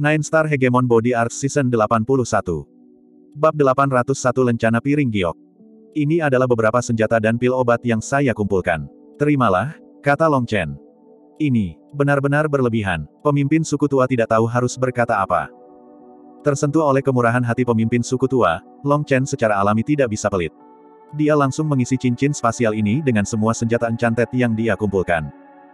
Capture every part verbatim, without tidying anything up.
Nine Star Hegemon Body Arts Season delapan puluh satu. Bab delapan ratus satu Lencana Piring Giok. Ini adalah beberapa senjata dan pil obat yang saya kumpulkan. Terimalah, kata Long Chen. Ini benar-benar berlebihan. Pemimpin suku tua tidak tahu harus berkata apa. Tersentuh oleh kemurahan hati pemimpin suku tua, Long Chen secara alami tidak bisa pelit. Dia langsung mengisi cincin spasial ini dengan semua senjata encanted yang dia kumpulkan.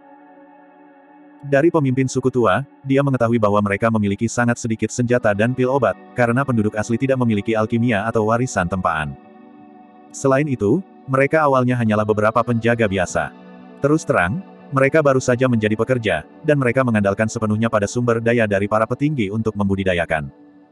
Dari pemimpin suku tua, dia mengetahui bahwa mereka memiliki sangat sedikit senjata dan pil obat, karena penduduk asli tidak memiliki alkimia atau warisan tempaan. Selain itu, mereka awalnya hanyalah beberapa penjaga biasa. Terus terang, mereka baru saja menjadi pekerja, dan mereka mengandalkan sepenuhnya pada sumber daya dari para petinggi untuk membudidayakan.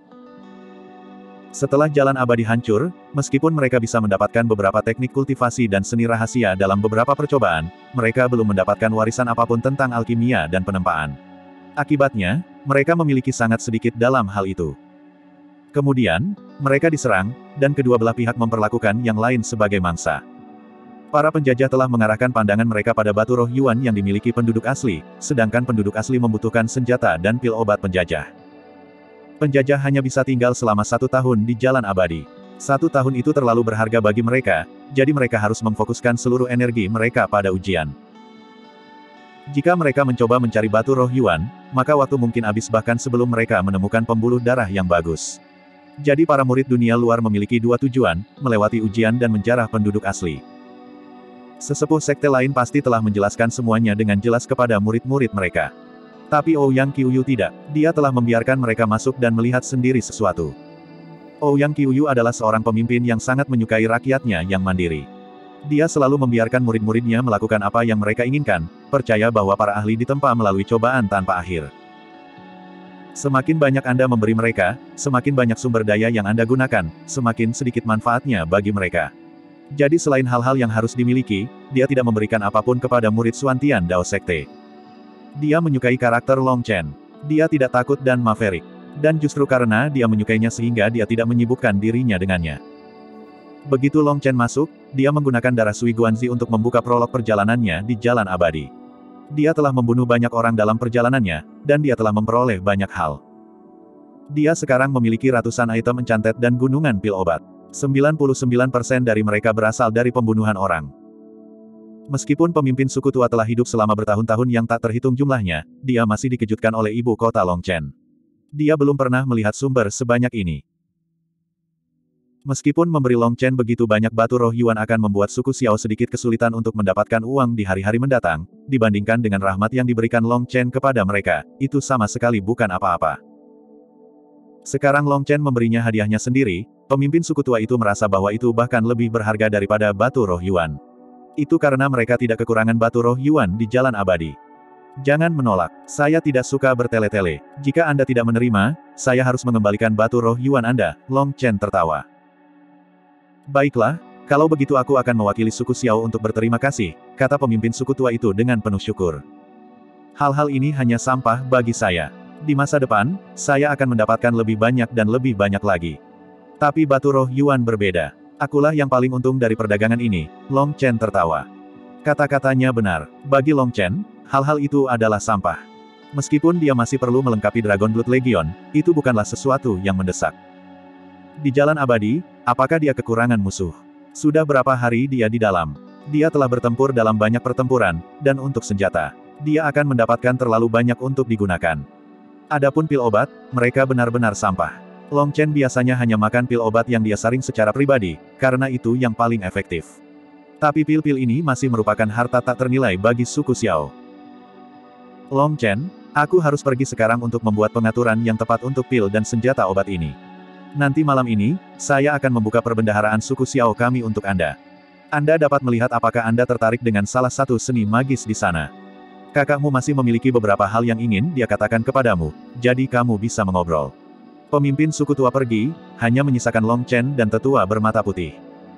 Setelah jalan abadi hancur, meskipun mereka bisa mendapatkan beberapa teknik kultivasi dan seni rahasia dalam beberapa percobaan, mereka belum mendapatkan warisan apapun tentang alkimia dan penempaan. Akibatnya, mereka memiliki sangat sedikit dalam hal itu. Kemudian, mereka diserang, dan kedua belah pihak memperlakukan yang lain sebagai mangsa. Para penjajah telah mengarahkan pandangan mereka pada batu roh Yuan yang dimiliki penduduk asli, sedangkan penduduk asli membutuhkan senjata dan pil obat penjajah. Penjajah hanya bisa tinggal selama satu tahun di jalan abadi. Satu tahun itu terlalu berharga bagi mereka, jadi mereka harus memfokuskan seluruh energi mereka pada ujian. Jika mereka mencoba mencari batu roh Yuan, maka waktu mungkin habis bahkan sebelum mereka menemukan pembuluh darah yang bagus. Jadi para murid dunia luar memiliki dua tujuan, melewati ujian dan menjarah penduduk asli. Sesepuh sekte lain pasti telah menjelaskan semuanya dengan jelas kepada murid-murid mereka. Tapi Ouyang Qiuyu tidak. Dia telah membiarkan mereka masuk dan melihat sendiri sesuatu. Ouyang Qiuyu adalah seorang pemimpin yang sangat menyukai rakyatnya yang mandiri. Dia selalu membiarkan murid-muridnya melakukan apa yang mereka inginkan, percaya bahwa para ahli ditempa melalui cobaan tanpa akhir. Semakin banyak Anda memberi mereka, semakin banyak sumber daya yang Anda gunakan, semakin sedikit manfaatnya bagi mereka. Jadi selain hal-hal yang harus dimiliki, dia tidak memberikan apapun kepada murid Suantian Dao Sekte. Dia menyukai karakter Long Chen. Dia tidak takut dan maverick. Dan justru karena dia menyukainya sehingga dia tidak menyibukkan dirinya dengannya. Begitu Long Chen masuk, dia menggunakan darah Sui Guanzi untuk membuka prolog perjalanannya di Jalan Abadi. Dia telah membunuh banyak orang dalam perjalanannya, dan dia telah memperoleh banyak hal. Dia sekarang memiliki ratusan item enchanted dan gunungan pil obat. sembilan puluh sembilan persen dari mereka berasal dari pembunuhan orang. Meskipun pemimpin suku tua telah hidup selama bertahun-tahun yang tak terhitung jumlahnya, dia masih dikejutkan oleh ibu kota Long Chen. Dia belum pernah melihat sumber sebanyak ini. Meskipun memberi Long Chen begitu banyak batu roh Yuan akan membuat suku Xiao sedikit kesulitan untuk mendapatkan uang di hari-hari mendatang, dibandingkan dengan rahmat yang diberikan Long Chen kepada mereka, itu sama sekali bukan apa-apa. Sekarang Long Chen memberinya hadiahnya sendiri, pemimpin suku tua itu merasa bahwa itu bahkan lebih berharga daripada batu roh Yuan. Itu karena mereka tidak kekurangan batu roh Yuan di Jalan Abadi. Jangan menolak. Saya tidak suka bertele-tele. Jika Anda tidak menerima, saya harus mengembalikan batu roh Yuan Anda. Long Chen tertawa. Baiklah, kalau begitu aku akan mewakili suku Xiao untuk berterima kasih, kata pemimpin suku tua itu dengan penuh syukur. Hal-hal ini hanya sampah bagi saya. Di masa depan, saya akan mendapatkan lebih banyak dan lebih banyak lagi. Tapi batu roh Yuan berbeda. Akulah yang paling untung dari perdagangan ini, Long Chen tertawa. Kata-katanya benar. Bagi Long Chen, hal-hal itu adalah sampah. Meskipun dia masih perlu melengkapi Dragon Blood Legion, itu bukanlah sesuatu yang mendesak. Di Jalan Abadi, apakah dia kekurangan musuh? Sudah berapa hari dia di dalam? Dia telah bertempur dalam banyak pertempuran, dan untuk senjata, dia akan mendapatkan terlalu banyak untuk digunakan. Adapun pil obat, mereka benar-benar sampah. Long Chen biasanya hanya makan pil obat yang dia saring secara pribadi, karena itu yang paling efektif. Tapi pil-pil ini masih merupakan harta tak ternilai bagi suku Xiao. Long Chen, aku harus pergi sekarang untuk membuat pengaturan yang tepat untuk pil dan senjata obat ini. Nanti malam ini, saya akan membuka perbendaharaan suku Xiao kami untuk Anda. Anda dapat melihat apakah Anda tertarik dengan salah satu seni magis di sana. Kakakmu masih memiliki beberapa hal yang ingin dia katakan kepadamu, jadi kamu bisa mengobrol. Pemimpin suku tua pergi, hanya menyisakan Long Chen dan tetua bermata putih.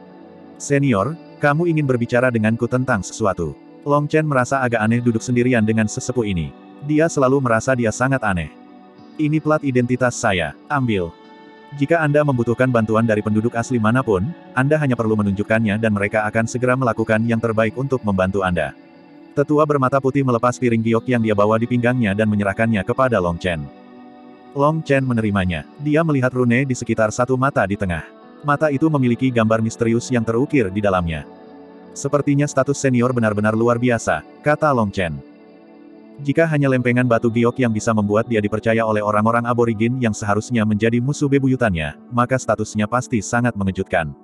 Senior, kamu ingin berbicara denganku tentang sesuatu. Long Chen merasa agak aneh duduk sendirian dengan sesepuh ini. Dia selalu merasa dia sangat aneh. Ini plat identitas saya, ambil. Jika Anda membutuhkan bantuan dari penduduk asli manapun, Anda hanya perlu menunjukkannya dan mereka akan segera melakukan yang terbaik untuk membantu Anda. Tetua bermata putih melepas piring giok yang dia bawa di pinggangnya dan menyerahkannya kepada Long Chen. Long Chen menerimanya. Dia melihat rune di sekitar satu mata di tengah. Mata itu memiliki gambar misterius yang terukir di dalamnya. Sepertinya status senior benar-benar luar biasa, kata Long Chen. Jika hanya lempengan batu giok yang bisa membuat dia dipercaya oleh orang-orang aborigin yang seharusnya menjadi musuh bebuyutannya, maka statusnya pasti sangat mengejutkan.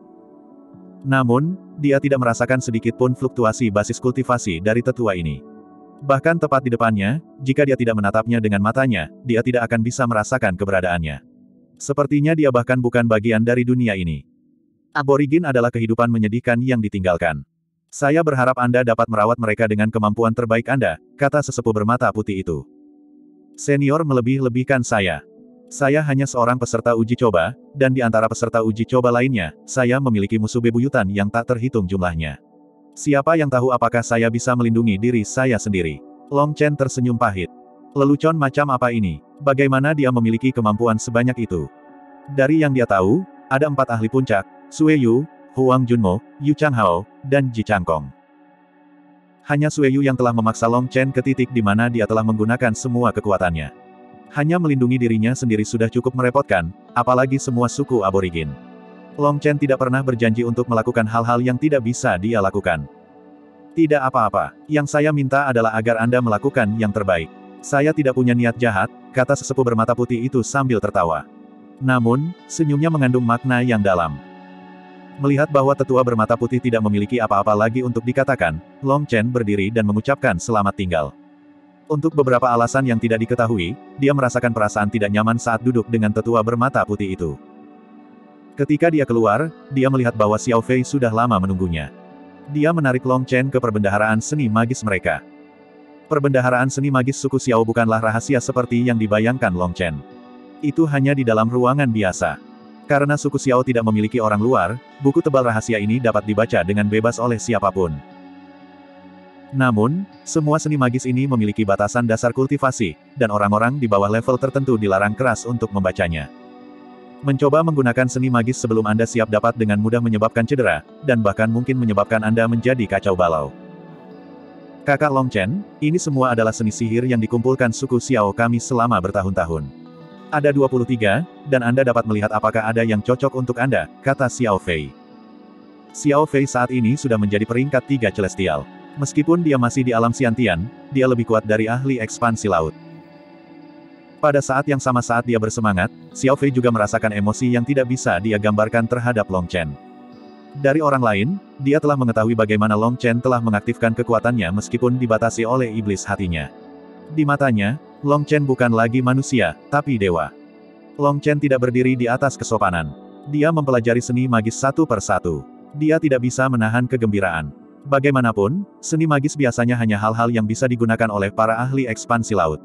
Namun, dia tidak merasakan sedikit pun fluktuasi basis kultivasi dari tetua ini. Bahkan tepat di depannya, jika dia tidak menatapnya dengan matanya, dia tidak akan bisa merasakan keberadaannya. Sepertinya dia bahkan bukan bagian dari dunia ini. Aborigin adalah kehidupan menyedihkan yang ditinggalkan. Saya berharap Anda dapat merawat mereka dengan kemampuan terbaik Anda, kata sesepuh bermata putih itu. Senior melebih-lebihkan saya. Saya hanya seorang peserta uji coba, dan di antara peserta uji coba lainnya, saya memiliki musuh bebuyutan yang tak terhitung jumlahnya. Siapa yang tahu apakah saya bisa melindungi diri saya sendiri? Long Chen tersenyum pahit. Lelucon macam apa ini? Bagaimana dia memiliki kemampuan sebanyak itu? Dari yang dia tahu, ada empat ahli puncak, Sue Yu, Huang Junmo, Yu Changhao, dan Ji Changkong. Hanya Sue Yu yang telah memaksa Long Chen ke titik di mana dia telah menggunakan semua kekuatannya. Hanya melindungi dirinya sendiri sudah cukup merepotkan, apalagi semua suku aborigin. Long Chen tidak pernah berjanji untuk melakukan hal-hal yang tidak bisa dia lakukan. Tidak apa-apa, yang saya minta adalah agar Anda melakukan yang terbaik. Saya tidak punya niat jahat, kata sesepuh bermata putih itu sambil tertawa. Namun, senyumnya mengandung makna yang dalam. Melihat bahwa tetua bermata putih tidak memiliki apa-apa lagi untuk dikatakan, Long Chen berdiri dan mengucapkan selamat tinggal. Untuk beberapa alasan yang tidak diketahui, dia merasakan perasaan tidak nyaman saat duduk dengan tetua bermata putih itu. Ketika dia keluar, dia melihat bahwa Xiao Fei sudah lama menunggunya. Dia menarik Long Chen ke perbendaharaan seni magis mereka. Perbendaharaan seni magis suku Xiao bukanlah rahasia seperti yang dibayangkan Long Chen. Itu hanya di dalam ruangan biasa. Karena suku Xiao tidak memiliki orang luar, buku tebal rahasia ini dapat dibaca dengan bebas oleh siapapun. Namun, semua seni magis ini memiliki batasan dasar kultivasi, dan orang-orang di bawah level tertentu dilarang keras untuk membacanya. Mencoba menggunakan seni magis sebelum Anda siap dapat dengan mudah menyebabkan cedera, dan bahkan mungkin menyebabkan Anda menjadi kacau balau. Kakak Long Chen, ini semua adalah seni sihir yang dikumpulkan suku Xiao kami selama bertahun-tahun. Ada dua puluh tiga, dan Anda dapat melihat apakah ada yang cocok untuk Anda, kata Xiao Fei. Xiao Fei saat ini sudah menjadi peringkat tiga celestial. Meskipun dia masih di alam Xiantian, dia lebih kuat dari ahli ekspansi laut. Pada saat yang sama saat dia bersemangat, Xiao Fei juga merasakan emosi yang tidak bisa dia gambarkan terhadap Long Chen. Dari orang lain, dia telah mengetahui bagaimana Long Chen telah mengaktifkan kekuatannya meskipun dibatasi oleh iblis hatinya. Di matanya, Long Chen bukan lagi manusia, tapi dewa. Long Chen tidak berdiri di atas kesopanan. Dia mempelajari seni magis satu per satu. Dia tidak bisa menahan kegembiraan. Bagaimanapun, seni magis biasanya hanya hal-hal yang bisa digunakan oleh para ahli ekspansi laut.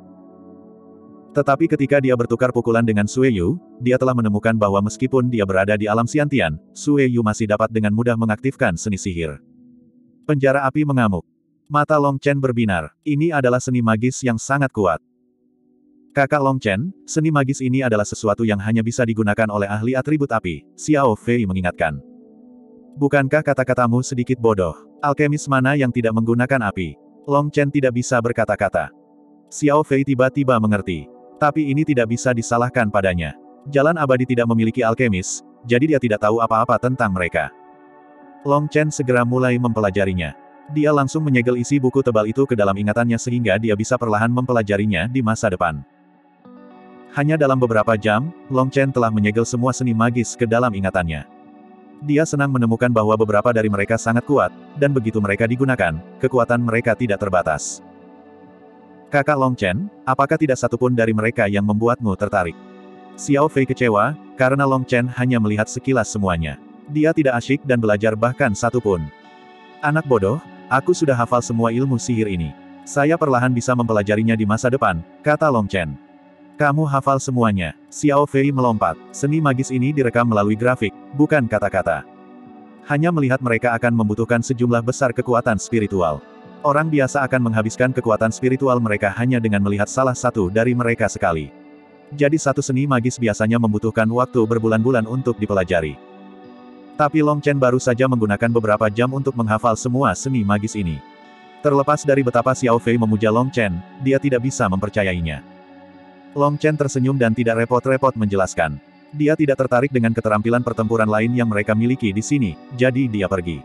Tetapi ketika dia bertukar pukulan dengan Sue Yu, dia telah menemukan bahwa meskipun dia berada di alam Xiantian, Sue Yu masih dapat dengan mudah mengaktifkan seni sihir. Penjara api mengamuk. Mata Long Chen berbinar. Ini adalah seni magis yang sangat kuat. Kakak Long Chen, seni magis ini adalah sesuatu yang hanya bisa digunakan oleh ahli atribut api, Xiao Fei mengingatkan. Bukankah kata-katamu sedikit bodoh? Alkemis mana yang tidak menggunakan api? Long Chen tidak bisa berkata-kata. Xiao Fei tiba-tiba mengerti. Tapi ini tidak bisa disalahkan padanya. Jalan abadi tidak memiliki alkemis, jadi dia tidak tahu apa-apa tentang mereka. Long Chen segera mulai mempelajarinya. Dia langsung menyegel isi buku tebal itu ke dalam ingatannya sehingga dia bisa perlahan mempelajarinya di masa depan. Hanya dalam beberapa jam, Long Chen telah menyegel semua seni magis ke dalam ingatannya. Dia senang menemukan bahwa beberapa dari mereka sangat kuat, dan begitu mereka digunakan, kekuatan mereka tidak terbatas. Kakak Long Chen, apakah tidak satupun dari mereka yang membuatmu tertarik? Xiao Fei kecewa, karena Long Chen hanya melihat sekilas semuanya. Dia tidak asyik dan belajar bahkan satupun. Anak bodoh, aku sudah hafal semua ilmu sihir ini. Saya perlahan bisa mempelajarinya di masa depan, kata Long Chen. Kamu hafal semuanya. Xiao Fei melompat. Seni magis ini direkam melalui grafik, bukan kata-kata. Hanya melihat mereka akan membutuhkan sejumlah besar kekuatan spiritual. Orang biasa akan menghabiskan kekuatan spiritual mereka hanya dengan melihat salah satu dari mereka sekali. Jadi satu seni magis biasanya membutuhkan waktu berbulan-bulan untuk dipelajari. Tapi Long Chen baru saja menggunakan beberapa jam untuk menghafal semua seni magis ini. Terlepas dari betapa Xiao Fei memuja Long Chen, dia tidak bisa mempercayainya. Long Chen tersenyum dan tidak repot-repot menjelaskan. Dia tidak tertarik dengan keterampilan pertempuran lain yang mereka miliki di sini, jadi dia pergi.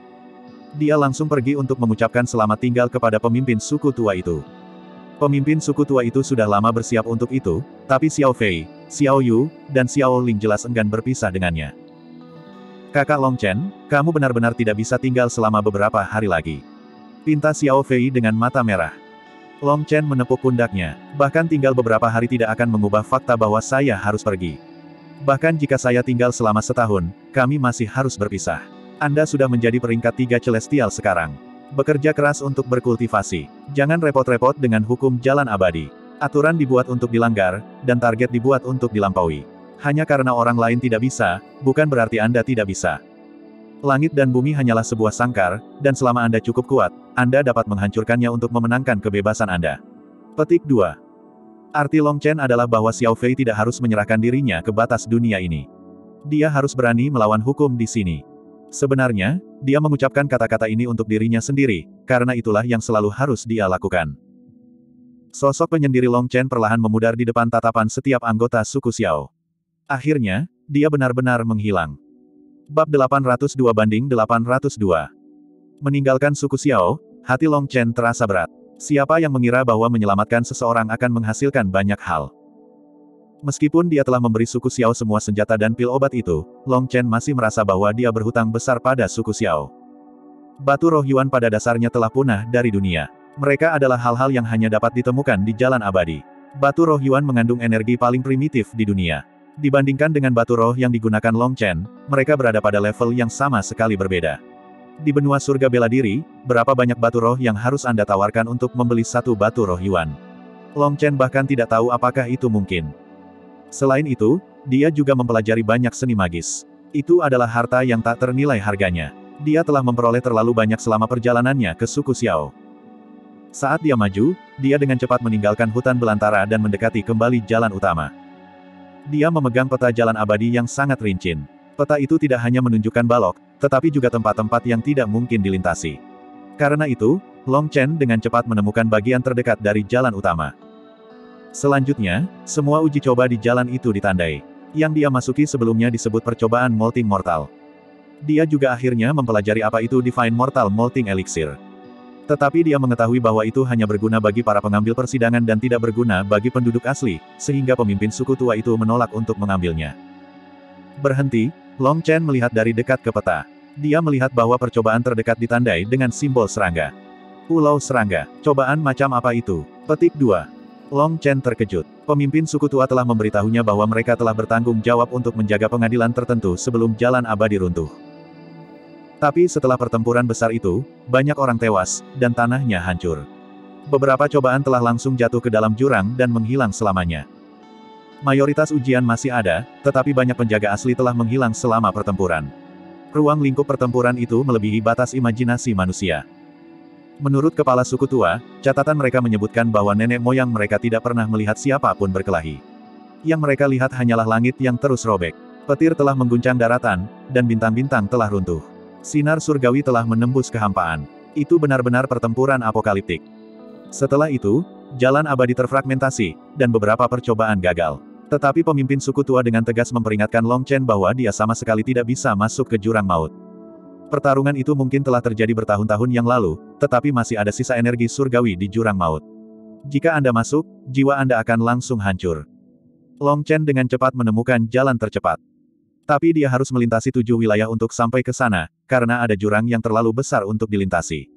Dia langsung pergi untuk mengucapkan selamat tinggal kepada pemimpin suku tua itu. Pemimpin suku tua itu sudah lama bersiap untuk itu, tapi Xiao Fei, Xiao Yu, dan Xiao Ling jelas enggan berpisah dengannya. Kakak Long Chen, kamu benar-benar tidak bisa tinggal selama beberapa hari lagi. Pinta Xiao Fei dengan mata merah. Long Chen menepuk pundaknya. Bahkan tinggal beberapa hari tidak akan mengubah fakta bahwa saya harus pergi. Bahkan jika saya tinggal selama setahun, kami masih harus berpisah. Anda sudah menjadi peringkat tiga celestial sekarang. Bekerja keras untuk berkultivasi. Jangan repot-repot dengan hukum jalan abadi. Aturan dibuat untuk dilanggar, dan target dibuat untuk dilampaui. Hanya karena orang lain tidak bisa, bukan berarti Anda tidak bisa. Langit dan bumi hanyalah sebuah sangkar, dan selama Anda cukup kuat, Anda dapat menghancurkannya untuk memenangkan kebebasan Anda. Petik dua. Arti Long Chen adalah bahwa Xiao Fei tidak harus menyerahkan dirinya ke batas dunia ini. Dia harus berani melawan hukum di sini. Sebenarnya, dia mengucapkan kata-kata ini untuk dirinya sendiri, karena itulah yang selalu harus dia lakukan. Sosok penyendiri Long Chen perlahan memudar di depan tatapan setiap anggota suku Xiao. Akhirnya, dia benar-benar menghilang. Bab delapan ratus dua banding delapan ratus dua. Meninggalkan suku Xiao, hati Long Chen terasa berat. Siapa yang mengira bahwa menyelamatkan seseorang akan menghasilkan banyak hal? Meskipun dia telah memberi suku Xiao semua senjata dan pil obat itu, Long Chen masih merasa bahwa dia berhutang besar pada suku Xiao. Batu roh Yuan pada dasarnya telah punah dari dunia. Mereka adalah hal-hal yang hanya dapat ditemukan di jalan abadi. Batu roh Yuan mengandung energi paling primitif di dunia. Dibandingkan dengan batu roh yang digunakan Long Chen, mereka berada pada level yang sama sekali berbeda. Di benua surga bela diri, berapa banyak batu roh yang harus Anda tawarkan untuk membeli satu batu roh Yuan? Long Chen bahkan tidak tahu apakah itu mungkin. Selain itu, dia juga mempelajari banyak seni magis. Itu adalah harta yang tak ternilai harganya. Dia telah memperoleh terlalu banyak selama perjalanannya ke suku Xiao. Saat dia maju, dia dengan cepat meninggalkan hutan belantara dan mendekati kembali jalan utama. Dia memegang peta jalan abadi yang sangat rinci. Peta itu tidak hanya menunjukkan balok, tetapi juga tempat-tempat yang tidak mungkin dilintasi. Karena itu, Long Chen dengan cepat menemukan bagian terdekat dari jalan utama. Selanjutnya, semua uji coba di jalan itu ditandai. Yang dia masuki sebelumnya disebut percobaan Molting Mortal. Dia juga akhirnya mempelajari apa itu Divine Mortal Molting Elixir. Tetapi dia mengetahui bahwa itu hanya berguna bagi para pengambil persidangan dan tidak berguna bagi penduduk asli, sehingga pemimpin suku tua itu menolak untuk mengambilnya. Berhenti, Long Chen melihat dari dekat ke peta. Dia melihat bahwa percobaan terdekat ditandai dengan simbol serangga. Pulau Serangga. Cobaan macam apa itu? Petik dua. Long Chen terkejut. Pemimpin suku tua telah memberitahunya bahwa mereka telah bertanggung jawab untuk menjaga pengadilan tertentu sebelum jalan abadi runtuh. Tapi setelah pertempuran besar itu, banyak orang tewas, dan tanahnya hancur. Beberapa cobaan telah langsung jatuh ke dalam jurang dan menghilang selamanya. Mayoritas ujian masih ada, tetapi banyak penjaga asli telah menghilang selama pertempuran. Ruang lingkup pertempuran itu melebihi batas imajinasi manusia. Menurut kepala suku tua, catatan mereka menyebutkan bahwa nenek moyang mereka tidak pernah melihat siapapun berkelahi. Yang mereka lihat hanyalah langit yang terus robek. Petir telah mengguncang daratan, dan bintang-bintang telah runtuh. Sinar surgawi telah menembus kehampaan. Itu benar-benar pertempuran apokaliptik. Setelah itu, jalan abadi terfragmentasi, dan beberapa percobaan gagal. Tetapi pemimpin suku tua dengan tegas memperingatkan Long Chen bahwa dia sama sekali tidak bisa masuk ke jurang maut. Pertarungan itu mungkin telah terjadi bertahun-tahun yang lalu, tetapi masih ada sisa energi surgawi di jurang maut. Jika Anda masuk, jiwa Anda akan langsung hancur. Long Chen dengan cepat menemukan jalan tercepat. Tapi dia harus melintasi tujuh wilayah untuk sampai ke sana, karena ada jurang yang terlalu besar untuk dilintasi.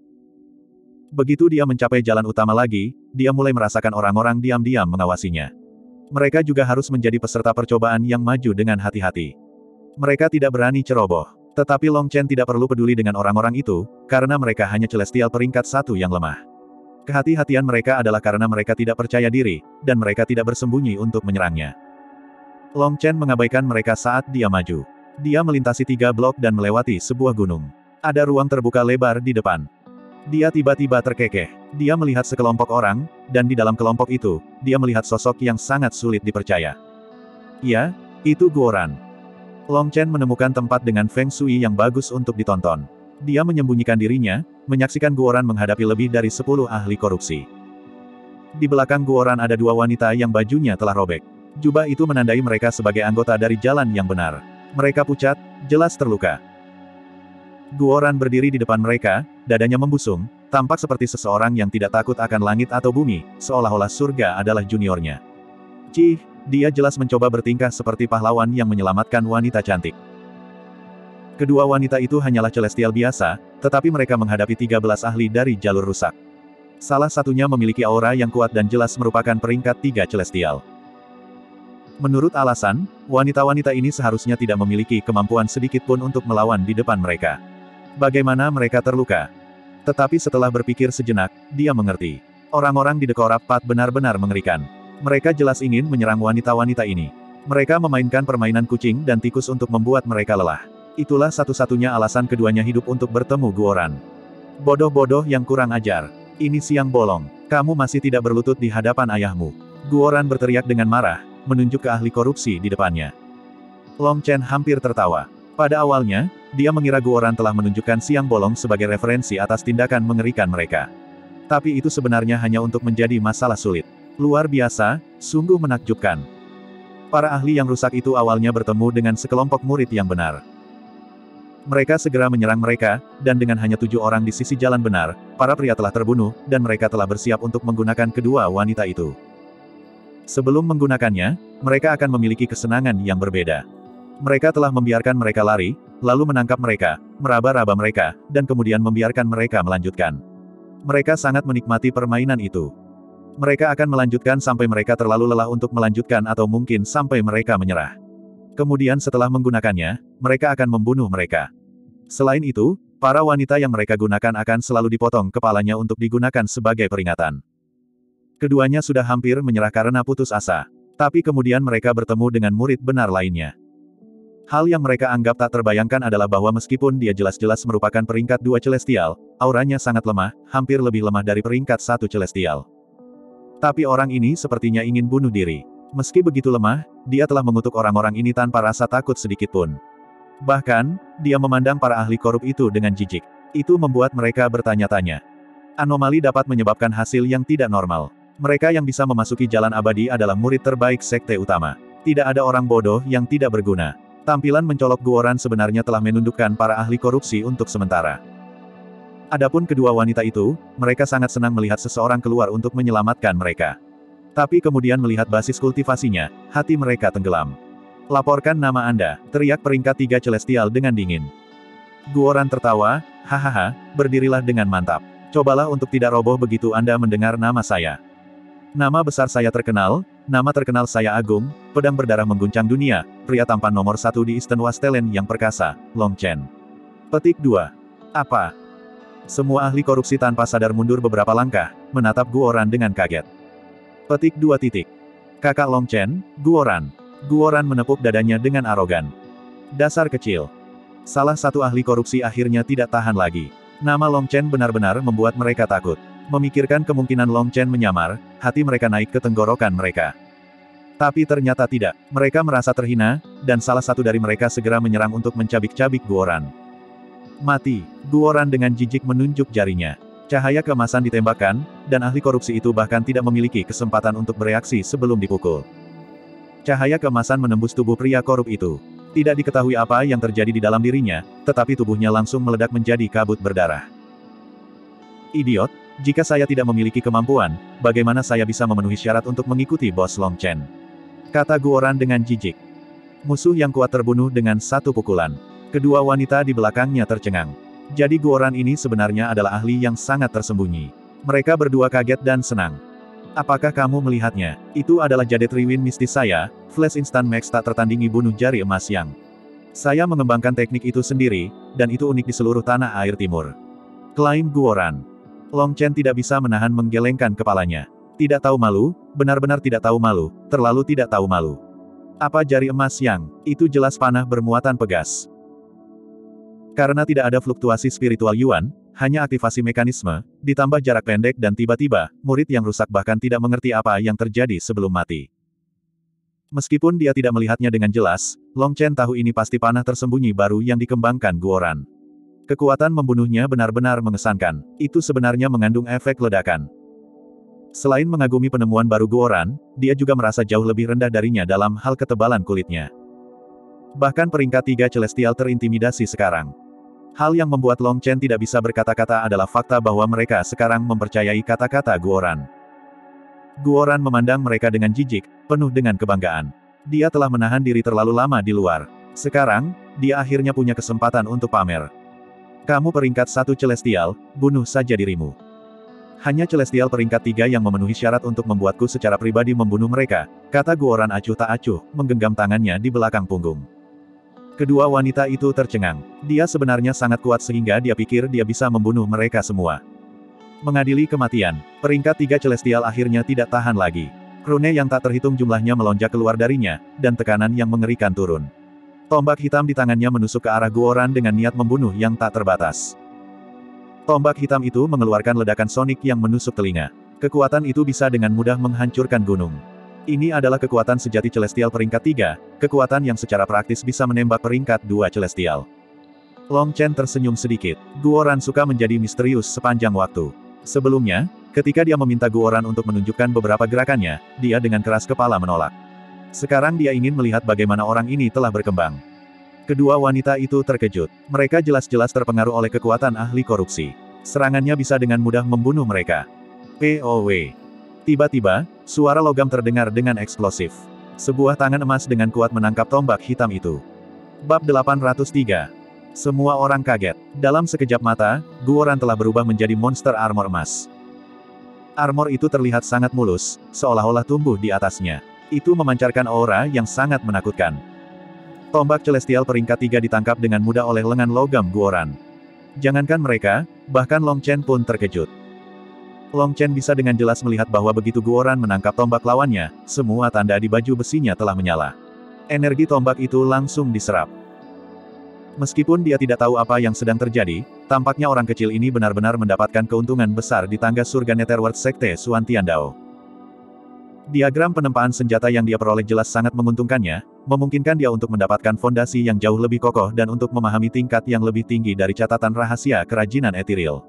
Begitu dia mencapai jalan utama lagi, dia mulai merasakan orang-orang diam-diam mengawasinya. Mereka juga harus menjadi peserta percobaan yang maju dengan hati-hati. Mereka tidak berani ceroboh. Tetapi Long Chen tidak perlu peduli dengan orang-orang itu, karena mereka hanya celestial peringkat satu yang lemah. Kehati-hatian mereka adalah karena mereka tidak percaya diri, dan mereka tidak bersembunyi untuk menyerangnya. Long Chen mengabaikan mereka saat dia maju. Dia melintasi tiga blok dan melewati sebuah gunung. Ada ruang terbuka lebar di depan. Dia tiba-tiba terkekeh. Dia melihat sekelompok orang, dan di dalam kelompok itu, dia melihat sosok yang sangat sulit dipercaya. Ya, itu Guoran. Long Chen menemukan tempat dengan Feng Shui yang bagus untuk ditonton. Dia menyembunyikan dirinya, menyaksikan Guoran menghadapi lebih dari sepuluh ahli korupsi. Di belakang Guoran ada dua wanita yang bajunya telah robek. Jubah itu menandai mereka sebagai anggota dari jalan yang benar. Mereka pucat, jelas terluka. Guoran berdiri di depan mereka, dadanya membusung, tampak seperti seseorang yang tidak takut akan langit atau bumi, seolah-olah surga adalah juniornya. Cih, dia jelas mencoba bertingkah seperti pahlawan yang menyelamatkan wanita cantik. Kedua wanita itu hanyalah celestial biasa, tetapi mereka menghadapi tiga belas ahli dari jalur rusak. Salah satunya memiliki aura yang kuat dan jelas merupakan peringkat tiga celestial. Menurut alasan, wanita-wanita ini seharusnya tidak memiliki kemampuan sedikit pun untuk melawan di depan mereka. Bagaimana mereka terluka? Tetapi setelah berpikir sejenak, dia mengerti. Orang-orang di Dekorap Path benar-benar mengerikan. Mereka jelas ingin menyerang wanita-wanita ini. Mereka memainkan permainan kucing dan tikus untuk membuat mereka lelah. Itulah satu-satunya alasan keduanya hidup untuk bertemu Guoran. Bodoh-bodoh yang kurang ajar. Ini siang bolong. Kamu masih tidak berlutut di hadapan ayahmu. Guoran berteriak dengan marah, menunjuk ke ahli korupsi di depannya. Long Chen hampir tertawa. Pada awalnya, dia mengira Guoran telah menunjukkan siang bolong sebagai referensi atas tindakan mengerikan mereka. Tapi itu sebenarnya hanya untuk menjadi masalah sulit. Luar biasa, sungguh menakjubkan. Para ahli yang rusak itu awalnya bertemu dengan sekelompok murid yang benar. Mereka segera menyerang mereka, dan dengan hanya tujuh orang di sisi jalan benar, para pria telah terbunuh, dan mereka telah bersiap untuk menggunakan kedua wanita itu. Sebelum menggunakannya, mereka akan memiliki kesenangan yang berbeda. Mereka telah membiarkan mereka lari, lalu menangkap mereka, meraba-raba mereka, dan kemudian membiarkan mereka melanjutkan. Mereka sangat menikmati permainan itu. Mereka akan melanjutkan sampai mereka terlalu lelah untuk melanjutkan atau mungkin sampai mereka menyerah. Kemudian setelah menggunakannya, mereka akan membunuh mereka. Selain itu, para wanita yang mereka gunakan akan selalu dipotong kepalanya untuk digunakan sebagai peringatan. Keduanya sudah hampir menyerah karena putus asa. Tapi kemudian mereka bertemu dengan murid benar lainnya. Hal yang mereka anggap tak terbayangkan adalah bahwa meskipun dia jelas-jelas merupakan peringkat dua celestial, auranya sangat lemah, hampir lebih lemah dari peringkat satu celestial. Tapi orang ini sepertinya ingin bunuh diri. Meski begitu lemah, dia telah mengutuk orang-orang ini tanpa rasa takut sedikit pun. Bahkan, dia memandang para ahli korup itu dengan jijik. Itu membuat mereka bertanya-tanya. Anomali dapat menyebabkan hasil yang tidak normal. Mereka yang bisa memasuki jalan abadi adalah murid terbaik sekte utama. Tidak ada orang bodoh yang tidak berguna. Tampilan mencolok Guoran sebenarnya telah menundukkan para ahli korupsi untuk sementara. Adapun kedua wanita itu, mereka sangat senang melihat seseorang keluar untuk menyelamatkan mereka. Tapi kemudian melihat basis kultivasinya, hati mereka tenggelam. Laporkan nama Anda, teriak peringkat tiga celestial dengan dingin. Guoran tertawa, hahaha, berdirilah dengan mantap. Cobalah untuk tidak roboh begitu Anda mendengar nama saya. Nama besar saya terkenal, nama terkenal saya agung, pedang berdarah mengguncang dunia, pria tampan nomor satu di Eastern Wastelen yang perkasa, Long Chen. Petik dua. Apa? Semua ahli korupsi tanpa sadar mundur beberapa langkah, menatap Guoran dengan kaget. Petik dua titik. Kakak Long Chen, Guoran. Guoran menepuk dadanya dengan arogan. Dasar kecil. Salah satu ahli korupsi akhirnya tidak tahan lagi. Nama Long Chen benar-benar membuat mereka takut. Memikirkan kemungkinan Long Chen menyamar, hati mereka naik ke tenggorokan mereka. Tapi ternyata tidak. Mereka merasa terhina, dan salah satu dari mereka segera menyerang untuk mencabik-cabik Guoran. Mati. Guoran dengan jijik menunjuk jarinya. Cahaya keemasan ditembakkan, dan ahli korupsi itu bahkan tidak memiliki kesempatan untuk bereaksi sebelum dipukul. Cahaya keemasan menembus tubuh pria korup itu. Tidak diketahui apa yang terjadi di dalam dirinya, tetapi tubuhnya langsung meledak menjadi kabut berdarah. Idiot, jika saya tidak memiliki kemampuan, bagaimana saya bisa memenuhi syarat untuk mengikuti bos Long Chen? Kata Guoran dengan jijik. Musuh yang kuat terbunuh dengan satu pukulan. Kedua wanita di belakangnya tercengang. Jadi Guoran ini sebenarnya adalah ahli yang sangat tersembunyi. Mereka berdua kaget dan senang. Apakah kamu melihatnya? Itu adalah jade triwin mistis saya, Flash Instant Max tak tertandingi bunuh jari emas yang. Saya mengembangkan teknik itu sendiri, dan itu unik di seluruh tanah air timur. Klaim Guoran. Long Chen tidak bisa menahan menggelengkan kepalanya. Tidak tahu malu, benar-benar tidak tahu malu, terlalu tidak tahu malu. Apa jari emas yang? Itu jelas panah bermuatan pegas. Karena tidak ada fluktuasi spiritual Yuan, hanya aktivasi mekanisme, ditambah jarak pendek dan tiba-tiba, murid yang rusak bahkan tidak mengerti apa yang terjadi sebelum mati. Meskipun dia tidak melihatnya dengan jelas, Long Chen tahu ini pasti panah tersembunyi baru yang dikembangkan Guoran. Kekuatan membunuhnya benar-benar mengesankan. Itu sebenarnya mengandung efek ledakan. Selain mengagumi penemuan baru Guoran, dia juga merasa jauh lebih rendah darinya dalam hal ketebalan kulitnya. Bahkan peringkat tiga Celestial terintimidasi sekarang. Hal yang membuat Long Chen tidak bisa berkata-kata adalah fakta bahwa mereka sekarang mempercayai kata-kata Guoran. Guoran memandang mereka dengan jijik, penuh dengan kebanggaan. Dia telah menahan diri terlalu lama di luar. Sekarang, dia akhirnya punya kesempatan untuk pamer. Kamu peringkat satu Celestial, bunuh saja dirimu. Hanya Celestial peringkat tiga yang memenuhi syarat untuk membuatku secara pribadi membunuh mereka, kata Guoran acuh tak acuh, menggenggam tangannya di belakang punggung. Kedua wanita itu tercengang. Dia sebenarnya sangat kuat sehingga dia pikir dia bisa membunuh mereka semua. Mengadili kematian, peringkat tiga Celestial akhirnya tidak tahan lagi. Rune yang tak terhitung jumlahnya melonjak keluar darinya, dan tekanan yang mengerikan turun. Tombak hitam di tangannya menusuk ke arah Guoran dengan niat membunuh yang tak terbatas. Tombak hitam itu mengeluarkan ledakan sonik yang menusuk telinga. Kekuatan itu bisa dengan mudah menghancurkan gunung. Ini adalah kekuatan sejati Celestial peringkat tiga, kekuatan yang secara praktis bisa menembak peringkat dua Celestial. Long Chen tersenyum sedikit. Guoran suka menjadi misterius sepanjang waktu. Sebelumnya, ketika dia meminta Guoran untuk menunjukkan beberapa gerakannya, dia dengan keras kepala menolak. Sekarang dia ingin melihat bagaimana orang ini telah berkembang. Kedua wanita itu terkejut. Mereka jelas-jelas terpengaruh oleh kekuatan ahli korupsi. Serangannya bisa dengan mudah membunuh mereka. P O W. Tiba-tiba, suara logam terdengar dengan eksplosif. Sebuah tangan emas dengan kuat menangkap tombak hitam itu. Bab delapan ratus tiga. Semua orang kaget. Dalam sekejap mata, Guoran telah berubah menjadi monster armor emas. Armor itu terlihat sangat mulus, seolah-olah tumbuh di atasnya. Itu memancarkan aura yang sangat menakutkan. Tombak Celestial peringkat tiga ditangkap dengan mudah oleh lengan logam Guoran. Jangankan mereka, bahkan Long Chen pun terkejut. Long Chen bisa dengan jelas melihat bahwa begitu Guoran menangkap tombak lawannya, semua tanda di baju besinya telah menyala. Energi tombak itu langsung diserap. Meskipun dia tidak tahu apa yang sedang terjadi, tampaknya orang kecil ini benar-benar mendapatkan keuntungan besar di tangga surga Netherworld Sekte Xuan Tiandao. Diagram penempaan senjata yang dia peroleh jelas sangat menguntungkannya, memungkinkan dia untuk mendapatkan fondasi yang jauh lebih kokoh dan untuk memahami tingkat yang lebih tinggi dari catatan rahasia kerajinan etiril.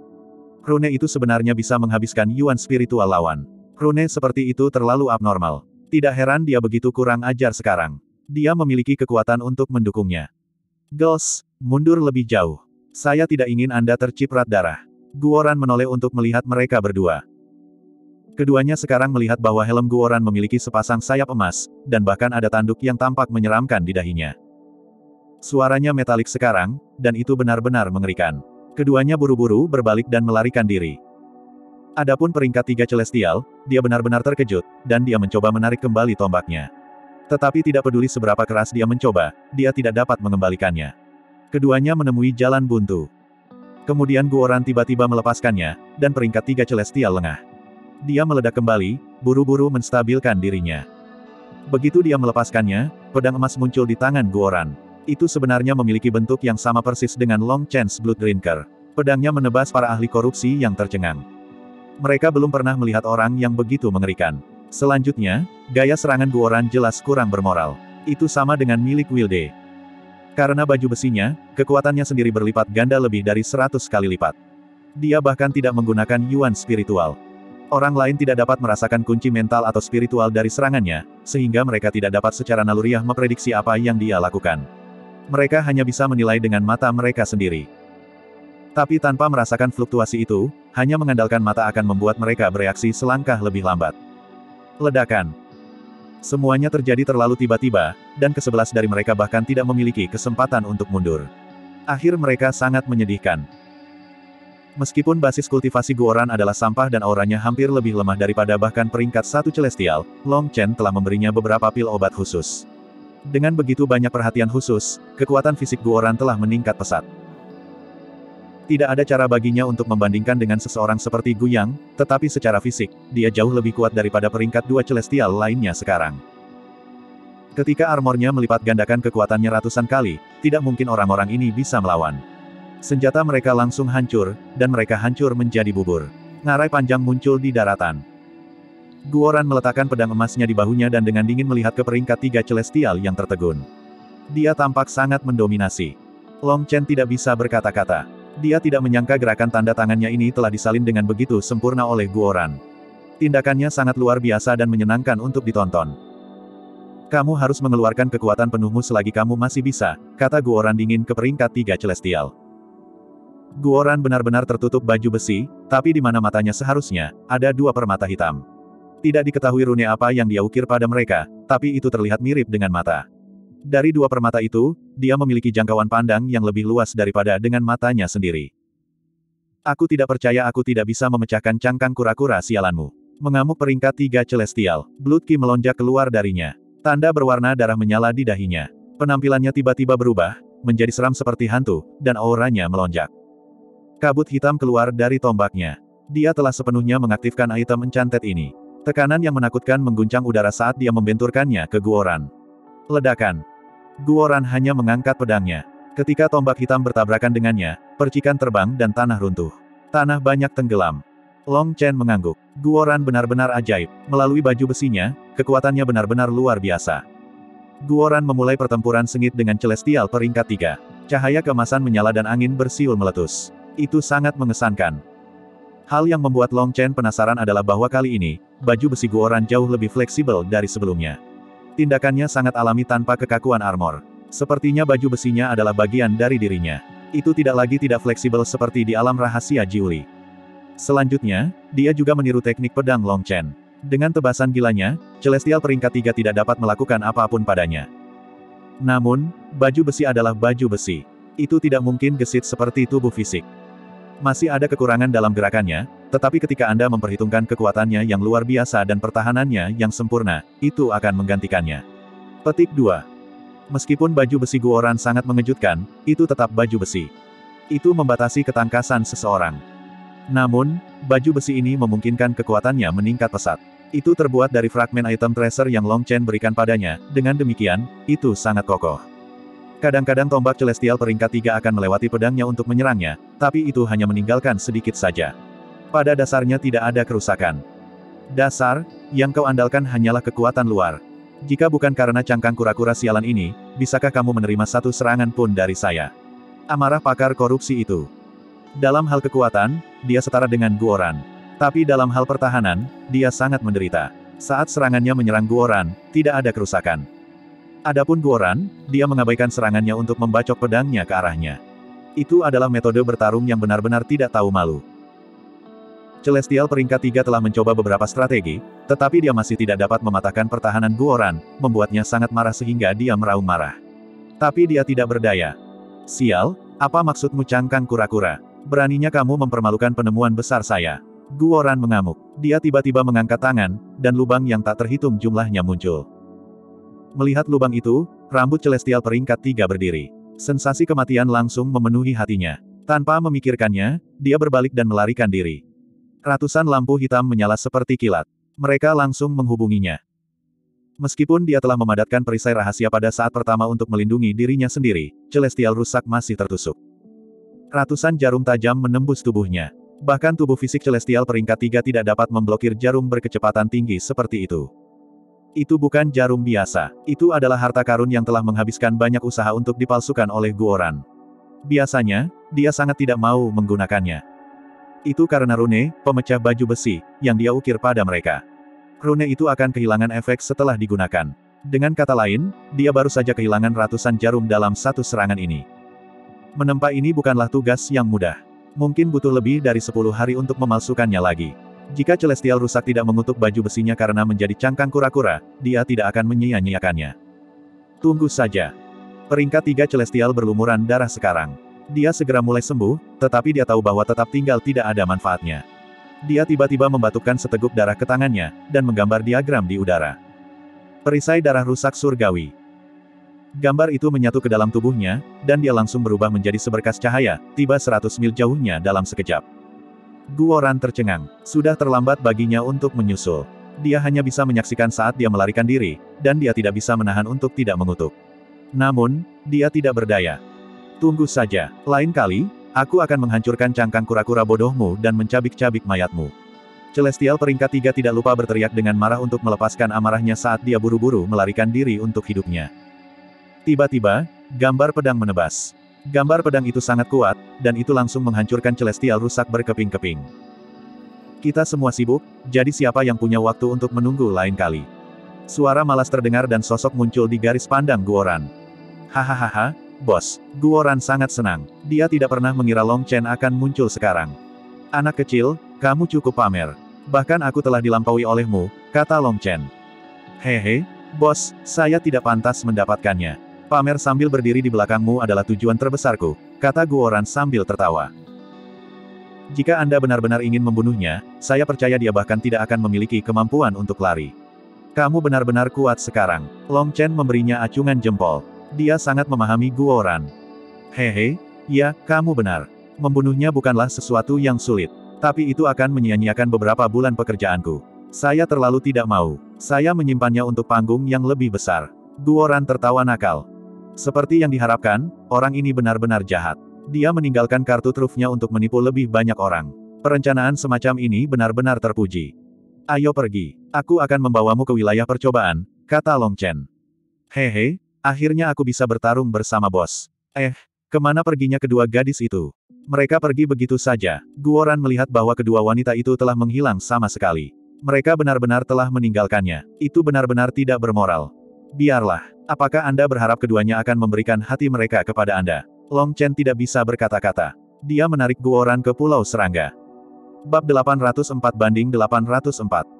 Rune itu sebenarnya bisa menghabiskan yuan spiritual lawan. Rune seperti itu terlalu abnormal. Tidak heran dia begitu kurang ajar sekarang. Dia memiliki kekuatan untuk mendukungnya. Girls, mundur lebih jauh. Saya tidak ingin Anda terciprat darah. Guoran menoleh untuk melihat mereka berdua. Keduanya sekarang melihat bahwa helm Guoran memiliki sepasang sayap emas, dan bahkan ada tanduk yang tampak menyeramkan di dahinya. Suaranya metalik sekarang, dan itu benar-benar mengerikan. Keduanya buru-buru berbalik dan melarikan diri. Adapun peringkat tiga Celestial, dia benar-benar terkejut, dan dia mencoba menarik kembali tombaknya. Tetapi tidak peduli seberapa keras dia mencoba, dia tidak dapat mengembalikannya. Keduanya menemui jalan buntu. Kemudian Guoran tiba-tiba melepaskannya, dan peringkat tiga Celestial lengah. Dia meledak kembali, buru-buru menstabilkan dirinya. Begitu dia melepaskannya, pedang emas muncul di tangan Guoran. Itu sebenarnya memiliki bentuk yang sama persis dengan Long Chen's Bloodrinker. Pedangnya menebas para ahli korupsi yang tercengang. Mereka belum pernah melihat orang yang begitu mengerikan. Selanjutnya, gaya serangan Guoran jelas kurang bermoral. Itu sama dengan milik Wilde. Karena baju besinya, kekuatannya sendiri berlipat ganda lebih dari seratus kali lipat. Dia bahkan tidak menggunakan yuan spiritual. Orang lain tidak dapat merasakan kunci mental atau spiritual dari serangannya, sehingga mereka tidak dapat secara naluriah memprediksi apa yang dia lakukan. Mereka hanya bisa menilai dengan mata mereka sendiri. Tapi tanpa merasakan fluktuasi itu, hanya mengandalkan mata akan membuat mereka bereaksi selangkah lebih lambat. Ledakan. Semuanya terjadi terlalu tiba-tiba, dan kesebelas dari mereka bahkan tidak memiliki kesempatan untuk mundur. Akhir mereka sangat menyedihkan. Meskipun basis kultivasi Guoran adalah sampah dan auranya hampir lebih lemah daripada bahkan peringkat satu Celestial, Long Chen telah memberinya beberapa pil obat khusus. Dengan begitu banyak perhatian khusus, kekuatan fisik Guoran telah meningkat pesat. Tidak ada cara baginya untuk membandingkan dengan seseorang seperti Guyang, tetapi secara fisik, dia jauh lebih kuat daripada peringkat dua Celestial lainnya sekarang. Ketika armornya melipat gandakan kekuatannya ratusan kali, tidak mungkin orang-orang ini bisa melawan. Senjata mereka langsung hancur, dan mereka hancur menjadi bubur. Ngarai panjang muncul di daratan. Guoran meletakkan pedang emasnya di bahunya dan dengan dingin melihat ke peringkat tiga Celestial yang tertegun. Dia tampak sangat mendominasi. Long Chen tidak bisa berkata-kata. Dia tidak menyangka gerakan tanda tangannya ini telah disalin dengan begitu sempurna oleh Guoran. Tindakannya sangat luar biasa dan menyenangkan untuk ditonton. Kamu harus mengeluarkan kekuatan penuhmu selagi kamu masih bisa, kata Guoran dingin ke peringkat tiga Celestial. Guoran benar-benar tertutup baju besi, tapi di mana matanya seharusnya, ada dua permata hitam. Tidak diketahui rune apa yang dia ukir pada mereka, tapi itu terlihat mirip dengan mata. Dari dua permata itu, dia memiliki jangkauan pandang yang lebih luas daripada dengan matanya sendiri. Aku tidak percaya aku tidak bisa memecahkan cangkang kura-kura sialanmu. Mengamuk peringkat tiga Celestial, Blood Ki melonjak keluar darinya. Tanda berwarna darah menyala di dahinya. Penampilannya tiba-tiba berubah, menjadi seram seperti hantu, dan auranya melonjak. Kabut hitam keluar dari tombaknya. Dia telah sepenuhnya mengaktifkan item enchanted ini. Tekanan yang menakutkan mengguncang udara saat dia membenturkannya ke Guoran. Ledakan. Guoran hanya mengangkat pedangnya. Ketika tombak hitam bertabrakan dengannya, percikan terbang dan tanah runtuh. Tanah banyak tenggelam. Long Chen mengangguk. Guoran benar-benar ajaib. Melalui baju besinya, kekuatannya benar-benar luar biasa. Guoran memulai pertempuran sengit dengan Celestial peringkat tiga. Cahaya keemasan menyala dan angin bersiul meletus. Itu sangat mengesankan. Hal yang membuat Long Chen penasaran adalah bahwa kali ini, baju besi Guoran jauh lebih fleksibel dari sebelumnya. Tindakannya sangat alami tanpa kekakuan armor. Sepertinya baju besinya adalah bagian dari dirinya. Itu tidak lagi tidak fleksibel seperti di alam rahasia Jiuli. Selanjutnya, dia juga meniru teknik pedang Long Chen. Dengan tebasan gilanya, Celestial peringkat tiga tidak dapat melakukan apapun padanya. Namun, baju besi adalah baju besi. Itu tidak mungkin gesit seperti tubuh fisik. Masih ada kekurangan dalam gerakannya, tetapi ketika Anda memperhitungkan kekuatannya yang luar biasa dan pertahanannya yang sempurna, itu akan menggantikannya. Petik dua. Meskipun baju besi Guoran sangat mengejutkan, itu tetap baju besi. Itu membatasi ketangkasan seseorang. Namun, baju besi ini memungkinkan kekuatannya meningkat pesat. Itu terbuat dari fragmen item treasure yang Long Chen berikan padanya, dengan demikian, itu sangat kokoh. Kadang-kadang tombak Celestial peringkat tiga akan melewati pedangnya untuk menyerangnya, tapi itu hanya meninggalkan sedikit saja. Pada dasarnya tidak ada kerusakan. Dasar, yang kau andalkan hanyalah kekuatan luar. Jika bukan karena cangkang kura-kura sialan ini, bisakah kamu menerima satu serangan pun dari saya? Amarah pakar korupsi itu. Dalam hal kekuatan, dia setara dengan Guoran. Tapi dalam hal pertahanan, dia sangat menderita. Saat serangannya menyerang Guoran, tidak ada kerusakan. Adapun Guoran, dia mengabaikan serangannya untuk membacok pedangnya ke arahnya. Itu adalah metode bertarung yang benar-benar tidak tahu malu. Celestial peringkat tiga telah mencoba beberapa strategi, tetapi dia masih tidak dapat mematahkan pertahanan Guoran, membuatnya sangat marah sehingga dia meraung marah. Tapi dia tidak berdaya. Sial, apa maksudmu cangkang kura-kura? Beraninya kamu mempermalukan penemuan besar saya. Guoran mengamuk. Dia tiba-tiba mengangkat tangan, dan lubang yang tak terhitung jumlahnya muncul. Melihat lubang itu, rambut Celestial peringkat tiga berdiri. Sensasi kematian langsung memenuhi hatinya. Tanpa memikirkannya, dia berbalik dan melarikan diri. Ratusan lampu hitam menyala seperti kilat. Mereka langsung menghubunginya. Meskipun dia telah memadatkan perisai rahasia pada saat pertama untuk melindungi dirinya sendiri, Celestial rusak masih tertusuk. Ratusan jarum tajam menembus tubuhnya. Bahkan tubuh fisik Celestial peringkat tiga tidak dapat memblokir jarum berkecepatan tinggi seperti itu. Itu bukan jarum biasa. Itu adalah harta karun yang telah menghabiskan banyak usaha untuk dipalsukan oleh Guoran. Biasanya, dia sangat tidak mau menggunakannya. Itu karena rune, pemecah baju besi, yang dia ukir pada mereka. Rune itu akan kehilangan efek setelah digunakan. Dengan kata lain, dia baru saja kehilangan ratusan jarum dalam satu serangan ini. Menempa ini bukanlah tugas yang mudah. Mungkin butuh lebih dari sepuluh hari untuk memalsukannya lagi. Jika Celestial rusak tidak mengutuk baju besinya karena menjadi cangkang kura-kura, dia tidak akan menyia-nyiakannya. Tunggu saja. Peringkat tiga Celestial berlumuran darah sekarang. Dia segera mulai sembuh, tetapi dia tahu bahwa tetap tinggal tidak ada manfaatnya. Dia tiba-tiba membatukkan seteguk darah ke tangannya, dan menggambar diagram di udara. Perisai darah rusak surgawi. Gambar itu menyatu ke dalam tubuhnya, dan dia langsung berubah menjadi seberkas cahaya, tiba seratus mil jauhnya dalam sekejap. Guoran tercengang. Sudah terlambat baginya untuk menyusul. Dia hanya bisa menyaksikan saat dia melarikan diri, dan dia tidak bisa menahan untuk tidak mengutuk. Namun, dia tidak berdaya. Tunggu saja, lain kali, aku akan menghancurkan cangkang kura-kura bodohmu dan mencabik-cabik mayatmu. Celestial peringkat tiga tidak lupa berteriak dengan marah untuk melepaskan amarahnya saat dia buru-buru melarikan diri untuk hidupnya. Tiba-tiba, gambar pedang menebas. Gambar pedang itu sangat kuat, dan itu langsung menghancurkan Celestial rusak berkeping-keping. Kita semua sibuk, jadi siapa yang punya waktu untuk menunggu lain kali? Suara malas terdengar dan sosok muncul di garis pandang Guoran. Hahaha, bos, Guoran sangat senang. Dia tidak pernah mengira Long Chen akan muncul sekarang. Anak kecil, kamu cukup pamer. Bahkan aku telah dilampaui olehmu, kata Long Chen. Hehe, bos, saya tidak pantas mendapatkannya. Pamer sambil berdiri di belakangmu adalah tujuan terbesarku, kata Guoran sambil tertawa. Jika Anda benar-benar ingin membunuhnya, saya percaya dia bahkan tidak akan memiliki kemampuan untuk lari. Kamu benar-benar kuat sekarang. Long Chen memberinya acungan jempol. Dia sangat memahami Guoran. Hehe, ya, kamu benar. Membunuhnya bukanlah sesuatu yang sulit. Tapi itu akan menyia-nyiakan beberapa bulan pekerjaanku. Saya terlalu tidak mau. Saya menyimpannya untuk panggung yang lebih besar. Guoran tertawa nakal. Seperti yang diharapkan, orang ini benar-benar jahat. Dia meninggalkan kartu trufnya untuk menipu lebih banyak orang. Perencanaan semacam ini benar-benar terpuji. Ayo pergi. Aku akan membawamu ke wilayah percobaan, kata Long Chen. Hehe, akhirnya aku bisa bertarung bersama bos. Eh, kemana perginya kedua gadis itu? Mereka pergi begitu saja. Guoran melihat bahwa kedua wanita itu telah menghilang sama sekali. Mereka benar-benar telah meninggalkannya. Itu benar-benar tidak bermoral. Biarlah. Apakah Anda berharap keduanya akan memberikan hati mereka kepada Anda? Long Chen tidak bisa berkata-kata. Dia menarik Guoran ke Pulau Serangga. Bab delapan ratus empat banding delapan ratus empat.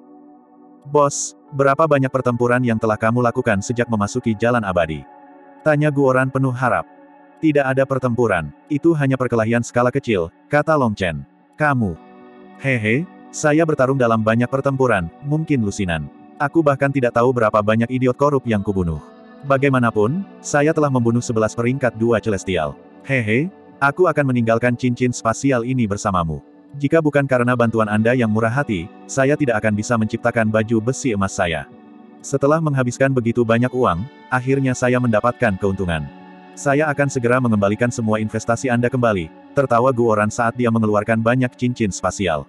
Bos, berapa banyak pertempuran yang telah kamu lakukan sejak memasuki jalan abadi? Tanya Guoran penuh harap. Tidak ada pertempuran, itu hanya perkelahian skala kecil, kata Long Chen. Kamu. Hehe, saya bertarung dalam banyak pertempuran, mungkin lusinan. Aku bahkan tidak tahu berapa banyak idiot korup yang kubunuh. Bagaimanapun, saya telah membunuh sebelas peringkat dua celestial. Hehe, aku akan meninggalkan cincin spasial ini bersamamu. Jika bukan karena bantuan Anda yang murah hati, saya tidak akan bisa menciptakan baju besi emas saya. Setelah menghabiskan begitu banyak uang, akhirnya saya mendapatkan keuntungan. Saya akan segera mengembalikan semua investasi Anda kembali, tertawa Guoran saat dia mengeluarkan banyak cincin spasial.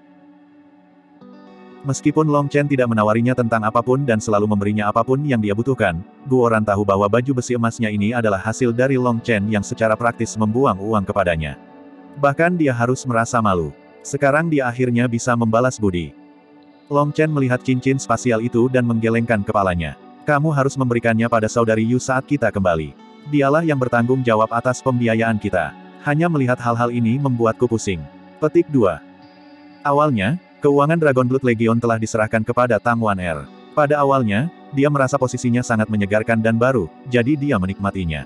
Meskipun Long Chen tidak menawarinya tentang apapun dan selalu memberinya apapun yang dia butuhkan, Guoran tahu bahwa baju besi emasnya ini adalah hasil dari Long Chen yang secara praktis membuang uang kepadanya. Bahkan dia harus merasa malu. Sekarang dia akhirnya bisa membalas budi. Long Chen melihat cincin spasial itu dan menggelengkan kepalanya. Kamu harus memberikannya pada saudari Yu saat kita kembali. Dialah yang bertanggung jawab atas pembiayaan kita. Hanya melihat hal-hal ini membuatku pusing. Petik dua. Awalnya, keuangan Dragon Blood Legion telah diserahkan kepada Tang Wan-er. Pada awalnya, dia merasa posisinya sangat menyegarkan dan baru, jadi dia menikmatinya.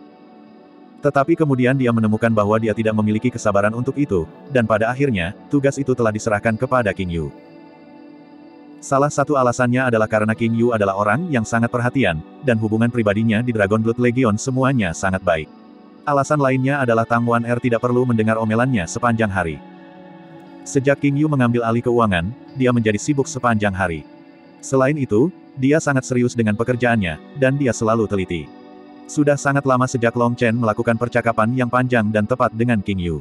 Tetapi kemudian dia menemukan bahwa dia tidak memiliki kesabaran untuk itu, dan pada akhirnya, tugas itu telah diserahkan kepada King Yu. Salah satu alasannya adalah karena King Yu adalah orang yang sangat perhatian, dan hubungan pribadinya di Dragon Blood Legion semuanya sangat baik. Alasan lainnya adalah Tang Wan-er tidak perlu mendengar omelannya sepanjang hari. Sejak King Yu mengambil alih keuangan, dia menjadi sibuk sepanjang hari. Selain itu, dia sangat serius dengan pekerjaannya, dan dia selalu teliti. Sudah sangat lama sejak Long Chen melakukan percakapan yang panjang dan tepat dengan King Yu.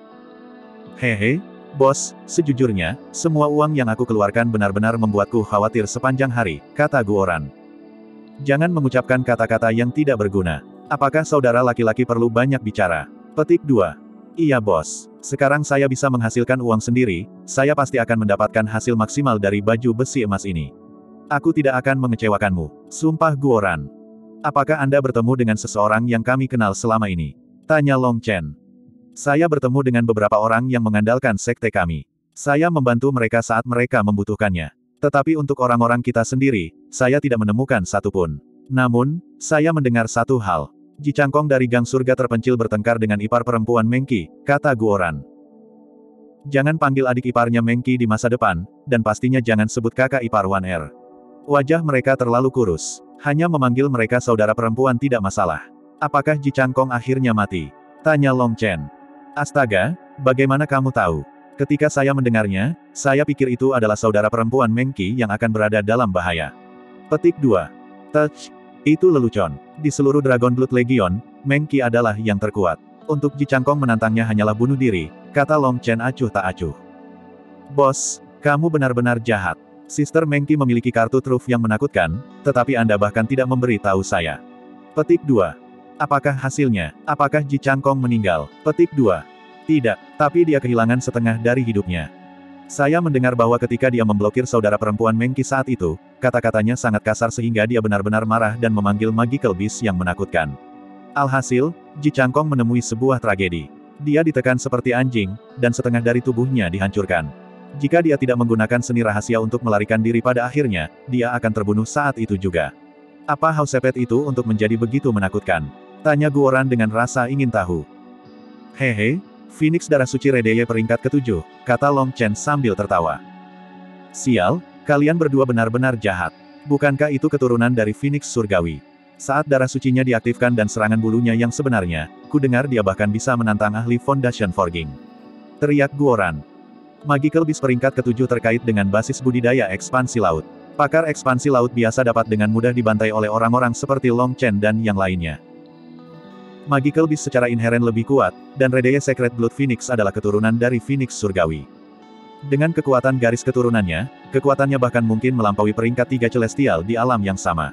Hehe, bos, sejujurnya, semua uang yang aku keluarkan benar-benar membuatku khawatir sepanjang hari, kata Guoran. Jangan mengucapkan kata-kata yang tidak berguna. Apakah saudara laki-laki perlu banyak bicara? Petik dua. Iya bos. Sekarang saya bisa menghasilkan uang sendiri, saya pasti akan mendapatkan hasil maksimal dari baju besi emas ini. Aku tidak akan mengecewakanmu. Sumpah Guoran. Apakah Anda bertemu dengan seseorang yang kami kenal selama ini? Tanya Long Chen. Saya bertemu dengan beberapa orang yang mengandalkan sekte kami. Saya membantu mereka saat mereka membutuhkannya. Tetapi untuk orang-orang kita sendiri, saya tidak menemukan satupun. Namun, saya mendengar satu hal. Ji Changkong dari Gang Surga terpencil bertengkar dengan ipar perempuan Meng Qi, kata Guoran. Jangan panggil adik iparnya Meng Qi di masa depan, dan pastinya jangan sebut kakak ipar Wan-er. Wajah mereka terlalu kurus. Hanya memanggil mereka saudara perempuan tidak masalah. Apakah Ji Changkong akhirnya mati? Tanya Long Chen. Astaga, bagaimana kamu tahu? Ketika saya mendengarnya, saya pikir itu adalah saudara perempuan Meng Qi yang akan berada dalam bahaya. Petik dua. Touch. Itu lelucon. Di seluruh Dragon Blood Legion, Meng Qi adalah yang terkuat. Untuk Ji Changkong menantangnya hanyalah bunuh diri, kata Long Chen acuh tak acuh. Bos, kamu benar-benar jahat. Sister Meng Qi memiliki kartu truf yang menakutkan, tetapi Anda bahkan tidak memberi tahu saya. Petik dua. Apakah hasilnya? Apakah Ji Changkong meninggal? Petik dua. Tidak, tapi dia kehilangan setengah dari hidupnya. Saya mendengar bahwa ketika dia memblokir saudara perempuan Mengki saat itu, kata-katanya sangat kasar sehingga dia benar-benar marah dan memanggil Magical Beast yang menakutkan. Alhasil, Ji Changkong menemui sebuah tragedi. Dia ditekan seperti anjing, dan setengah dari tubuhnya dihancurkan. Jika dia tidak menggunakan seni rahasia untuk melarikan diri pada akhirnya, dia akan terbunuh saat itu juga. Apa Hausepet itu untuk menjadi begitu menakutkan? Tanya Guoran dengan rasa ingin tahu. Hehe, Phoenix Darah Suci Redeye peringkat ketujuh, kata Long Chen sambil tertawa. Sial, kalian berdua benar-benar jahat. Bukankah itu keturunan dari Phoenix Surgawi? Saat darah sucinya diaktifkan dan serangan bulunya yang sebenarnya, ku dengar dia bahkan bisa menantang ahli Foundation Forging. Teriak Guoran. Magical Beast peringkat ketujuh terkait dengan basis budidaya ekspansi laut. Pakar ekspansi laut biasa dapat dengan mudah dibantai oleh orang-orang seperti Long Chen dan yang lainnya. Magical Beast secara inheren lebih kuat, dan Redeye Secret Blood Phoenix adalah keturunan dari Phoenix Surgawi. Dengan kekuatan garis keturunannya, kekuatannya bahkan mungkin melampaui peringkat tiga Celestial di alam yang sama.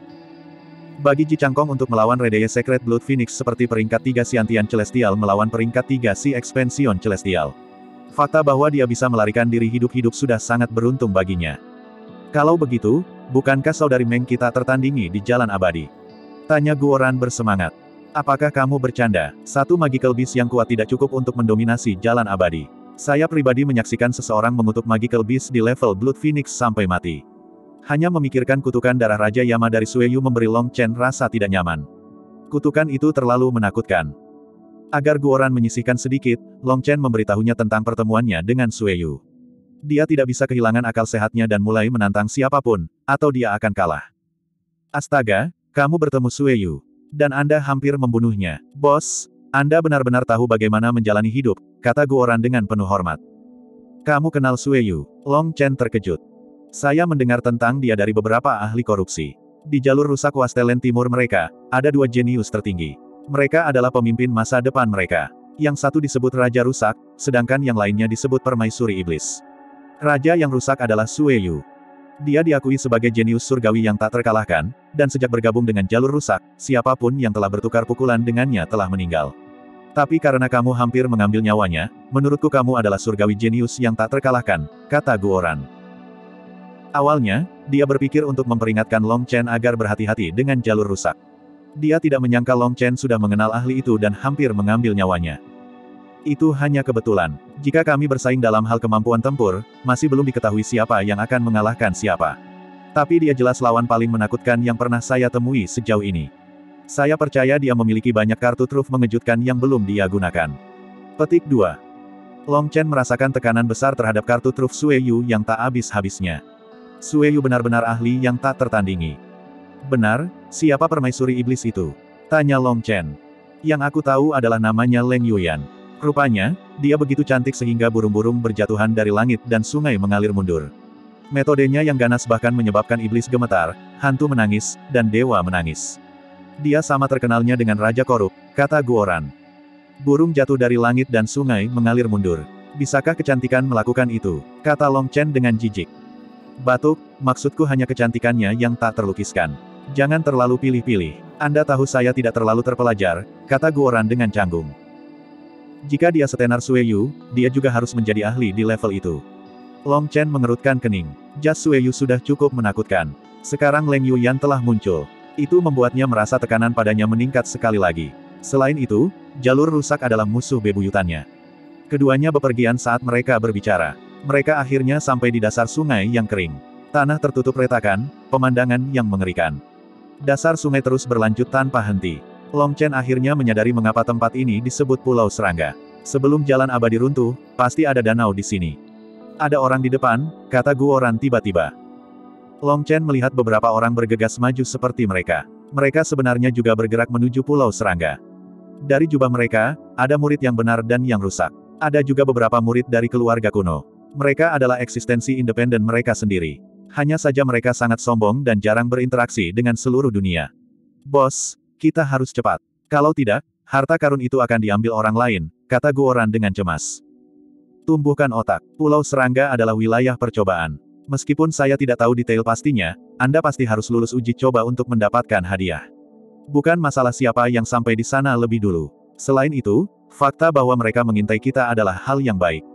Bagi Ji Changkong untuk melawan Redeye Secret Blood Phoenix seperti peringkat tiga Xiantian Celestial melawan peringkat tiga Si Expansion Celestial. Fakta bahwa dia bisa melarikan diri hidup-hidup sudah sangat beruntung baginya. Kalau begitu, bukankah saudari Meng kita tertandingi di jalan abadi? Tanya Guoran bersemangat. Apakah kamu bercanda? Satu Magical Beast yang kuat tidak cukup untuk mendominasi jalan abadi. Saya pribadi menyaksikan seseorang mengutuk Magical Beast di level Blood Phoenix sampai mati. Hanya memikirkan kutukan darah Raja Yama dari Sueyu memberi Long Chen rasa tidak nyaman. Kutukan itu terlalu menakutkan. Agar Guoran menyisihkan sedikit, Long Chen memberitahunya tentang pertemuannya dengan Sueyu. Dia tidak bisa kehilangan akal sehatnya dan mulai menantang siapapun, atau dia akan kalah. Astaga, kamu bertemu Sueyu. Dan Anda hampir membunuhnya. Bos, Anda benar-benar tahu bagaimana menjalani hidup, kata Guoran dengan penuh hormat. Kamu kenal Sueyu? Long Chen terkejut. Saya mendengar tentang dia dari beberapa ahli korupsi. Di jalur rusak Wastelen Timur mereka, ada dua jenius tertinggi. Mereka adalah pemimpin masa depan mereka. Yang satu disebut Raja Rusak, sedangkan yang lainnya disebut Permaisuri Iblis. Raja yang rusak adalah Sueyu. Dia diakui sebagai jenius surgawi yang tak terkalahkan, dan sejak bergabung dengan jalur rusak, siapapun yang telah bertukar pukulan dengannya telah meninggal. Tapi karena kamu hampir mengambil nyawanya, menurutku kamu adalah surgawi jenius yang tak terkalahkan, kata Guoran. Awalnya, dia berpikir untuk memperingatkan Long Chen agar berhati-hati dengan jalur rusak. Dia tidak menyangka Long Chen sudah mengenal ahli itu dan hampir mengambil nyawanya. Itu hanya kebetulan. Jika kami bersaing dalam hal kemampuan tempur, masih belum diketahui siapa yang akan mengalahkan siapa. Tapi dia jelas lawan paling menakutkan yang pernah saya temui sejauh ini. Saya percaya dia memiliki banyak kartu truf mengejutkan yang belum dia gunakan. Petik dua. Long Chen merasakan tekanan besar terhadap kartu truf Sueyu yang tak habis-habisnya. Sueyu benar-benar ahli yang tak tertandingi. Benar, siapa permaisuri iblis itu? Tanya Long Chen. Yang aku tahu adalah namanya Leng Yuyan. Rupanya, dia begitu cantik sehingga burung-burung berjatuhan dari langit dan sungai mengalir mundur. Metodenya yang ganas bahkan menyebabkan iblis gemetar, hantu menangis, dan dewa menangis. Dia sama terkenalnya dengan Raja Korup, kata Guoran. Burung jatuh dari langit dan sungai mengalir mundur. Bisakah kecantikan melakukan itu? Kata Long Chen dengan jijik. Batuk, maksudku hanya kecantikannya yang tak terlukiskan. Jangan terlalu pilih-pilih. Anda tahu saya tidak terlalu terpelajar, kata Guoran dengan canggung. Jika dia setenar Sueyu, dia juga harus menjadi ahli di level itu. Long Chen mengerutkan kening. Jas Sueyu sudah cukup menakutkan. Sekarang Leng Yuyan telah muncul. Itu membuatnya merasa tekanan padanya meningkat sekali lagi. Selain itu, jalur rusak adalah musuh bebuyutannya. Keduanya bepergian saat mereka berbicara. Mereka akhirnya sampai di dasar sungai yang kering. Tanah tertutup retakan, pemandangan yang mengerikan. Dasar sungai terus berlanjut tanpa henti. Long Chen akhirnya menyadari mengapa tempat ini disebut Pulau Serangga. Sebelum jalan abadi runtuh, pasti ada danau di sini. Ada orang di depan, kata Guoran tiba-tiba. Long Chen melihat beberapa orang bergegas maju seperti mereka. Mereka sebenarnya juga bergerak menuju Pulau Serangga. Dari jubah mereka, ada murid yang benar dan yang rusak. Ada juga beberapa murid dari keluarga kuno. Mereka adalah eksistensi independen mereka sendiri. Hanya saja mereka sangat sombong dan jarang berinteraksi dengan seluruh dunia. Bos, kita harus cepat. Kalau tidak, harta karun itu akan diambil orang lain, kata Guoran dengan cemas. Tumbuhkan otak. Pulau Serangga adalah wilayah percobaan. Meskipun saya tidak tahu detail pastinya, Anda pasti harus lulus uji coba untuk mendapatkan hadiah. Bukan masalah siapa yang sampai di sana lebih dulu. Selain itu, fakta bahwa mereka mengintai kita adalah hal yang baik.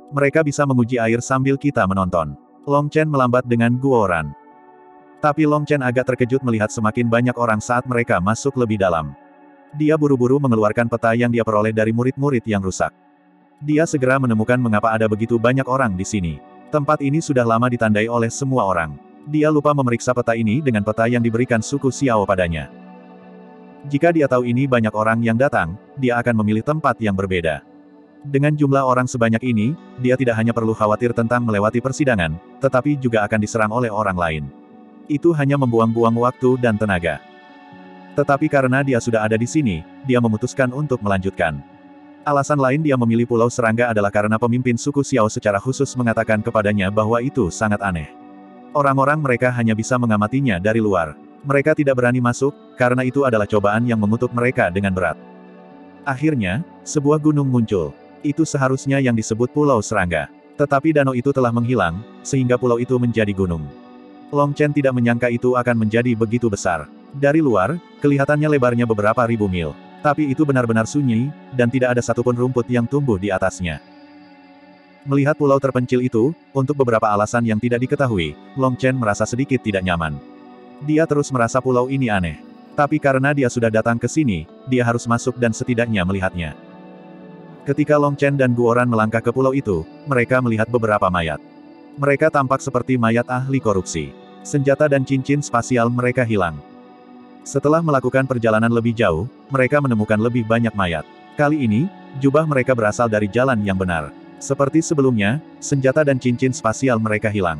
Mereka bisa menguji air sambil kita menonton. Long Chen melambat dengan Guoran. Tapi Long Chen agak terkejut melihat semakin banyak orang saat mereka masuk lebih dalam. Dia buru-buru mengeluarkan peta yang dia peroleh dari murid-murid yang rusak. Dia segera menemukan mengapa ada begitu banyak orang di sini. Tempat ini sudah lama ditandai oleh semua orang. Dia lupa memeriksa peta ini dengan peta yang diberikan suku Xiao padanya. Jika dia tahu ini banyak orang yang datang, dia akan memilih tempat yang berbeda. Dengan jumlah orang sebanyak ini, dia tidak hanya perlu khawatir tentang melewati persidangan, tetapi juga akan diserang oleh orang lain. Itu hanya membuang-buang waktu dan tenaga. Tetapi karena dia sudah ada di sini, dia memutuskan untuk melanjutkan. Alasan lain dia memilih Pulau Serangga adalah karena pemimpin suku Xiao secara khusus mengatakan kepadanya bahwa itu sangat aneh. Orang-orang mereka hanya bisa mengamatinya dari luar. Mereka tidak berani masuk, karena itu adalah cobaan yang mengutuk mereka dengan berat. Akhirnya, sebuah gunung muncul. Itu seharusnya yang disebut Pulau Serangga. Tetapi danau itu telah menghilang, sehingga pulau itu menjadi gunung. Long Chen tidak menyangka itu akan menjadi begitu besar. Dari luar, kelihatannya lebarnya beberapa ribu mil. Tapi itu benar-benar sunyi, dan tidak ada satupun rumput yang tumbuh di atasnya. Melihat pulau terpencil itu, untuk beberapa alasan yang tidak diketahui, Long Chen merasa sedikit tidak nyaman. Dia terus merasa pulau ini aneh. Tapi karena dia sudah datang ke sini, dia harus masuk dan setidaknya melihatnya. Ketika Long Chen dan Guoran melangkah ke pulau itu, mereka melihat beberapa mayat. Mereka tampak seperti mayat ahli korupsi. Senjata dan cincin spasial mereka hilang. Setelah melakukan perjalanan lebih jauh, mereka menemukan lebih banyak mayat. Kali ini, jubah mereka berasal dari jalan yang benar. Seperti sebelumnya, senjata dan cincin spasial mereka hilang.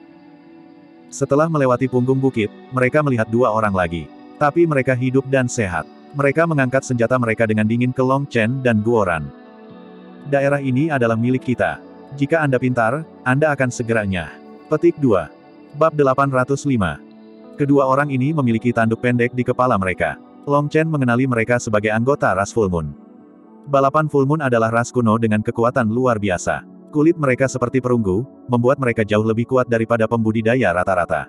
Setelah melewati punggung bukit, mereka melihat dua orang lagi. Tapi mereka hidup dan sehat. Mereka mengangkat senjata mereka dengan dingin ke Long Chen dan Guoran. Daerah ini adalah milik kita. Jika Anda pintar, Anda akan segera nyah. Petik dua. Bab delapan ratus lima. Kedua orang ini memiliki tanduk pendek di kepala mereka. Long Chen mengenali mereka sebagai anggota ras Full Moon. Balapan Full Moon adalah ras kuno dengan kekuatan luar biasa. Kulit mereka seperti perunggu, membuat mereka jauh lebih kuat daripada pembudidaya rata-rata.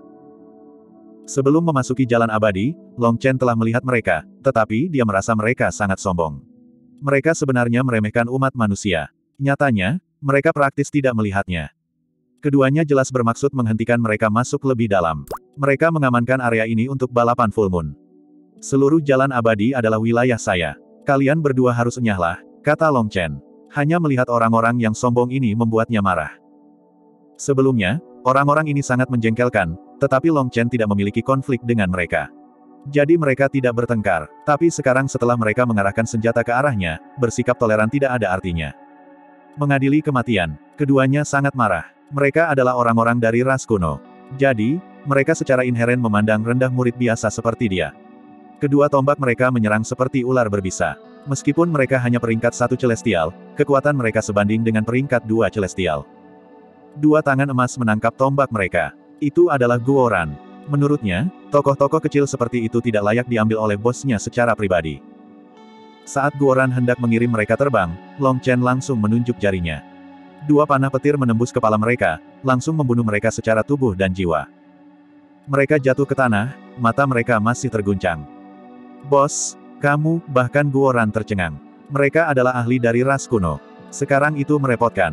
Sebelum memasuki jalan abadi, Long Chen telah melihat mereka, tetapi dia merasa mereka sangat sombong. Mereka sebenarnya meremehkan umat manusia. Nyatanya, mereka praktis tidak melihatnya. Keduanya jelas bermaksud menghentikan mereka masuk lebih dalam. Mereka mengamankan area ini untuk balapan Full Moon. Seluruh jalan abadi adalah wilayah saya. Kalian berdua harus enyahlah, kata Long Chen. Hanya melihat orang-orang yang sombong ini membuatnya marah. Sebelumnya, orang-orang ini sangat menjengkelkan, tetapi Long Chen tidak memiliki konflik dengan mereka. Jadi mereka tidak bertengkar, tapi sekarang setelah mereka mengarahkan senjata ke arahnya, bersikap toleran tidak ada artinya. Mengadili kematian, keduanya sangat marah. Mereka adalah orang-orang dari ras kuno. Jadi, mereka secara inheren memandang rendah murid biasa seperti dia. Kedua tombak mereka menyerang seperti ular berbisa. Meskipun mereka hanya peringkat satu celestial, kekuatan mereka sebanding dengan peringkat dua celestial. Dua tangan emas menangkap tombak mereka. Itu adalah Guoran. Menurutnya, tokoh-tokoh kecil seperti itu tidak layak diambil oleh bosnya secara pribadi. Saat Guoran hendak mengirim mereka terbang, Long Chen langsung menunjuk jarinya. Dua panah petir menembus kepala mereka, langsung membunuh mereka secara tubuh dan jiwa. Mereka jatuh ke tanah, mata mereka masih terguncang. Bos, kamu, bahkan Guoran tercengang. Mereka adalah ahli dari ras kuno. Sekarang itu merepotkan.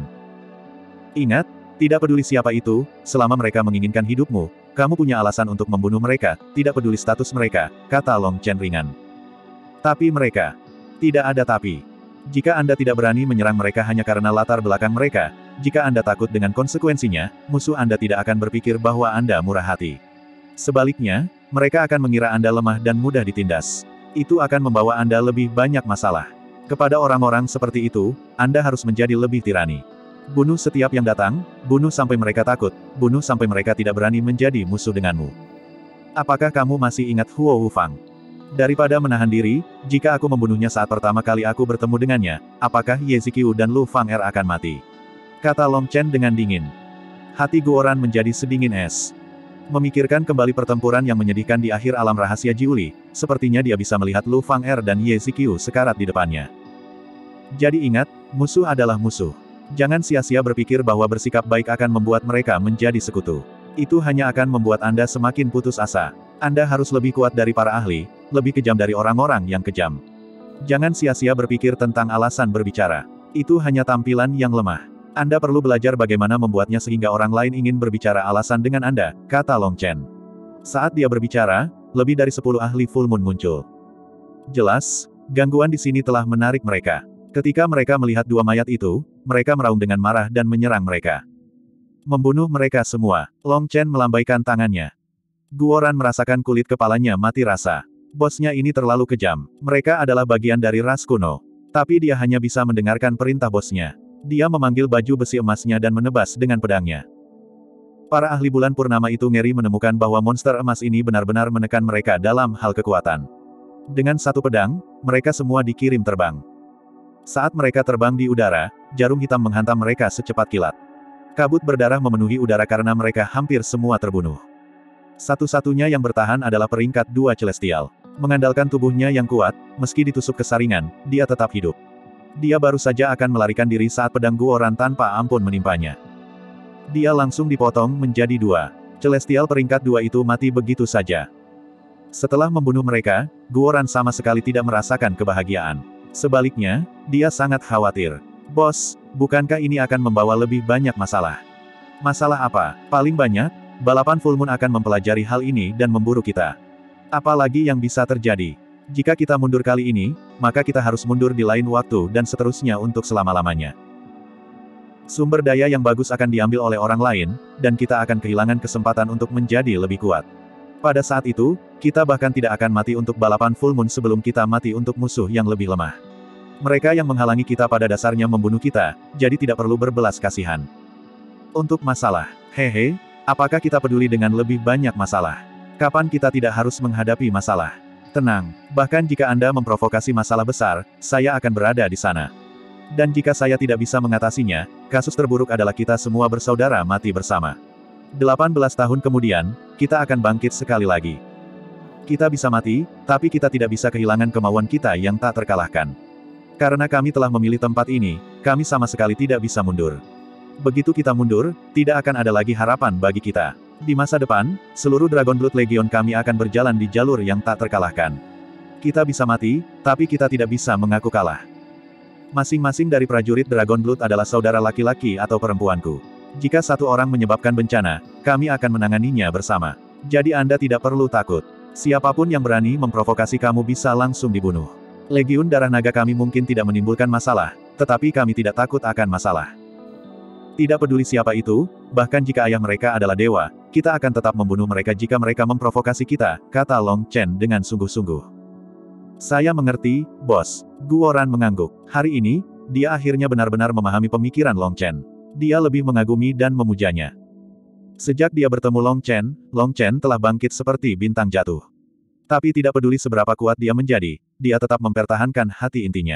Ingat, tidak peduli siapa itu, selama mereka menginginkan hidupmu, kamu punya alasan untuk membunuh mereka, tidak peduli status mereka, kata Long Chen ringan. Tapi mereka. Tidak ada tapi. Jika Anda tidak berani menyerang mereka hanya karena latar belakang mereka, jika Anda takut dengan konsekuensinya, musuh Anda tidak akan berpikir bahwa Anda murah hati. Sebaliknya, mereka akan mengira Anda lemah dan mudah ditindas. Itu akan membawa Anda lebih banyak masalah. Kepada orang-orang seperti itu, Anda harus menjadi lebih tirani. Bunuh setiap yang datang, bunuh sampai mereka takut, bunuh sampai mereka tidak berani menjadi musuh denganmu. Apakah kamu masih ingat Huo Wufang? Daripada menahan diri, jika aku membunuhnya saat pertama kali aku bertemu dengannya, apakah Ye Ziqiu dan Lu Fang'er akan mati? Kata Long Chen dengan dingin. Hati Guoran menjadi sedingin es. Memikirkan kembali pertempuran yang menyedihkan di akhir alam rahasia Jiuli, sepertinya dia bisa melihat Lu Fang'er dan Ye Ziqiu sekarat di depannya. Jadi ingat, musuh adalah musuh. Jangan sia-sia berpikir bahwa bersikap baik akan membuat mereka menjadi sekutu. Itu hanya akan membuat Anda semakin putus asa. Anda harus lebih kuat dari para ahli, lebih kejam dari orang-orang yang kejam. Jangan sia-sia berpikir tentang alasan berbicara. Itu hanya tampilan yang lemah. Anda perlu belajar bagaimana membuatnya sehingga orang lain ingin berbicara alasan dengan Anda, kata Long Chen. Saat dia berbicara, lebih dari sepuluh ahli Full Moon muncul. Jelas, gangguan di sini telah menarik mereka. Ketika mereka melihat dua mayat itu, mereka meraung dengan marah dan menyerang mereka. Membunuh mereka semua, Long Chen melambaikan tangannya. Guoran merasakan kulit kepalanya mati rasa. Bosnya ini terlalu kejam. Mereka adalah bagian dari ras kuno. Tapi dia hanya bisa mendengarkan perintah bosnya. Dia memanggil baju besi emasnya dan menebas dengan pedangnya. Para ahli bulan purnama itu ngeri menemukan bahwa monster emas ini benar-benar menekan mereka dalam hal kekuatan. Dengan satu pedang, mereka semua dikirim terbang. Saat mereka terbang di udara, jarum hitam menghantam mereka secepat kilat. Kabut berdarah memenuhi udara karena mereka hampir semua terbunuh. Satu-satunya yang bertahan adalah peringkat dua Celestial. Mengandalkan tubuhnya yang kuat, meski ditusuk kesaringan, dia tetap hidup. Dia baru saja akan melarikan diri saat pedang Guoran tanpa ampun menimpanya. Dia langsung dipotong menjadi dua. Celestial peringkat dua itu mati begitu saja. Setelah membunuh mereka, Guoran sama sekali tidak merasakan kebahagiaan. Sebaliknya, dia sangat khawatir. Bos, bukankah ini akan membawa lebih banyak masalah? Masalah apa? Paling banyak, balapan Full Moon akan mempelajari hal ini dan memburu kita. Apalagi yang bisa terjadi? Jika kita mundur kali ini, maka kita harus mundur di lain waktu dan seterusnya untuk selama-lamanya. Sumber daya yang bagus akan diambil oleh orang lain, dan kita akan kehilangan kesempatan untuk menjadi lebih kuat. Pada saat itu, kita bahkan tidak akan mati untuk balapan Full Moon sebelum kita mati untuk musuh yang lebih lemah. Mereka yang menghalangi kita pada dasarnya membunuh kita, jadi tidak perlu berbelas kasihan. Untuk masalah, hehe, apakah kita peduli dengan lebih banyak masalah? Kapan kita tidak harus menghadapi masalah? Tenang, bahkan jika Anda memprovokasi masalah besar, saya akan berada di sana. Dan jika saya tidak bisa mengatasinya, kasus terburuk adalah kita semua bersaudara mati bersama. delapan belas tahun kemudian, kita akan bangkit sekali lagi. Kita bisa mati, tapi kita tidak bisa kehilangan kemauan kita yang tak terkalahkan. Karena kami telah memilih tempat ini, kami sama sekali tidak bisa mundur. Begitu kita mundur, tidak akan ada lagi harapan bagi kita. Di masa depan, seluruh Dragon Blood Legion kami akan berjalan di jalur yang tak terkalahkan. Kita bisa mati, tapi kita tidak bisa mengaku kalah. Masing-masing dari prajurit Dragon Blood adalah saudara laki-laki atau perempuanku. Jika satu orang menyebabkan bencana, kami akan menanganinya bersama. Jadi Anda tidak perlu takut. Siapapun yang berani memprovokasi kamu bisa langsung dibunuh. Legiun Darah Naga kami mungkin tidak menimbulkan masalah, tetapi kami tidak takut akan masalah. Tidak peduli siapa itu, bahkan jika ayah mereka adalah dewa, kita akan tetap membunuh mereka jika mereka memprovokasi kita, kata Long Chen dengan sungguh-sungguh. Saya mengerti, bos. Guoran mengangguk. Hari ini, dia akhirnya benar-benar memahami pemikiran Long Chen. Dia lebih mengagumi dan memujanya. Sejak dia bertemu Long Chen, Long Chen telah bangkit seperti bintang jatuh. Tapi tidak peduli seberapa kuat dia menjadi, dia tetap mempertahankan hati intinya.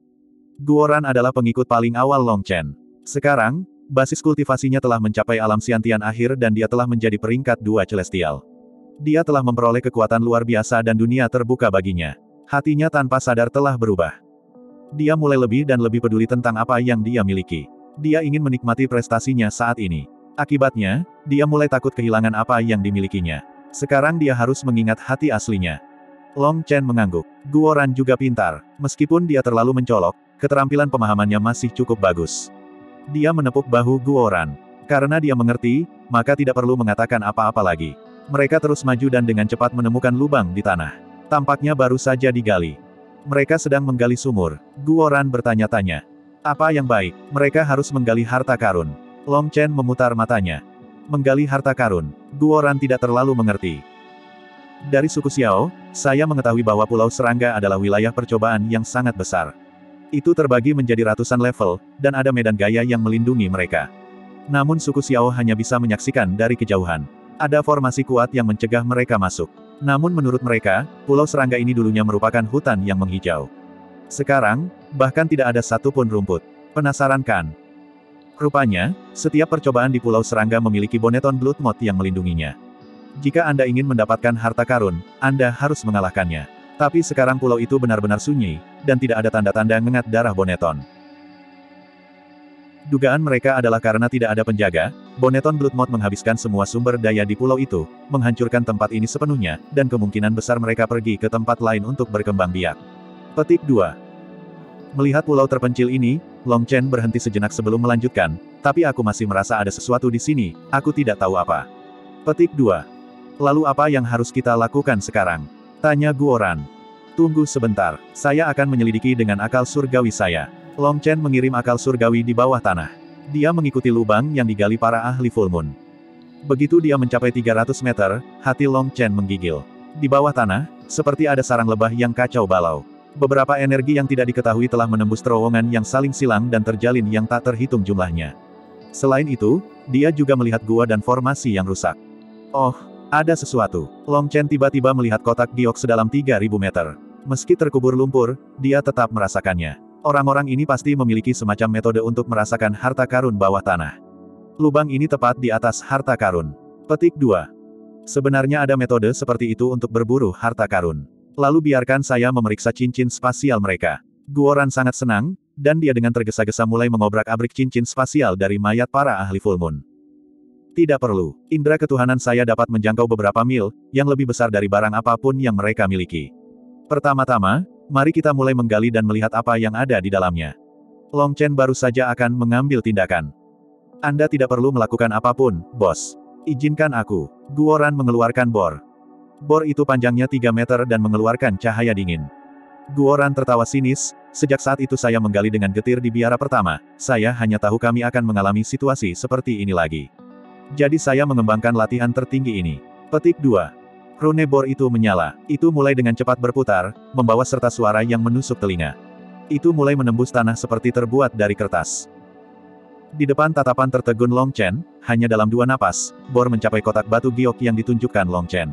Guoran adalah pengikut paling awal Long Chen. Sekarang, basis kultivasinya telah mencapai alam Xiantian akhir dan dia telah menjadi peringkat dua Celestial. Dia telah memperoleh kekuatan luar biasa dan dunia terbuka baginya. Hatinya tanpa sadar telah berubah. Dia mulai lebih dan lebih peduli tentang apa yang dia miliki. Dia ingin menikmati prestasinya saat ini. Akibatnya, dia mulai takut kehilangan apa yang dimilikinya. Sekarang dia harus mengingat hati aslinya. Long Chen mengangguk. Guoran juga pintar. Meskipun dia terlalu mencolok, keterampilan pemahamannya masih cukup bagus. Dia menepuk bahu Guoran. Karena dia mengerti, maka tidak perlu mengatakan apa-apa lagi. Mereka terus maju dan dengan cepat menemukan lubang di tanah. Tampaknya baru saja digali. Mereka sedang menggali sumur. Guoran bertanya-tanya. Apa yang baik? Mereka harus menggali harta karun. Long Chen memutar matanya. Menggali harta karun. Guoran tidak terlalu mengerti. Dari suku Xiao, saya mengetahui bahwa Pulau Serangga adalah wilayah percobaan yang sangat besar. Itu terbagi menjadi ratusan level, dan ada medan gaya yang melindungi mereka. Namun suku Xiao hanya bisa menyaksikan dari kejauhan. Ada formasi kuat yang mencegah mereka masuk. Namun menurut mereka, Pulau Serangga ini dulunya merupakan hutan yang menghijau. Sekarang, bahkan tidak ada satupun rumput. Penasaran kan? Rupanya, setiap percobaan di Pulau Serangga memiliki Boneton Blood Moth yang melindunginya. Jika Anda ingin mendapatkan harta karun, Anda harus mengalahkannya. Tapi sekarang pulau itu benar-benar sunyi, dan tidak ada tanda-tanda ngengat darah Boneton. Dugaan mereka adalah karena tidak ada penjaga, Boneton Blood Moth menghabiskan semua sumber daya di pulau itu, menghancurkan tempat ini sepenuhnya, dan kemungkinan besar mereka pergi ke tempat lain untuk berkembang biak. Petik dua. Melihat pulau terpencil ini, Long Chen berhenti sejenak sebelum melanjutkan, tapi aku masih merasa ada sesuatu di sini, aku tidak tahu apa. Petik dua. Lalu apa yang harus kita lakukan sekarang? Tanya Guoran. Tunggu sebentar, saya akan menyelidiki dengan akal surgawi saya. Long Chen mengirim akal surgawi di bawah tanah. Dia mengikuti lubang yang digali para ahli Full Moon. Begitu dia mencapai tiga ratus meter, hati Long Chen menggigil. Di bawah tanah, seperti ada sarang lebah yang kacau balau. Beberapa energi yang tidak diketahui telah menembus terowongan yang saling silang dan terjalin yang tak terhitung jumlahnya. Selain itu, dia juga melihat gua dan formasi yang rusak. Oh, ada sesuatu. Long Chen tiba-tiba melihat kotak giok sedalam tiga ribu meter. Meski terkubur lumpur, dia tetap merasakannya. Orang-orang ini pasti memiliki semacam metode untuk merasakan harta karun bawah tanah. Lubang ini tepat di atas harta karun. Petik dua. Sebenarnya ada metode seperti itu untuk berburu harta karun. Lalu biarkan saya memeriksa cincin spasial mereka. Guoran sangat senang, dan dia dengan tergesa-gesa mulai mengobrak-abrik cincin spasial dari mayat para ahli Full Moon. Tidak perlu, indera ketuhanan saya dapat menjangkau beberapa mil, yang lebih besar dari barang apapun yang mereka miliki. Pertama-tama, mari kita mulai menggali dan melihat apa yang ada di dalamnya. Long Chen baru saja akan mengambil tindakan. Anda tidak perlu melakukan apapun, bos. Izinkan aku. Guoran mengeluarkan bor. Bor itu panjangnya tiga meter dan mengeluarkan cahaya dingin. Guoran tertawa sinis, sejak saat itu saya menggali dengan getir di biara pertama, saya hanya tahu kami akan mengalami situasi seperti ini lagi. Jadi saya mengembangkan latihan tertinggi ini. Petik dua. Rune bor itu menyala, itu mulai dengan cepat berputar, membawa serta suara yang menusuk telinga. Itu mulai menembus tanah seperti terbuat dari kertas. Di depan tatapan tertegun Long Chen, hanya dalam dua napas, bor mencapai kotak batu giok yang ditunjukkan Long Chen.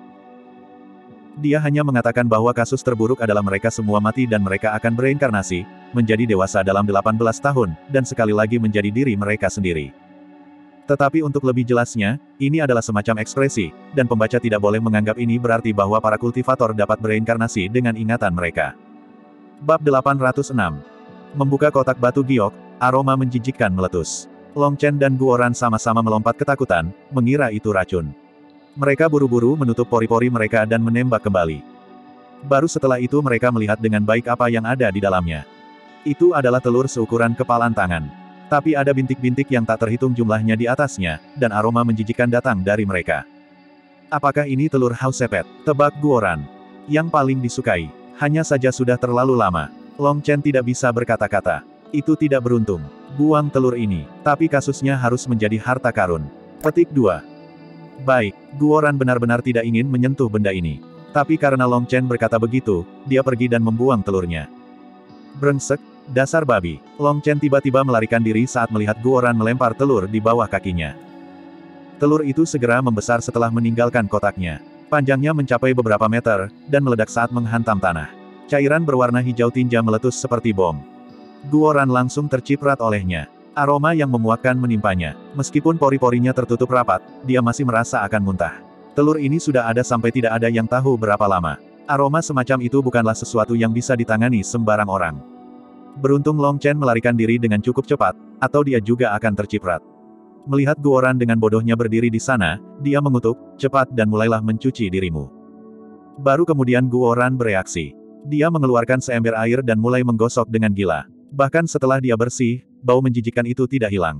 Dia hanya mengatakan bahwa kasus terburuk adalah mereka semua mati dan mereka akan bereinkarnasi, menjadi dewasa dalam delapan belas tahun, dan sekali lagi menjadi diri mereka sendiri. Tetapi untuk lebih jelasnya, ini adalah semacam ekspresi, dan pembaca tidak boleh menganggap ini berarti bahwa para kultivator dapat bereinkarnasi dengan ingatan mereka. Bab delapan ratus enam. Membuka kotak batu giok, aroma menjijikkan meletus. Long Chen dan Guoran sama-sama melompat ketakutan, mengira itu racun. Mereka buru-buru menutup pori-pori mereka dan menembak kembali. Baru setelah itu mereka melihat dengan baik apa yang ada di dalamnya. Itu adalah telur seukuran kepalan tangan. Tapi ada bintik-bintik yang tak terhitung jumlahnya di atasnya, dan aroma menjijikkan datang dari mereka. Apakah ini telur Hausepet? Tebak Guoran. Yang paling disukai. Hanya saja sudah terlalu lama. Long Chen tidak bisa berkata-kata. Itu tidak beruntung. Buang telur ini. Tapi kasusnya harus menjadi harta karun. Petik dua. Baik, Guoran benar-benar tidak ingin menyentuh benda ini. Tapi karena Long Chen berkata begitu, dia pergi dan membuang telurnya. Brengsek, dasar babi. Long Chen tiba-tiba melarikan diri saat melihat Guoran melempar telur di bawah kakinya. Telur itu segera membesar setelah meninggalkan kotaknya. Panjangnya mencapai beberapa meter, dan meledak saat menghantam tanah. Cairan berwarna hijau tinja meletus seperti bom. Guoran langsung terciprat olehnya. Aroma yang memuakkan menimpanya. Meskipun pori-porinya tertutup rapat, dia masih merasa akan muntah. Telur ini sudah ada sampai tidak ada yang tahu berapa lama. Aroma semacam itu bukanlah sesuatu yang bisa ditangani sembarang orang. Beruntung Long Chen melarikan diri dengan cukup cepat, atau dia juga akan terciprat. Melihat Guoran dengan bodohnya berdiri di sana, dia mengutuk, cepat dan mulailah mencuci dirimu. Baru kemudian Guoran bereaksi. Dia mengeluarkan seember air dan mulai menggosok dengan gila. Bahkan setelah dia bersih, bau menjijikkan itu tidak hilang.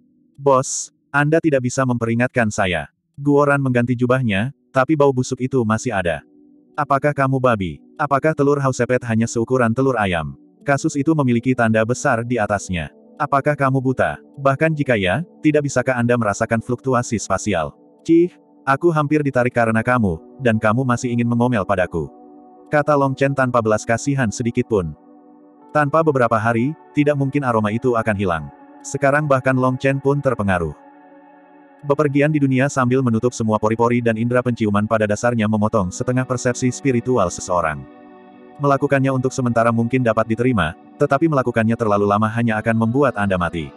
Bos, Anda tidak bisa memperingatkan saya. Guoran mengganti jubahnya, tapi bau busuk itu masih ada. Apakah kamu babi? Apakah telur Hausepet hanya seukuran telur ayam? Kasus itu memiliki tanda besar di atasnya. Apakah kamu buta? Bahkan jika ya, tidak bisakah Anda merasakan fluktuasi spasial? Cih, aku hampir ditarik karena kamu, dan kamu masih ingin mengomel padaku. Kata Long Chen tanpa belas kasihan sedikitpun. Tanpa beberapa hari, tidak mungkin aroma itu akan hilang. Sekarang bahkan Long Chen pun terpengaruh. Bepergian di dunia sambil menutup semua pori-pori dan indera penciuman pada dasarnya memotong setengah persepsi spiritual seseorang. Melakukannya untuk sementara mungkin dapat diterima, tetapi melakukannya terlalu lama hanya akan membuat Anda mati.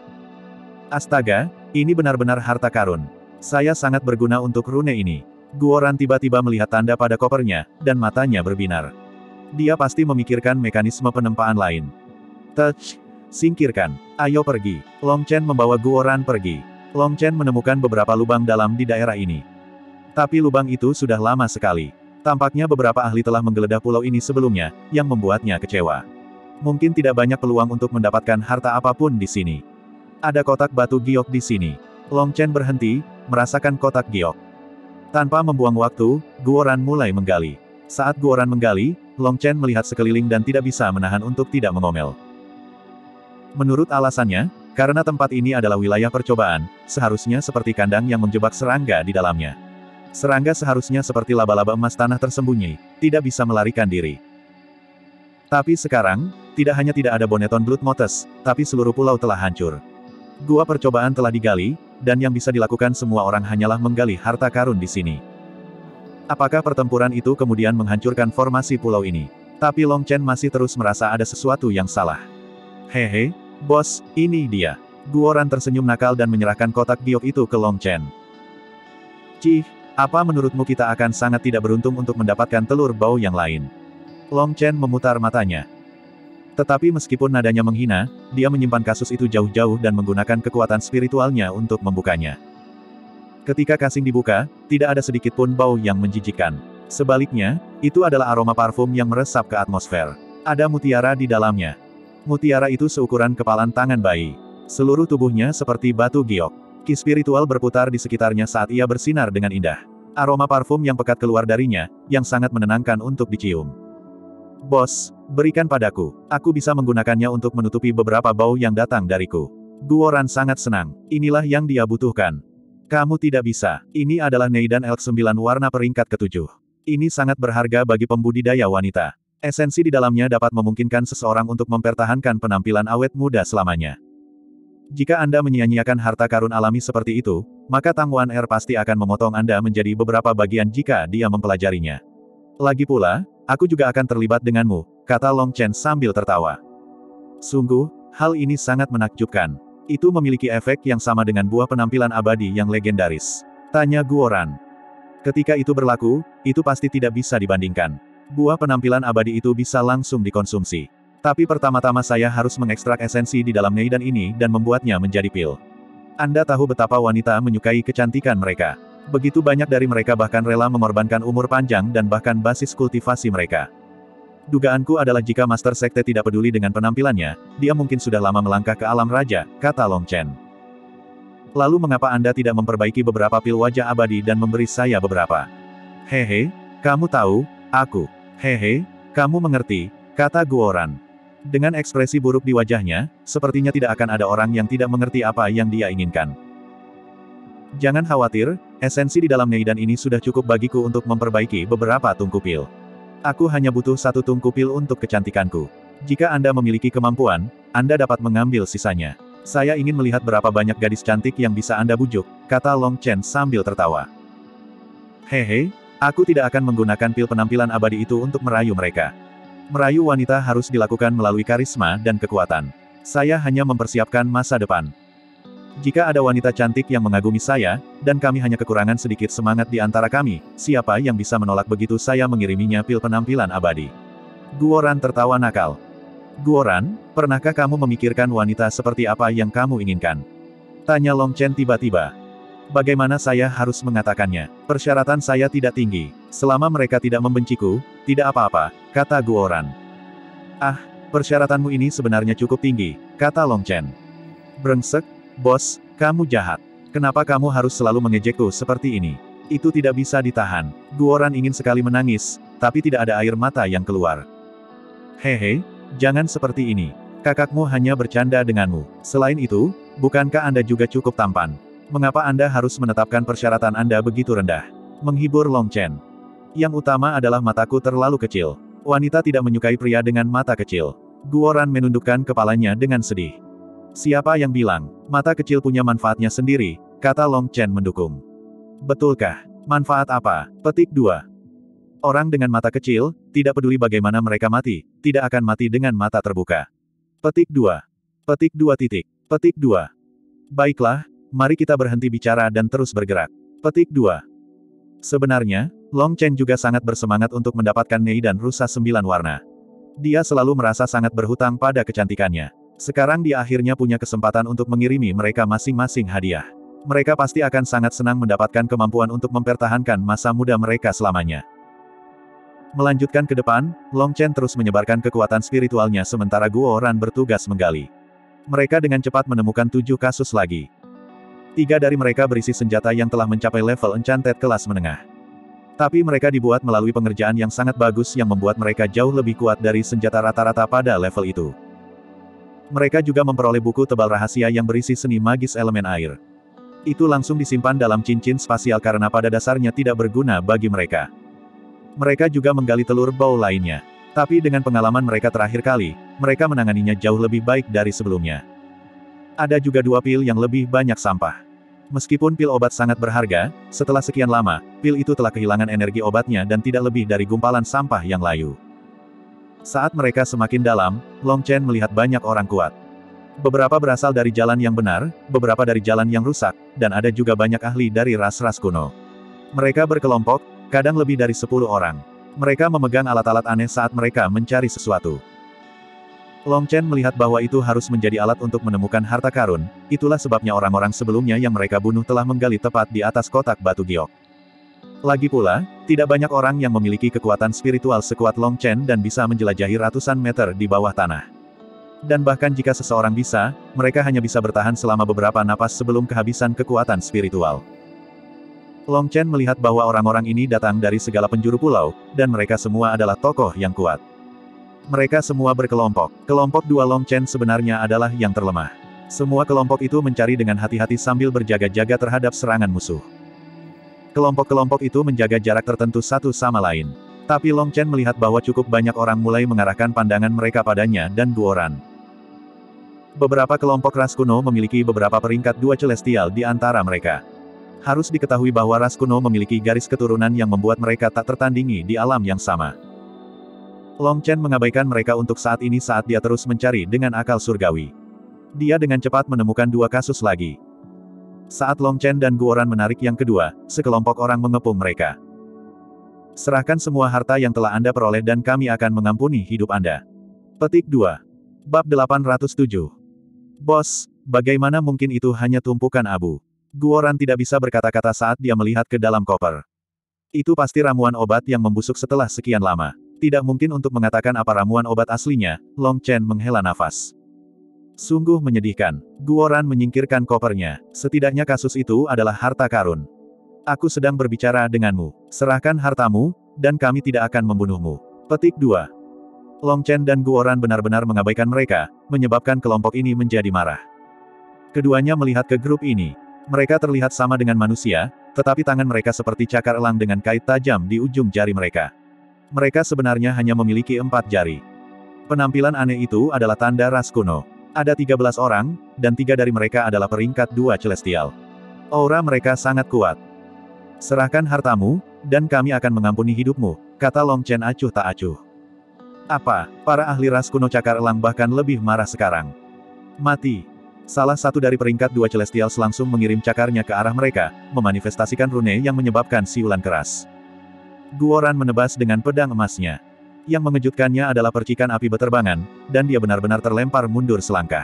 Astaga, ini benar-benar harta karun. Saya sangat berguna untuk rune ini. Guoran tiba-tiba melihat tanda pada kopernya, dan matanya berbinar. Dia pasti memikirkan mekanisme penempaan lain. Touch. Singkirkan. Ayo pergi. Long Chen membawa Guoran pergi. Long Chen menemukan beberapa lubang dalam di daerah ini. Tapi lubang itu sudah lama sekali. Tampaknya beberapa ahli telah menggeledah pulau ini sebelumnya, yang membuatnya kecewa. Mungkin tidak banyak peluang untuk mendapatkan harta apapun di sini. Ada kotak batu giok di sini. Long Chen berhenti, merasakan kotak giok. Tanpa membuang waktu, Guoran mulai menggali. Saat Guoran menggali, Long Chen melihat sekeliling dan tidak bisa menahan untuk tidak mengomel. Menurut alasannya, karena tempat ini adalah wilayah percobaan, seharusnya seperti kandang yang menjebak serangga di dalamnya. Serangga seharusnya seperti laba-laba emas tanah tersembunyi, tidak bisa melarikan diri. Tapi sekarang, tidak hanya tidak ada Boneton Blood Motes, tapi seluruh pulau telah hancur. Gua percobaan telah digali, dan yang bisa dilakukan semua orang hanyalah menggali harta karun di sini. Apakah pertempuran itu kemudian menghancurkan formasi pulau ini? Tapi Long Chen masih terus merasa ada sesuatu yang salah. Hehe, bos, ini dia. Guoran tersenyum nakal dan menyerahkan kotak giok itu ke Long Chen. Cih, apa menurutmu kita akan sangat tidak beruntung untuk mendapatkan telur bau yang lain? Long Chen memutar matanya. Tetapi meskipun nadanya menghina, dia menyimpan kasus itu jauh-jauh dan menggunakan kekuatan spiritualnya untuk membukanya. Ketika kasing dibuka, tidak ada sedikit pun bau yang menjijikkan. Sebaliknya, itu adalah aroma parfum yang meresap ke atmosfer. Ada mutiara di dalamnya. Mutiara itu seukuran kepalan tangan bayi. Seluruh tubuhnya seperti batu giok. Ki spiritual berputar di sekitarnya saat ia bersinar dengan indah. Aroma parfum yang pekat keluar darinya, yang sangat menenangkan untuk dicium. Bos, berikan padaku. Aku bisa menggunakannya untuk menutupi beberapa bau yang datang dariku. Guoran sangat senang. Inilah yang dia butuhkan. Kamu tidak bisa. Ini adalah Neidan Elk sembilan warna peringkat ketujuh. Ini sangat berharga bagi pembudidaya wanita. Esensi di dalamnya dapat memungkinkan seseorang untuk mempertahankan penampilan awet muda selamanya. Jika Anda menyia-nyiakan harta karun alami seperti itu, maka Tang Wan Er pasti akan memotong Anda menjadi beberapa bagian jika dia mempelajarinya. Lagi pula, aku juga akan terlibat denganmu, kata Long Chen sambil tertawa. Sungguh, hal ini sangat menakjubkan. Itu memiliki efek yang sama dengan buah penampilan abadi yang legendaris. Tanya Guoran. Ketika itu berlaku, itu pasti tidak bisa dibandingkan. Buah penampilan abadi itu bisa langsung dikonsumsi. Tapi pertama-tama saya harus mengekstrak esensi di dalam Neidan ini dan membuatnya menjadi pil. Anda tahu betapa wanita menyukai kecantikan mereka. Begitu banyak dari mereka bahkan rela mengorbankan umur panjang dan bahkan basis kultivasi mereka. Dugaanku adalah jika Master Sekte tidak peduli dengan penampilannya, dia mungkin sudah lama melangkah ke alam raja, kata Long Chen. Lalu mengapa Anda tidak memperbaiki beberapa pil wajah abadi dan memberi saya beberapa? Hehe, kamu tahu, aku. Hehe, kamu mengerti, kata Guoran. Dengan ekspresi buruk di wajahnya, sepertinya tidak akan ada orang yang tidak mengerti apa yang dia inginkan. Jangan khawatir, esensi di dalam Neidan ini sudah cukup bagiku untuk memperbaiki beberapa tungku pil. Aku hanya butuh satu tungku pil untuk kecantikanku. Jika Anda memiliki kemampuan, Anda dapat mengambil sisanya. Saya ingin melihat berapa banyak gadis cantik yang bisa Anda bujuk, kata Long Chen sambil tertawa. Hehe, aku tidak akan menggunakan pil penampilan abadi itu untuk merayu mereka. Merayu wanita harus dilakukan melalui karisma dan kekuatan. Saya hanya mempersiapkan masa depan. Jika ada wanita cantik yang mengagumi saya, dan kami hanya kekurangan sedikit semangat di antara kami, siapa yang bisa menolak begitu saya mengiriminya pil penampilan abadi? Guoran tertawa nakal. Guoran, pernahkah kamu memikirkan wanita seperti apa yang kamu inginkan? Tanya Long Chen tiba-tiba. Bagaimana saya harus mengatakannya? Persyaratan saya tidak tinggi. Selama mereka tidak membenciku, tidak apa-apa, kata Guoran. Ah, persyaratanmu ini sebenarnya cukup tinggi, kata Long Chen. Brengsek, bos, kamu jahat. Kenapa kamu harus selalu mengejekku seperti ini? Itu tidak bisa ditahan. Guoran ingin sekali menangis, tapi tidak ada air mata yang keluar. Hehe, jangan seperti ini. Kakakmu hanya bercanda denganmu. Selain itu, bukankah Anda juga cukup tampan? Mengapa Anda harus menetapkan persyaratan Anda begitu rendah? Menghibur Long Chen. Yang utama adalah mataku terlalu kecil. Wanita tidak menyukai pria dengan mata kecil. Guoran menundukkan kepalanya dengan sedih. Siapa yang bilang, mata kecil punya manfaatnya sendiri, kata Long Chen mendukung. Betulkah? Manfaat apa? Petik dua. Orang dengan mata kecil, tidak peduli bagaimana mereka mati, tidak akan mati dengan mata terbuka. Petik dua. Petik dua titik. Petik dua. Baiklah, mari kita berhenti bicara dan terus bergerak. Petik dua. Sebenarnya, Long Chen juga sangat bersemangat untuk mendapatkan Neidan rusa sembilan warna. Dia selalu merasa sangat berhutang pada kecantikannya. Sekarang dia akhirnya punya kesempatan untuk mengirimi mereka masing-masing hadiah. Mereka pasti akan sangat senang mendapatkan kemampuan untuk mempertahankan masa muda mereka selamanya. Melanjutkan ke depan, Long Chen terus menyebarkan kekuatan spiritualnya sementara Guo Ran bertugas menggali. Mereka dengan cepat menemukan tujuh kasus lagi. Tiga dari mereka berisi senjata yang telah mencapai level enchanted kelas menengah. Tapi mereka dibuat melalui pengerjaan yang sangat bagus yang membuat mereka jauh lebih kuat dari senjata rata-rata pada level itu. Mereka juga memperoleh buku tebal rahasia yang berisi seni magis elemen air. Itu langsung disimpan dalam cincin spasial karena pada dasarnya tidak berguna bagi mereka. Mereka juga menggali telur bau lainnya. Tapi dengan pengalaman mereka terakhir kali, mereka menanganinya jauh lebih baik dari sebelumnya. Ada juga dua pil yang lebih banyak sampah. Meskipun pil obat sangat berharga, setelah sekian lama, pil itu telah kehilangan energi obatnya dan tidak lebih dari gumpalan sampah yang layu. Saat mereka semakin dalam, Long Chen melihat banyak orang kuat. Beberapa berasal dari jalan yang benar, beberapa dari jalan yang rusak, dan ada juga banyak ahli dari ras-ras kuno. Mereka berkelompok, kadang lebih dari sepuluh orang. Mereka memegang alat-alat aneh saat mereka mencari sesuatu. Long Chen melihat bahwa itu harus menjadi alat untuk menemukan harta karun, itulah sebabnya orang-orang sebelumnya yang mereka bunuh telah menggali tepat di atas kotak batu giok. Lagi pula, tidak banyak orang yang memiliki kekuatan spiritual sekuat Long Chen dan bisa menjelajahi ratusan meter di bawah tanah. Dan bahkan jika seseorang bisa, mereka hanya bisa bertahan selama beberapa napas sebelum kehabisan kekuatan spiritual. Long Chen melihat bahwa orang-orang ini datang dari segala penjuru pulau, dan mereka semua adalah tokoh yang kuat. Mereka semua berkelompok. Kelompok dua Long Chen sebenarnya adalah yang terlemah. Semua kelompok itu mencari dengan hati-hati sambil berjaga-jaga terhadap serangan musuh. Kelompok-kelompok itu menjaga jarak tertentu satu sama lain. Tapi Long Chen melihat bahwa cukup banyak orang mulai mengarahkan pandangan mereka padanya dan Guo Ran. Beberapa kelompok ras kuno memiliki beberapa peringkat dua celestial di antara mereka. Harus diketahui bahwa ras kuno memiliki garis keturunan yang membuat mereka tak tertandingi di alam yang sama. Long Chen mengabaikan mereka untuk saat ini saat dia terus mencari dengan akal surgawi. Dia dengan cepat menemukan dua kasus lagi. Saat Long Chen dan Guo Ran menarik yang kedua, sekelompok orang mengepung mereka. Serahkan semua harta yang telah Anda peroleh dan kami akan mengampuni hidup Anda. Petik dua. Bab delapan ratus tujuh. Bos, bagaimana mungkin itu hanya tumpukan abu? Guo Ran tidak bisa berkata-kata saat dia melihat ke dalam koper. Itu pasti ramuan obat yang membusuk setelah sekian lama. Tidak mungkin untuk mengatakan apa ramuan obat aslinya, Long Chen menghela nafas. Sungguh menyedihkan. Guo Ran menyingkirkan kopernya. Setidaknya kasus itu adalah harta karun. Aku sedang berbicara denganmu. Serahkan hartamu, dan kami tidak akan membunuhmu. Petik dua. Long Chen dan Guo Ran benar-benar mengabaikan mereka, menyebabkan kelompok ini menjadi marah. Keduanya melihat ke grup ini. Mereka terlihat sama dengan manusia, tetapi tangan mereka seperti cakar elang dengan kait tajam di ujung jari mereka. Mereka sebenarnya hanya memiliki empat jari. Penampilan aneh itu adalah tanda ras kuno. Ada tiga belas orang, dan tiga dari mereka adalah peringkat dua celestial. Aura mereka sangat kuat. Serahkan hartamu, dan kami akan mengampuni hidupmu, kata Long Chen acuh tak acuh. Apa, para ahli ras kuno cakar elang bahkan lebih marah sekarang. Mati. Salah satu dari peringkat dua celestials langsung mengirim cakarnya ke arah mereka, memanifestasikan rune yang menyebabkan siulan keras. Guo Ran menebas dengan pedang emasnya. Yang mengejutkannya adalah percikan api beterbangan, dan dia benar-benar terlempar mundur selangkah.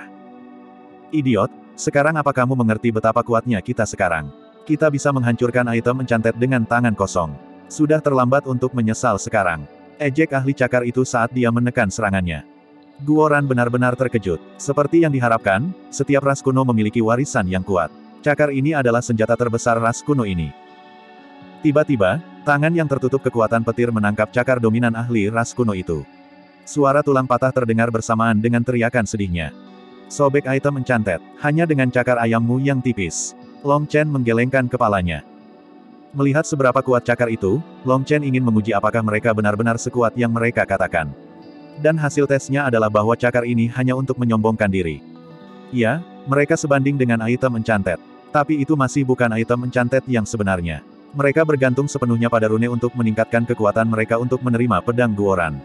Idiot, sekarang apa kamu mengerti betapa kuatnya kita sekarang? Kita bisa menghancurkan item encanted dengan tangan kosong. Sudah terlambat untuk menyesal sekarang. Ejek ahli cakar itu saat dia menekan serangannya. Guo Ran benar-benar terkejut. Seperti yang diharapkan, setiap ras kuno memiliki warisan yang kuat. Cakar ini adalah senjata terbesar ras kuno ini. Tiba-tiba, tangan yang tertutup kekuatan petir menangkap cakar dominan ahli ras kuno itu. Suara tulang patah terdengar bersamaan dengan teriakan sedihnya. Sobek item enchanted, hanya dengan cakar ayammu yang tipis. Long Chen menggelengkan kepalanya. Melihat seberapa kuat cakar itu, Long Chen ingin menguji apakah mereka benar-benar sekuat yang mereka katakan. Dan hasil tesnya adalah bahwa cakar ini hanya untuk menyombongkan diri. Ya, mereka sebanding dengan item enchanted. Tapi itu masih bukan item enchanted yang sebenarnya. Mereka bergantung sepenuhnya pada rune untuk meningkatkan kekuatan mereka untuk menerima pedang Guo Ran.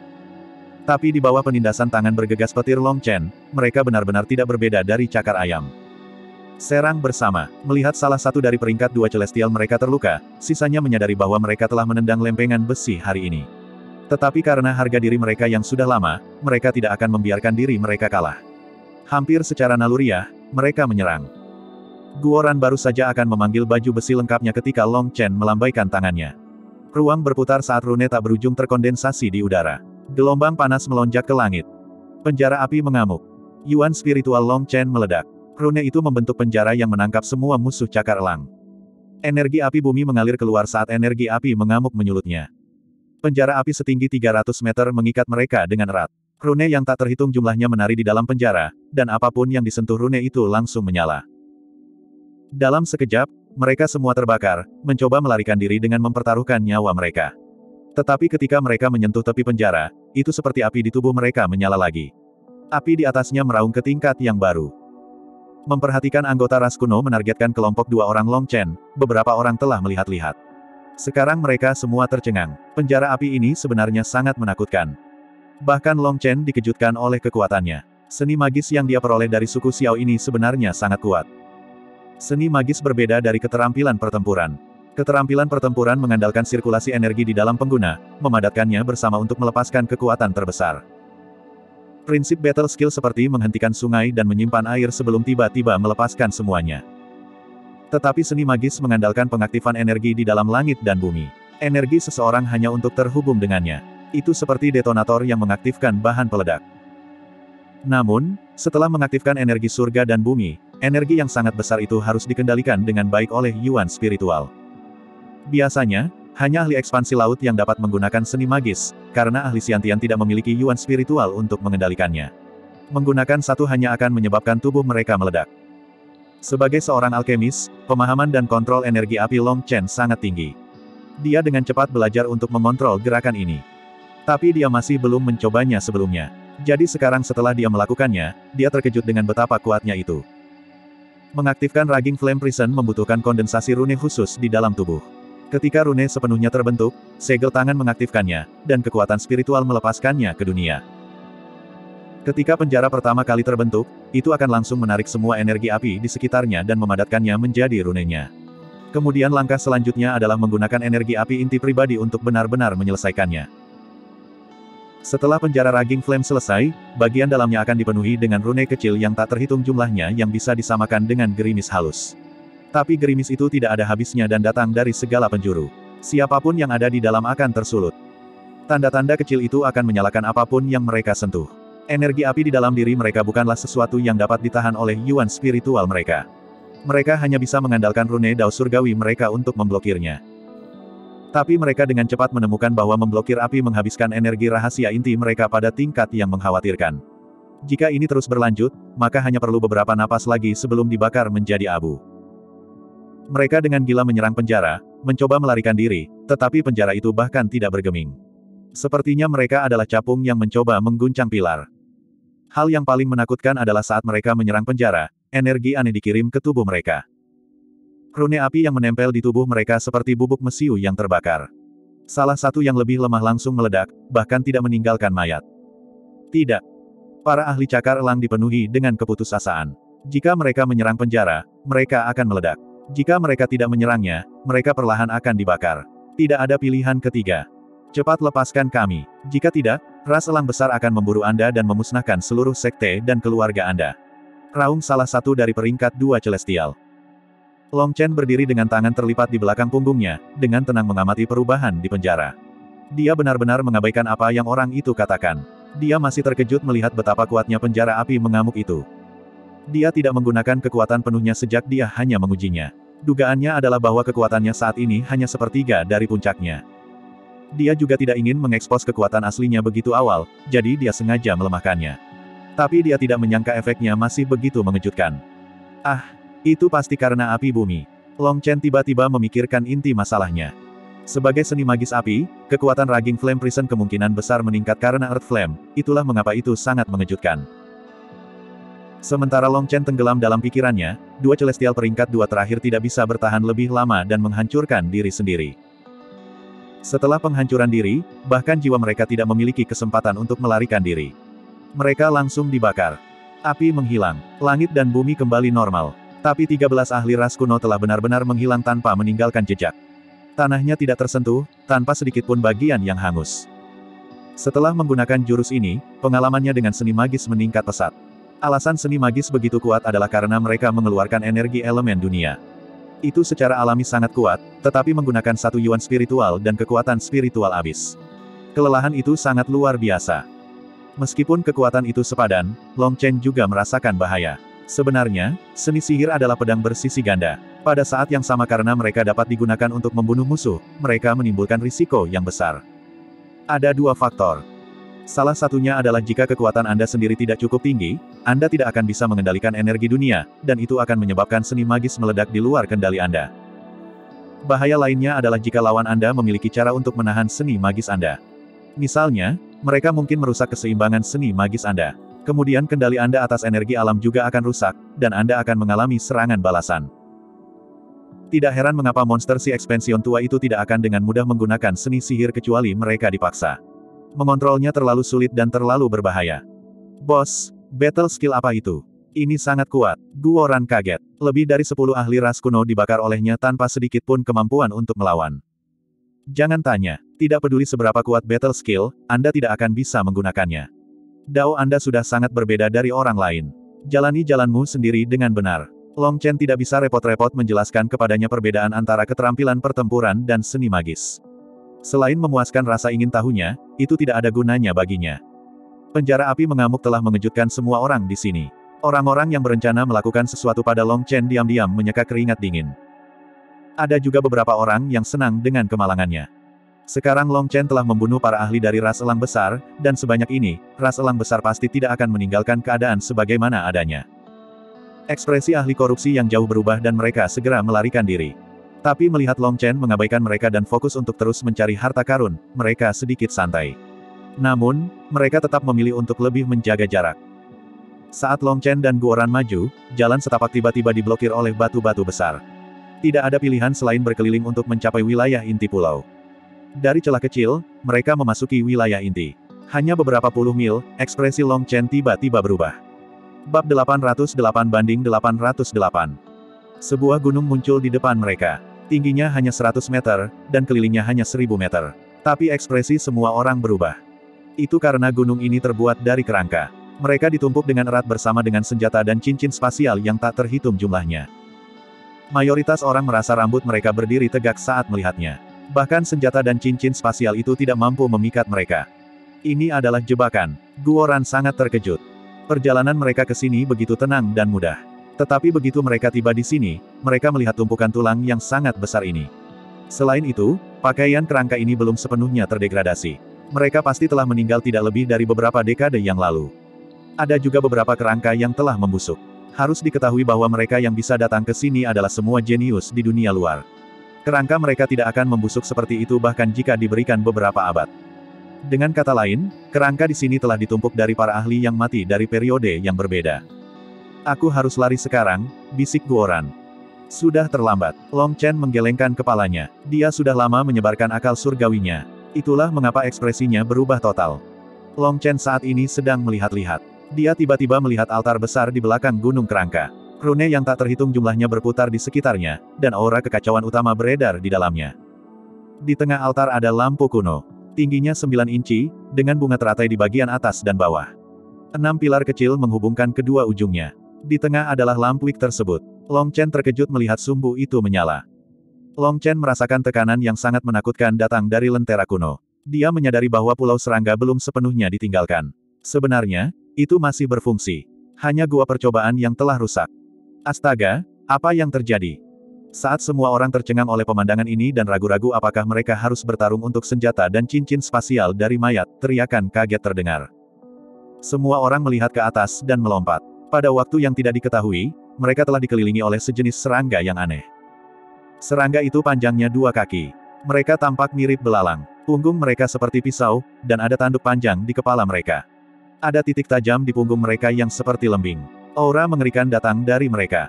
Tapi di bawah penindasan tangan bergegas petir Long Chen, mereka benar-benar tidak berbeda dari cakar ayam. Serang bersama. Melihat salah satu dari peringkat dua celestial mereka terluka, sisanya menyadari bahwa mereka telah menendang lempengan besi hari ini. Tetapi karena harga diri mereka yang sudah lama, mereka tidak akan membiarkan diri mereka kalah. Hampir secara naluriah, mereka menyerang. Guo Ran baru saja akan memanggil baju besi lengkapnya ketika Long Chen melambaikan tangannya. Ruang berputar saat rune tak berujung terkondensasi di udara. Gelombang panas melonjak ke langit. Penjara api mengamuk. Yuan spiritual Long Chen meledak. Rune itu membentuk penjara yang menangkap semua musuh cakar elang. Energi api bumi mengalir keluar saat energi api mengamuk menyulutnya. Penjara api setinggi tiga ratus meter mengikat mereka dengan erat. Rune yang tak terhitung jumlahnya menari di dalam penjara, dan apapun yang disentuh rune itu langsung menyala. Dalam sekejap, mereka semua terbakar, mencoba melarikan diri dengan mempertaruhkan nyawa mereka. Tetapi ketika mereka menyentuh tepi penjara, itu seperti api di tubuh mereka menyala lagi. Api di atasnya meraung ke tingkat yang baru. Memperhatikan anggota ras kuno menargetkan kelompok dua orang Long Chen, beberapa orang telah melihat-lihat. Sekarang mereka semua tercengang. Penjara api ini sebenarnya sangat menakutkan. Bahkan Long Chen dikejutkan oleh kekuatannya. Seni magis yang dia peroleh dari suku Xiao ini sebenarnya sangat kuat. Seni magis berbeda dari keterampilan pertempuran. Keterampilan pertempuran mengandalkan sirkulasi energi di dalam pengguna, memadatkannya bersama untuk melepaskan kekuatan terbesar. Prinsip battle skill seperti menghentikan sungai dan menyimpan air sebelum tiba-tiba melepaskan semuanya. Tetapi seni magis mengandalkan pengaktifan energi di dalam langit dan bumi. Energi seseorang hanya untuk terhubung dengannya. Itu seperti detonator yang mengaktifkan bahan peledak. Namun, setelah mengaktifkan energi surga dan bumi, energi yang sangat besar itu harus dikendalikan dengan baik oleh Yuan spiritual. Biasanya, hanya ahli ekspansi laut yang dapat menggunakan seni magis, karena ahli Xiantian tidak memiliki Yuan spiritual untuk mengendalikannya. Menggunakan satu hanya akan menyebabkan tubuh mereka meledak. Sebagai seorang alkemis, pemahaman dan kontrol energi api Long Chen sangat tinggi. Dia dengan cepat belajar untuk mengontrol gerakan ini. Tapi dia masih belum mencobanya sebelumnya. Jadi sekarang setelah dia melakukannya, dia terkejut dengan betapa kuatnya itu. Mengaktifkan Raging Flame Prison membutuhkan kondensasi rune khusus di dalam tubuh. Ketika rune sepenuhnya terbentuk, segel tangan mengaktifkannya, dan kekuatan spiritual melepaskannya ke dunia. Ketika penjara pertama kali terbentuk, itu akan langsung menarik semua energi api di sekitarnya dan memadatkannya menjadi runenya. Kemudian langkah selanjutnya adalah menggunakan energi api inti pribadi untuk benar-benar menyelesaikannya. Setelah penjara Raging Flame selesai, bagian dalamnya akan dipenuhi dengan rune kecil yang tak terhitung jumlahnya yang bisa disamakan dengan gerimis halus. Tapi gerimis itu tidak ada habisnya dan datang dari segala penjuru. Siapapun yang ada di dalam akan tersulut. Tanda-tanda kecil itu akan menyalakan apapun yang mereka sentuh. Energi api di dalam diri mereka bukanlah sesuatu yang dapat ditahan oleh Yuan spiritual mereka. Mereka hanya bisa mengandalkan rune Dao surgawi mereka untuk memblokirnya. Tapi mereka dengan cepat menemukan bahwa memblokir api menghabiskan energi rahasia inti mereka pada tingkat yang mengkhawatirkan. Jika ini terus berlanjut, maka hanya perlu beberapa napas lagi sebelum dibakar menjadi abu. Mereka dengan gila menyerang penjara, mencoba melarikan diri, tetapi penjara itu bahkan tidak bergeming. Sepertinya mereka adalah capung yang mencoba mengguncang pilar. Hal yang paling menakutkan adalah saat mereka menyerang penjara, energi aneh dikirim ke tubuh mereka. Rune api yang menempel di tubuh mereka seperti bubuk mesiu yang terbakar. Salah satu yang lebih lemah langsung meledak, bahkan tidak meninggalkan mayat. Tidak. Para ahli cakar elang dipenuhi dengan keputusasaan. Jika mereka menyerang penjara, mereka akan meledak. Jika mereka tidak menyerangnya, mereka perlahan akan dibakar. Tidak ada pilihan ketiga. Cepat lepaskan kami. Jika tidak, ras elang besar akan memburu Anda dan memusnahkan seluruh sekte dan keluarga Anda. Raung salah satu dari peringkat dua Celestial. Long Chen berdiri dengan tangan terlipat di belakang punggungnya, dengan tenang mengamati perubahan di penjara. Dia benar-benar mengabaikan apa yang orang itu katakan. Dia masih terkejut melihat betapa kuatnya penjara api mengamuk itu. Dia tidak menggunakan kekuatan penuhnya sejak dia hanya mengujinya. Dugaannya adalah bahwa kekuatannya saat ini hanya sepertiga dari puncaknya. Dia juga tidak ingin mengekspos kekuatan aslinya begitu awal, jadi dia sengaja melemahkannya. Tapi dia tidak menyangka efeknya masih begitu mengejutkan. Ah! Itu pasti karena api bumi. Long Chen tiba-tiba memikirkan inti masalahnya. Sebagai seni magis api, kekuatan Raging Flame Prison kemungkinan besar meningkat karena Earth Flame, itulah mengapa itu sangat mengejutkan. Sementara Long Chen tenggelam dalam pikirannya, dua Celestial peringkat dua terakhir tidak bisa bertahan lebih lama dan menghancurkan diri sendiri. Setelah penghancuran diri, bahkan jiwa mereka tidak memiliki kesempatan untuk melarikan diri. Mereka langsung dibakar. Api menghilang, langit dan bumi kembali normal. Tapi tiga belas ahli ras kuno telah benar-benar menghilang tanpa meninggalkan jejak. Tanahnya tidak tersentuh, tanpa sedikit pun bagian yang hangus. Setelah menggunakan jurus ini, pengalamannya dengan seni magis meningkat pesat. Alasan seni magis begitu kuat adalah karena mereka mengeluarkan energi elemen dunia. Itu secara alami sangat kuat, tetapi menggunakan satu yuan spiritual dan kekuatan spiritual abis. Kelelahan itu sangat luar biasa. Meskipun kekuatan itu sepadan, Long Chen juga merasakan bahaya. Sebenarnya, seni sihir adalah pedang bersisi ganda. Pada saat yang sama karena mereka dapat digunakan untuk membunuh musuh, mereka menimbulkan risiko yang besar. Ada dua faktor. Salah satunya adalah jika kekuatan Anda sendiri tidak cukup tinggi, Anda tidak akan bisa mengendalikan energi dunia, dan itu akan menyebabkan seni magis meledak di luar kendali Anda. Bahaya lainnya adalah jika lawan Anda memiliki cara untuk menahan seni magis Anda. Misalnya, mereka mungkin merusak keseimbangan seni magis Anda. Kemudian kendali Anda atas energi alam juga akan rusak, dan Anda akan mengalami serangan balasan. Tidak heran mengapa monster si ekspansion tua itu tidak akan dengan mudah menggunakan seni sihir kecuali mereka dipaksa. Mengontrolnya terlalu sulit dan terlalu berbahaya. Bos, battle skill apa itu? Ini sangat kuat. Guoran kaget. Lebih dari sepuluh ahli ras kuno dibakar olehnya tanpa sedikit pun kemampuan untuk melawan. Jangan tanya, tidak peduli seberapa kuat battle skill, Anda tidak akan bisa menggunakannya. Dao Anda sudah sangat berbeda dari orang lain. Jalani jalanmu sendiri dengan benar. Long Chen tidak bisa repot-repot menjelaskan kepadanya perbedaan antara keterampilan pertempuran dan seni magis. Selain memuaskan rasa ingin tahunya, itu tidak ada gunanya baginya. Penjara api mengamuk telah mengejutkan semua orang di sini. Orang-orang yang berencana melakukan sesuatu pada Long Chen diam-diam menyeka keringat dingin. Ada juga beberapa orang yang senang dengan kemalangannya. Sekarang Long Chen telah membunuh para ahli dari ras elang besar, dan sebanyak ini, ras elang besar pasti tidak akan meninggalkan keadaan sebagaimana adanya. Ekspresi ahli korupsi yang jauh berubah dan mereka segera melarikan diri. Tapi melihat Long Chen mengabaikan mereka dan fokus untuk terus mencari harta karun, mereka sedikit santai. Namun, mereka tetap memilih untuk lebih menjaga jarak. Saat Long Chen dan Guoran maju, jalan setapak tiba-tiba diblokir oleh batu-batu besar. Tidak ada pilihan selain berkeliling untuk mencapai wilayah inti pulau. Dari celah kecil, mereka memasuki wilayah inti. Hanya beberapa puluh mil, ekspresi Long Chen tiba-tiba berubah. Bab delapan ratus delapan banding delapan ratus delapan. Sebuah gunung muncul di depan mereka. Tingginya hanya seratus meter, dan kelilingnya hanya seribu meter. Tapi ekspresi semua orang berubah. Itu karena gunung ini terbuat dari kerangka. Mereka ditumpuk dengan erat bersama dengan senjata dan cincin spasial yang tak terhitung jumlahnya. Mayoritas orang merasa rambut mereka berdiri tegak saat melihatnya. Bahkan senjata dan cincin spasial itu tidak mampu memikat mereka. Ini adalah jebakan. Guoran sangat terkejut. Perjalanan mereka ke sini begitu tenang dan mudah. Tetapi begitu mereka tiba di sini, mereka melihat tumpukan tulang yang sangat besar ini. Selain itu, pakaian kerangka ini belum sepenuhnya terdegradasi. Mereka pasti telah meninggal tidak lebih dari beberapa dekade yang lalu. Ada juga beberapa kerangka yang telah membusuk. Harus diketahui bahwa mereka yang bisa datang ke sini adalah semua jenius di dunia luar. Kerangka mereka tidak akan membusuk seperti itu bahkan jika diberikan beberapa abad. Dengan kata lain, kerangka di sini telah ditumpuk dari para ahli yang mati dari periode yang berbeda. Aku harus lari sekarang, bisik Guoran. Sudah terlambat. Long Chen menggelengkan kepalanya. Dia sudah lama menyebarkan akal surgawinya. Itulah mengapa ekspresinya berubah total. Long Chen saat ini sedang melihat-lihat. Dia tiba-tiba melihat altar besar di belakang gunung kerangka. Rune yang tak terhitung jumlahnya berputar di sekitarnya, dan aura kekacauan utama beredar di dalamnya. Di tengah altar ada lampu kuno. Tingginya sembilan inci, dengan bunga teratai di bagian atas dan bawah. Enam pilar kecil menghubungkan kedua ujungnya. Di tengah adalah lampuik tersebut. Long Chen terkejut melihat sumbu itu menyala. Long Chen merasakan tekanan yang sangat menakutkan datang dari lentera kuno. Dia menyadari bahwa Pulau Serangga belum sepenuhnya ditinggalkan. Sebenarnya, itu masih berfungsi. Hanya gua percobaan yang telah rusak. Astaga, apa yang terjadi? Saat semua orang tercengang oleh pemandangan ini dan ragu-ragu apakah mereka harus bertarung untuk senjata dan cincin spasial dari mayat, teriakan kaget terdengar. Semua orang melihat ke atas dan melompat. Pada waktu yang tidak diketahui, mereka telah dikelilingi oleh sejenis serangga yang aneh. Serangga itu panjangnya dua kaki. Mereka tampak mirip belalang. Punggung mereka seperti pisau, dan ada tanduk panjang di kepala mereka. Ada titik tajam di punggung mereka yang seperti lembing. Aura mengerikan datang dari mereka.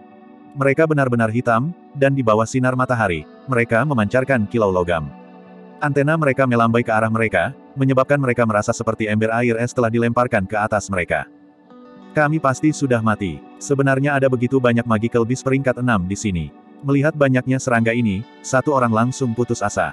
Mereka benar-benar hitam, dan di bawah sinar matahari, mereka memancarkan kilau logam. Antena mereka melambai ke arah mereka, menyebabkan mereka merasa seperti ember air es telah dilemparkan ke atas mereka. Kami pasti sudah mati. Sebenarnya ada begitu banyak magical beast peringkat enam di sini. Melihat banyaknya serangga ini, satu orang langsung putus asa.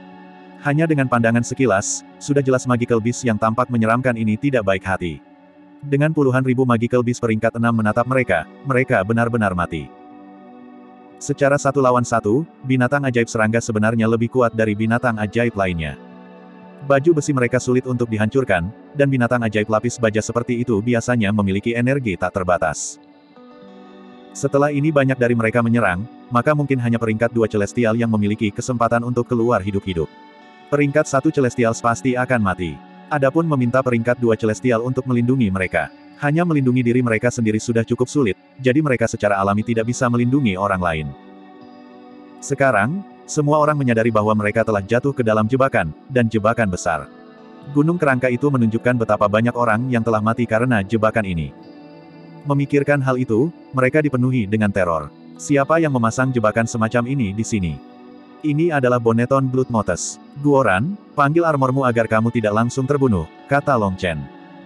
Hanya dengan pandangan sekilas, sudah jelas magical beast yang tampak menyeramkan ini tidak baik hati. Dengan puluhan ribu magical beast peringkat enam menatap mereka, mereka benar-benar mati. Secara satu lawan satu, binatang ajaib serangga sebenarnya lebih kuat dari binatang ajaib lainnya. Baju besi mereka sulit untuk dihancurkan, dan binatang ajaib lapis baja seperti itu biasanya memiliki energi tak terbatas. Setelah ini banyak dari mereka menyerang, maka mungkin hanya peringkat dua Celestial yang memiliki kesempatan untuk keluar hidup-hidup. Peringkat satu Celestial pasti akan mati. Adapun meminta peringkat dua Celestial untuk melindungi mereka. Hanya melindungi diri mereka sendiri sudah cukup sulit, jadi mereka secara alami tidak bisa melindungi orang lain. Sekarang, semua orang menyadari bahwa mereka telah jatuh ke dalam jebakan, dan jebakan besar. Gunung kerangka itu menunjukkan betapa banyak orang yang telah mati karena jebakan ini. Memikirkan hal itu, mereka dipenuhi dengan teror. Siapa yang memasang jebakan semacam ini di sini? Ini adalah Boneton Bloodmotes. Guoran, panggil armormu agar kamu tidak langsung terbunuh, kata Long Chen.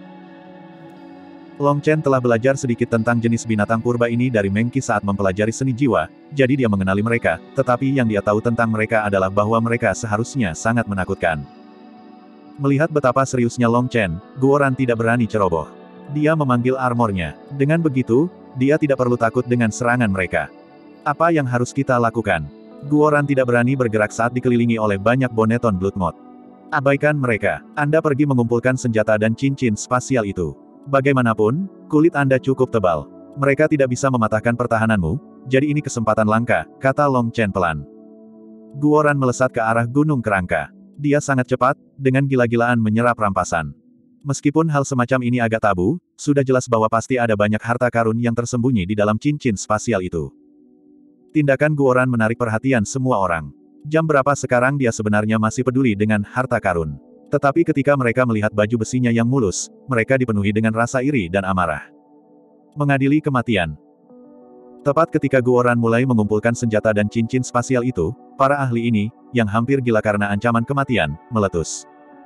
Long Chen telah belajar sedikit tentang jenis binatang purba ini dari Mengki saat mempelajari seni jiwa, jadi dia mengenali mereka, tetapi yang dia tahu tentang mereka adalah bahwa mereka seharusnya sangat menakutkan. Melihat betapa seriusnya Long Chen, Guoran tidak berani ceroboh. Dia memanggil armornya. Dengan begitu, dia tidak perlu takut dengan serangan mereka. Apa yang harus kita lakukan? Guoran tidak berani bergerak saat dikelilingi oleh banyak Boneton Bloodmote. Abaikan mereka. Anda pergi mengumpulkan senjata dan cincin spasial itu. Bagaimanapun, kulit Anda cukup tebal. Mereka tidak bisa mematahkan pertahananmu, jadi ini kesempatan langka, kata Long Chen pelan. Guoran melesat ke arah gunung kerangka. Dia sangat cepat, dengan gila-gilaan menyerap rampasan. Meskipun hal semacam ini agak tabu, sudah jelas bahwa pasti ada banyak harta karun yang tersembunyi di dalam cincin spasial itu. Tindakan Guoran menarik perhatian semua orang. Jam berapa sekarang dia sebenarnya masih peduli dengan harta karun. Tetapi ketika mereka melihat baju besinya yang mulus, mereka dipenuhi dengan rasa iri dan amarah. Mengadili kematian. Tepat ketika Guoran mulai mengumpulkan senjata dan cincin spasial itu, para ahli ini, yang hampir gila karena ancaman kematian, meletus.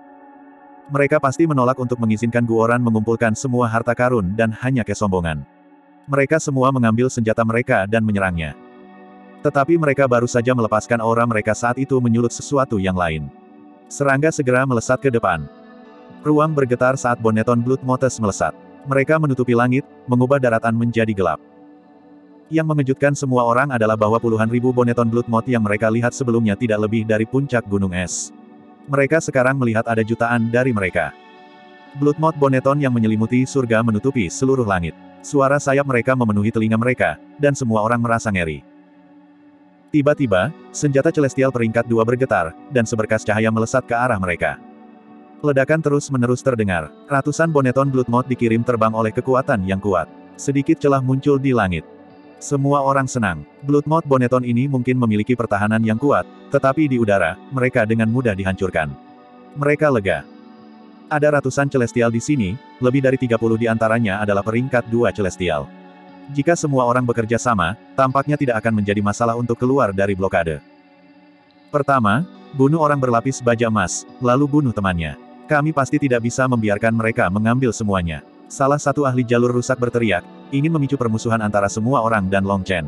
Mereka pasti menolak untuk mengizinkan Guoran mengumpulkan semua harta karun dan hanya kesombongan. Mereka semua mengambil senjata mereka dan menyerangnya. Tetapi mereka baru saja melepaskan aura mereka saat itu menyulut sesuatu yang lain. Serangga segera melesat ke depan. Ruang bergetar saat Boneton Bloodmotes melesat. Mereka menutupi langit, mengubah daratan menjadi gelap. Yang mengejutkan semua orang adalah bahwa puluhan ribu Boneton Bloodmote yang mereka lihat sebelumnya tidak lebih dari puncak gunung es. Mereka sekarang melihat ada jutaan dari mereka. Bloodmote Boneton yang menyelimuti surga menutupi seluruh langit. Suara sayap mereka memenuhi telinga mereka, dan semua orang merasa ngeri. Tiba-tiba, senjata Celestial peringkat dua bergetar, dan seberkas cahaya melesat ke arah mereka. Ledakan terus-menerus terdengar. Ratusan Boneton Bloodmote dikirim terbang oleh kekuatan yang kuat. Sedikit celah muncul di langit. Semua orang senang. Bloodmote Boneton ini mungkin memiliki pertahanan yang kuat, tetapi di udara, mereka dengan mudah dihancurkan. Mereka lega. Ada ratusan Celestial di sini, lebih dari tiga puluh di antaranya adalah peringkat dua Celestial. Jika semua orang bekerja sama, tampaknya tidak akan menjadi masalah untuk keluar dari blokade. Pertama, bunuh orang berlapis baja emas, lalu bunuh temannya. Kami pasti tidak bisa membiarkan mereka mengambil semuanya. Salah satu ahli jalur rusak berteriak, ingin memicu permusuhan antara semua orang dan Long Chen.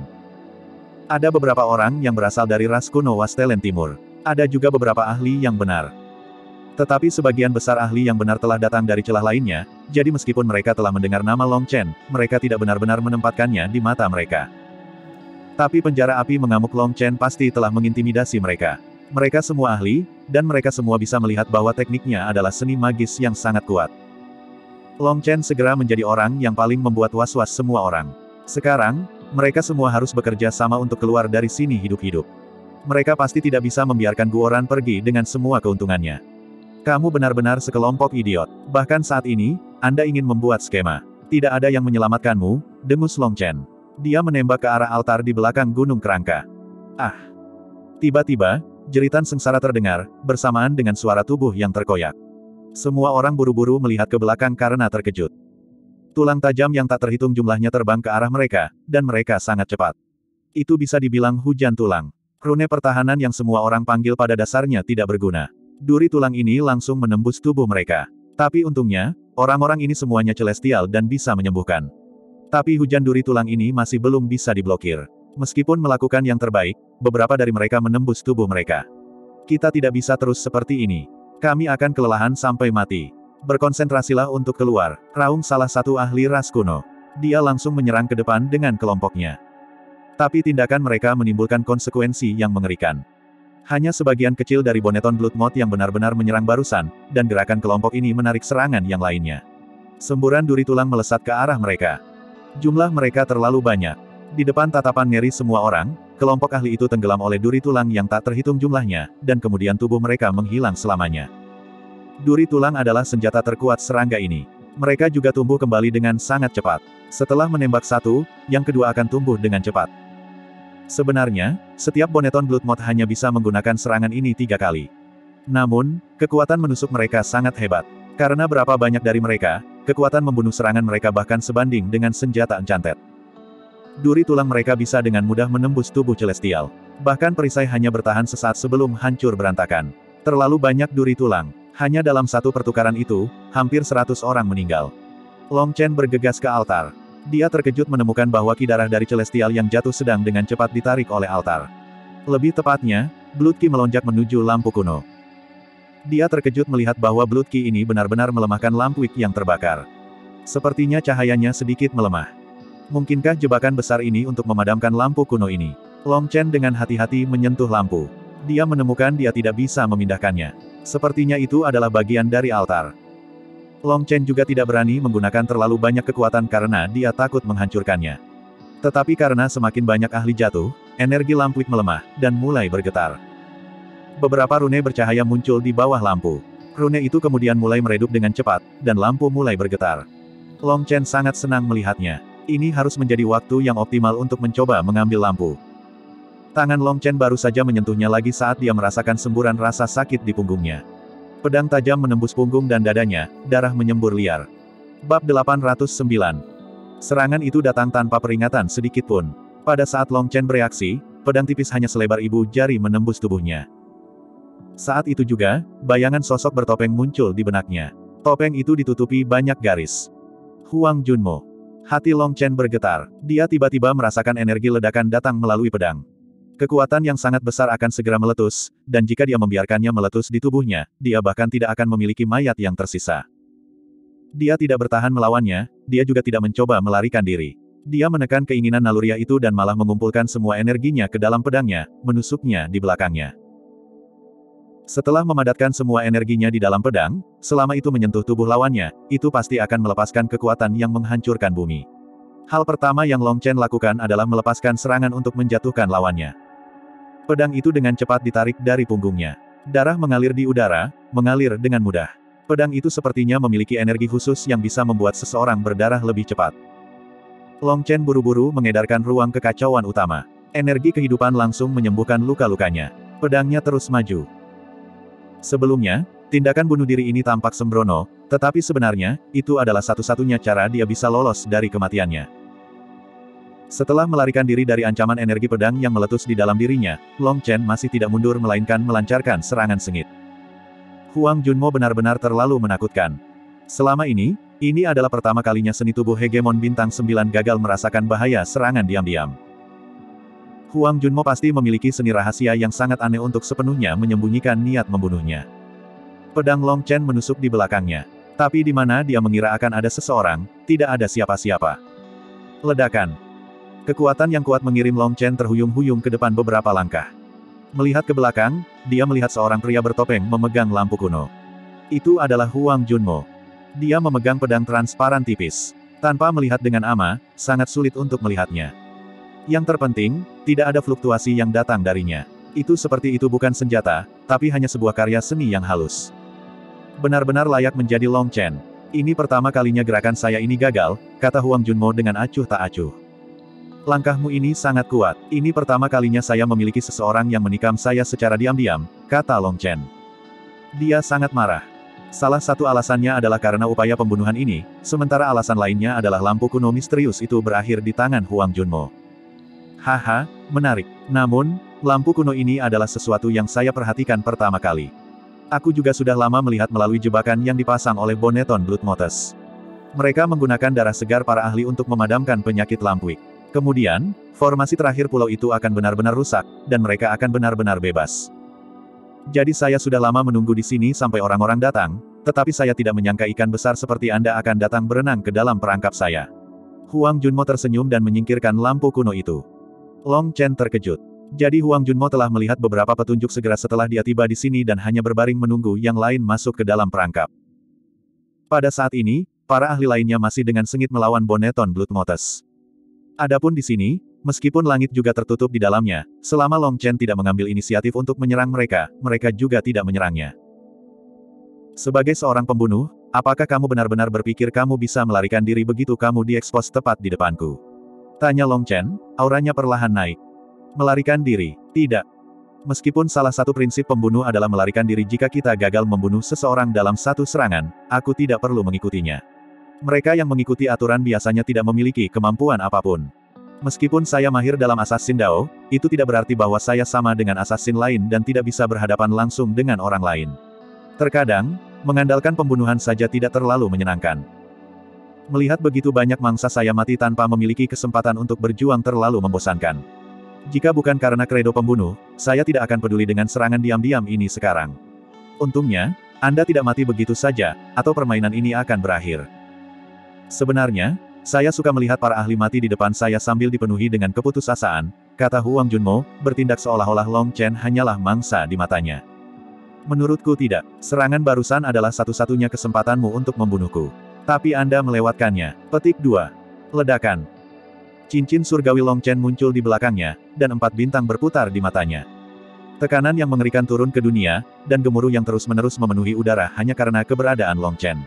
Ada beberapa orang yang berasal dari ras kuno Wastelen Timur. Ada juga beberapa ahli yang benar. Tetapi sebagian besar ahli yang benar telah datang dari celah lainnya, jadi meskipun mereka telah mendengar nama Long Chen, mereka tidak benar-benar menempatkannya di mata mereka. Tapi penjara api mengamuk Long Chen pasti telah mengintimidasi mereka. Mereka semua ahli, dan mereka semua bisa melihat bahwa tekniknya adalah seni magis yang sangat kuat. Long Chen segera menjadi orang yang paling membuat was-was semua orang. Sekarang, mereka semua harus bekerja sama untuk keluar dari sini hidup-hidup. Mereka pasti tidak bisa membiarkan Guoran pergi dengan semua keuntungannya. Kamu benar-benar sekelompok idiot. Bahkan saat ini, Anda ingin membuat skema. Tidak ada yang menyelamatkanmu, dengus Long Chen. Dia menembak ke arah altar di belakang gunung kerangka. Ah! Tiba-tiba, jeritan sengsara terdengar, bersamaan dengan suara tubuh yang terkoyak. Semua orang buru-buru melihat ke belakang karena terkejut. Tulang tajam yang tak terhitung jumlahnya terbang ke arah mereka, dan mereka sangat cepat. Itu bisa dibilang hujan tulang. Rune pertahanan yang semua orang panggil pada dasarnya tidak berguna. Duri tulang ini langsung menembus tubuh mereka. Tapi untungnya, orang-orang ini semuanya celestial dan bisa menyembuhkan. Tapi hujan duri tulang ini masih belum bisa diblokir. Meskipun melakukan yang terbaik, beberapa dari mereka menembus tubuh mereka. Kita tidak bisa terus seperti ini. Kami akan kelelahan sampai mati. Berkonsentrasilah untuk keluar, raung salah satu ahli ras kuno. Dia langsung menyerang ke depan dengan kelompoknya. Tapi tindakan mereka menimbulkan konsekuensi yang mengerikan. Hanya sebagian kecil dari Bonneton Blood Moth yang benar-benar menyerang barusan, dan gerakan kelompok ini menarik serangan yang lainnya. Semburan duri tulang melesat ke arah mereka. Jumlah mereka terlalu banyak. Di depan tatapan ngeri semua orang, kelompok ahli itu tenggelam oleh duri tulang yang tak terhitung jumlahnya, dan kemudian tubuh mereka menghilang selamanya. Duri tulang adalah senjata terkuat serangga ini. Mereka juga tumbuh kembali dengan sangat cepat. Setelah menembak satu, yang kedua akan tumbuh dengan cepat. Sebenarnya, setiap Bonneton Blood Moth hanya bisa menggunakan serangan ini tiga kali. Namun, kekuatan menusuk mereka sangat hebat. Karena berapa banyak dari mereka, kekuatan membunuh serangan mereka bahkan sebanding dengan senjata enchanted. Duri tulang mereka bisa dengan mudah menembus tubuh celestial. Bahkan perisai hanya bertahan sesaat sebelum hancur berantakan. Terlalu banyak duri tulang. Hanya dalam satu pertukaran itu, hampir seratus orang meninggal. Long Chen bergegas ke altar. Dia terkejut menemukan bahwa ki darah dari celestial yang jatuh sedang dengan cepat ditarik oleh altar. Lebih tepatnya, Blood Ki melonjak menuju lampu kuno. Dia terkejut melihat bahwa Blood Ki ini benar-benar melemahkan lampu wick yang terbakar. Sepertinya cahayanya sedikit melemah. Mungkinkah jebakan besar ini untuk memadamkan lampu kuno ini? Long Chen dengan hati-hati menyentuh lampu. Dia menemukan dia tidak bisa memindahkannya. Sepertinya itu adalah bagian dari altar. Long Chen juga tidak berani menggunakan terlalu banyak kekuatan karena dia takut menghancurkannya. Tetapi karena semakin banyak ahli jatuh, energi lampu melemah, dan mulai bergetar. Beberapa rune bercahaya muncul di bawah lampu. Rune itu kemudian mulai meredup dengan cepat, dan lampu mulai bergetar. Long Chen sangat senang melihatnya. Ini harus menjadi waktu yang optimal untuk mencoba mengambil lampu. Tangan Long Chen baru saja menyentuhnya lagi saat dia merasakan semburan rasa sakit di punggungnya. Pedang tajam menembus punggung dan dadanya, darah menyembur liar. Bab delapan ratus sembilan. Serangan itu datang tanpa peringatan sedikit pun. Pada saat Long Chen bereaksi, pedang tipis hanya selebar ibu jari menembus tubuhnya. Saat itu juga, bayangan sosok bertopeng muncul di benaknya. Topeng itu ditutupi banyak garis. Huang Junmo. Hati Long Chen bergetar. Dia tiba-tiba merasakan energi ledakan datang melalui pedang. Kekuatan yang sangat besar akan segera meletus, dan jika dia membiarkannya meletus di tubuhnya, dia bahkan tidak akan memiliki mayat yang tersisa. Dia tidak bertahan melawannya, dia juga tidak mencoba melarikan diri. Dia menekan keinginan naluriah itu dan malah mengumpulkan semua energinya ke dalam pedangnya, menusuknya di belakangnya. Setelah memadatkan semua energinya di dalam pedang, selama itu menyentuh tubuh lawannya, itu pasti akan melepaskan kekuatan yang menghancurkan bumi. Hal pertama yang Long Chen lakukan adalah melepaskan serangan untuk menjatuhkan lawannya. Pedang itu dengan cepat ditarik dari punggungnya. Darah mengalir di udara, mengalir dengan mudah. Pedang itu sepertinya memiliki energi khusus yang bisa membuat seseorang berdarah lebih cepat. Long Chen buru-buru mengedarkan ruang kekacauan utama. Energi kehidupan langsung menyembuhkan luka-lukanya. Pedangnya terus maju. Sebelumnya, tindakan bunuh diri ini tampak sembrono, tetapi sebenarnya, itu adalah satu-satunya cara dia bisa lolos dari kematiannya. Setelah melarikan diri dari ancaman energi pedang yang meletus di dalam dirinya, Long Chen masih tidak mundur melainkan melancarkan serangan sengit. Huang Junmo benar-benar terlalu menakutkan. Selama ini, ini adalah pertama kalinya seni tubuh hegemon bintang sembilan gagal merasakan bahaya serangan diam-diam. Huang Junmo pasti memiliki seni rahasia yang sangat aneh untuk sepenuhnya menyembunyikan niat membunuhnya. Pedang Long Chen menusuk di belakangnya. Tapi di mana dia mengira akan ada seseorang, tidak ada siapa-siapa. Ledakan. Kekuatan yang kuat mengirim Long Chen terhuyung-huyung ke depan beberapa langkah. Melihat ke belakang, dia melihat seorang pria bertopeng memegang lampu kuno. Itu adalah Huang Junmo. Dia memegang pedang transparan tipis. Tanpa melihat dengan ama, sangat sulit untuk melihatnya. Yang terpenting, tidak ada fluktuasi yang datang darinya. Itu seperti itu bukan senjata, tapi hanya sebuah karya seni yang halus. Benar-benar layak menjadi Long Chen. Ini pertama kalinya gerakan saya ini gagal, kata Huang Junmo dengan acuh tak acuh. Langkahmu ini sangat kuat. Ini pertama kalinya saya memiliki seseorang yang menikam saya secara diam-diam, kata Long Chen. Dia sangat marah. Salah satu alasannya adalah karena upaya pembunuhan ini, sementara alasan lainnya adalah lampu kuno misterius itu berakhir di tangan Huang Junmo. Haha, menarik. Namun, lampu kuno ini adalah sesuatu yang saya perhatikan pertama kali. Aku juga sudah lama melihat melalui jebakan yang dipasang oleh Bonneton Blood Moths. Mereka menggunakan darah segar para ahli untuk memadamkan penyakit lampu. Kemudian, formasi terakhir pulau itu akan benar-benar rusak, dan mereka akan benar-benar bebas. Jadi saya sudah lama menunggu di sini sampai orang-orang datang, tetapi saya tidak menyangka ikan besar seperti Anda akan datang berenang ke dalam perangkap saya. Huang Junmo tersenyum dan menyingkirkan lampu kuno itu. Long Chen terkejut. Jadi Huang Junmo telah melihat beberapa petunjuk segera setelah dia tiba di sini dan hanya berbaring menunggu yang lain masuk ke dalam perangkap. Pada saat ini, para ahli lainnya masih dengan sengit melawan Bonneton Bloodmotes. Adapun di sini, meskipun langit juga tertutup di dalamnya, selama Long Chen tidak mengambil inisiatif untuk menyerang mereka, mereka juga tidak menyerangnya. Sebagai seorang pembunuh, apakah kamu benar-benar berpikir kamu bisa melarikan diri begitu kamu diekspos tepat di depanku? Tanya Long Chen, auranya perlahan naik. Melarikan diri, tidak. Meskipun salah satu prinsip pembunuh adalah melarikan diri jika kita gagal membunuh seseorang dalam satu serangan, aku tidak perlu mengikutinya. Mereka yang mengikuti aturan biasanya tidak memiliki kemampuan apapun. Meskipun saya mahir dalam Assassin Dao, itu tidak berarti bahwa saya sama dengan assassin lain dan tidak bisa berhadapan langsung dengan orang lain. Terkadang, mengandalkan pembunuhan saja tidak terlalu menyenangkan. Melihat begitu banyak mangsa saya mati tanpa memiliki kesempatan untuk berjuang terlalu membosankan. Jika bukan karena kredo pembunuh, saya tidak akan peduli dengan serangan diam-diam ini sekarang. Untungnya, Anda tidak mati begitu saja, atau permainan ini akan berakhir. Sebenarnya, saya suka melihat para ahli mati di depan saya sambil dipenuhi dengan keputusasaan, kata Huang Junmo, bertindak seolah-olah Long Chen hanyalah mangsa di matanya. Menurutku tidak, serangan barusan adalah satu-satunya kesempatanmu untuk membunuhku. Tapi Anda melewatkannya. Petik dua. Ledakan. Cincin surgawi Long Chen muncul di belakangnya, dan empat bintang berputar di matanya. Tekanan yang mengerikan turun ke dunia, dan gemuruh yang terus-menerus memenuhi udara hanya karena keberadaan Long Chen.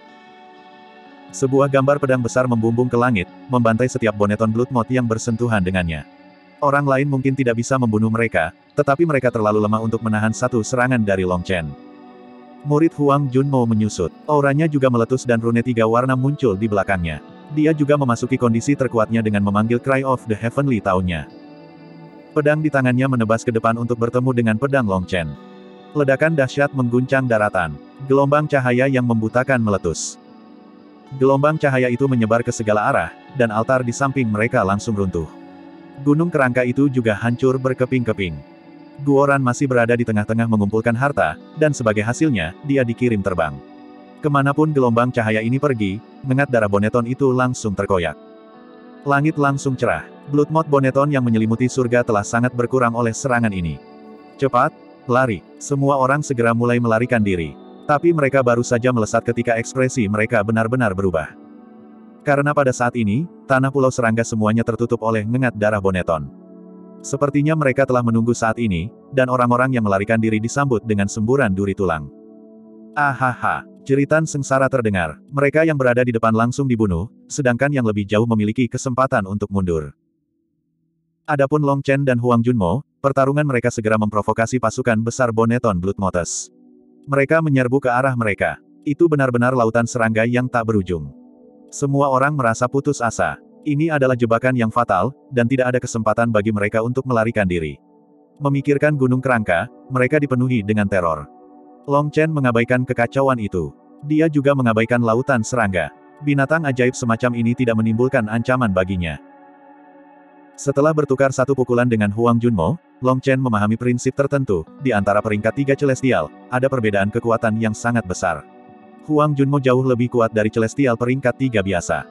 Sebuah gambar pedang besar membumbung ke langit, membantai setiap Bonneton Bloodmote yang bersentuhan dengannya. Orang lain mungkin tidak bisa membunuh mereka, tetapi mereka terlalu lemah untuk menahan satu serangan dari Long Chen. Murid Huang Junmo menyusut. Auranya juga meletus dan rune tiga warna muncul di belakangnya. Dia juga memasuki kondisi terkuatnya dengan memanggil Cry of the Heavenly tahunnya. Pedang di tangannya menebas ke depan untuk bertemu dengan pedang Long Chen. Ledakan dahsyat mengguncang daratan. Gelombang cahaya yang membutakan meletus. Gelombang cahaya itu menyebar ke segala arah, dan altar di samping mereka langsung runtuh. Gunung kerangka itu juga hancur berkeping-keping. Guoran masih berada di tengah-tengah mengumpulkan harta, dan sebagai hasilnya, dia dikirim terbang. Kemanapun gelombang cahaya ini pergi, ngengat darah Bonneton itu langsung terkoyak. Langit langsung cerah. Bloodmote Bonneton yang menyelimuti surga telah sangat berkurang oleh serangan ini. Cepat, lari. Semua orang segera mulai melarikan diri. Tapi mereka baru saja melesat ketika ekspresi mereka benar-benar berubah. Karena pada saat ini, tanah Pulau Serangga semuanya tertutup oleh ngengat darah Bonneton. Sepertinya mereka telah menunggu saat ini, dan orang-orang yang melarikan diri disambut dengan semburan duri tulang. Ahaha. Jeritan sengsara terdengar. Mereka yang berada di depan langsung dibunuh, sedangkan yang lebih jauh memiliki kesempatan untuk mundur. Adapun Long Chen dan Huang Junmo, pertarungan mereka segera memprovokasi pasukan besar Bonneton Bloodmotes. Mereka menyerbu ke arah mereka. Itu benar-benar lautan serangga yang tak berujung. Semua orang merasa putus asa. Ini adalah jebakan yang fatal, dan tidak ada kesempatan bagi mereka untuk melarikan diri. Memikirkan gunung kerangka, mereka dipenuhi dengan teror. Long Chen mengabaikan kekacauan itu. Dia juga mengabaikan lautan serangga. Binatang ajaib semacam ini tidak menimbulkan ancaman baginya. Setelah bertukar satu pukulan dengan Huang Junmo, Long Chen memahami prinsip tertentu, di antara peringkat tiga Celestial, ada perbedaan kekuatan yang sangat besar. Huang Junmo jauh lebih kuat dari Celestial peringkat tiga biasa.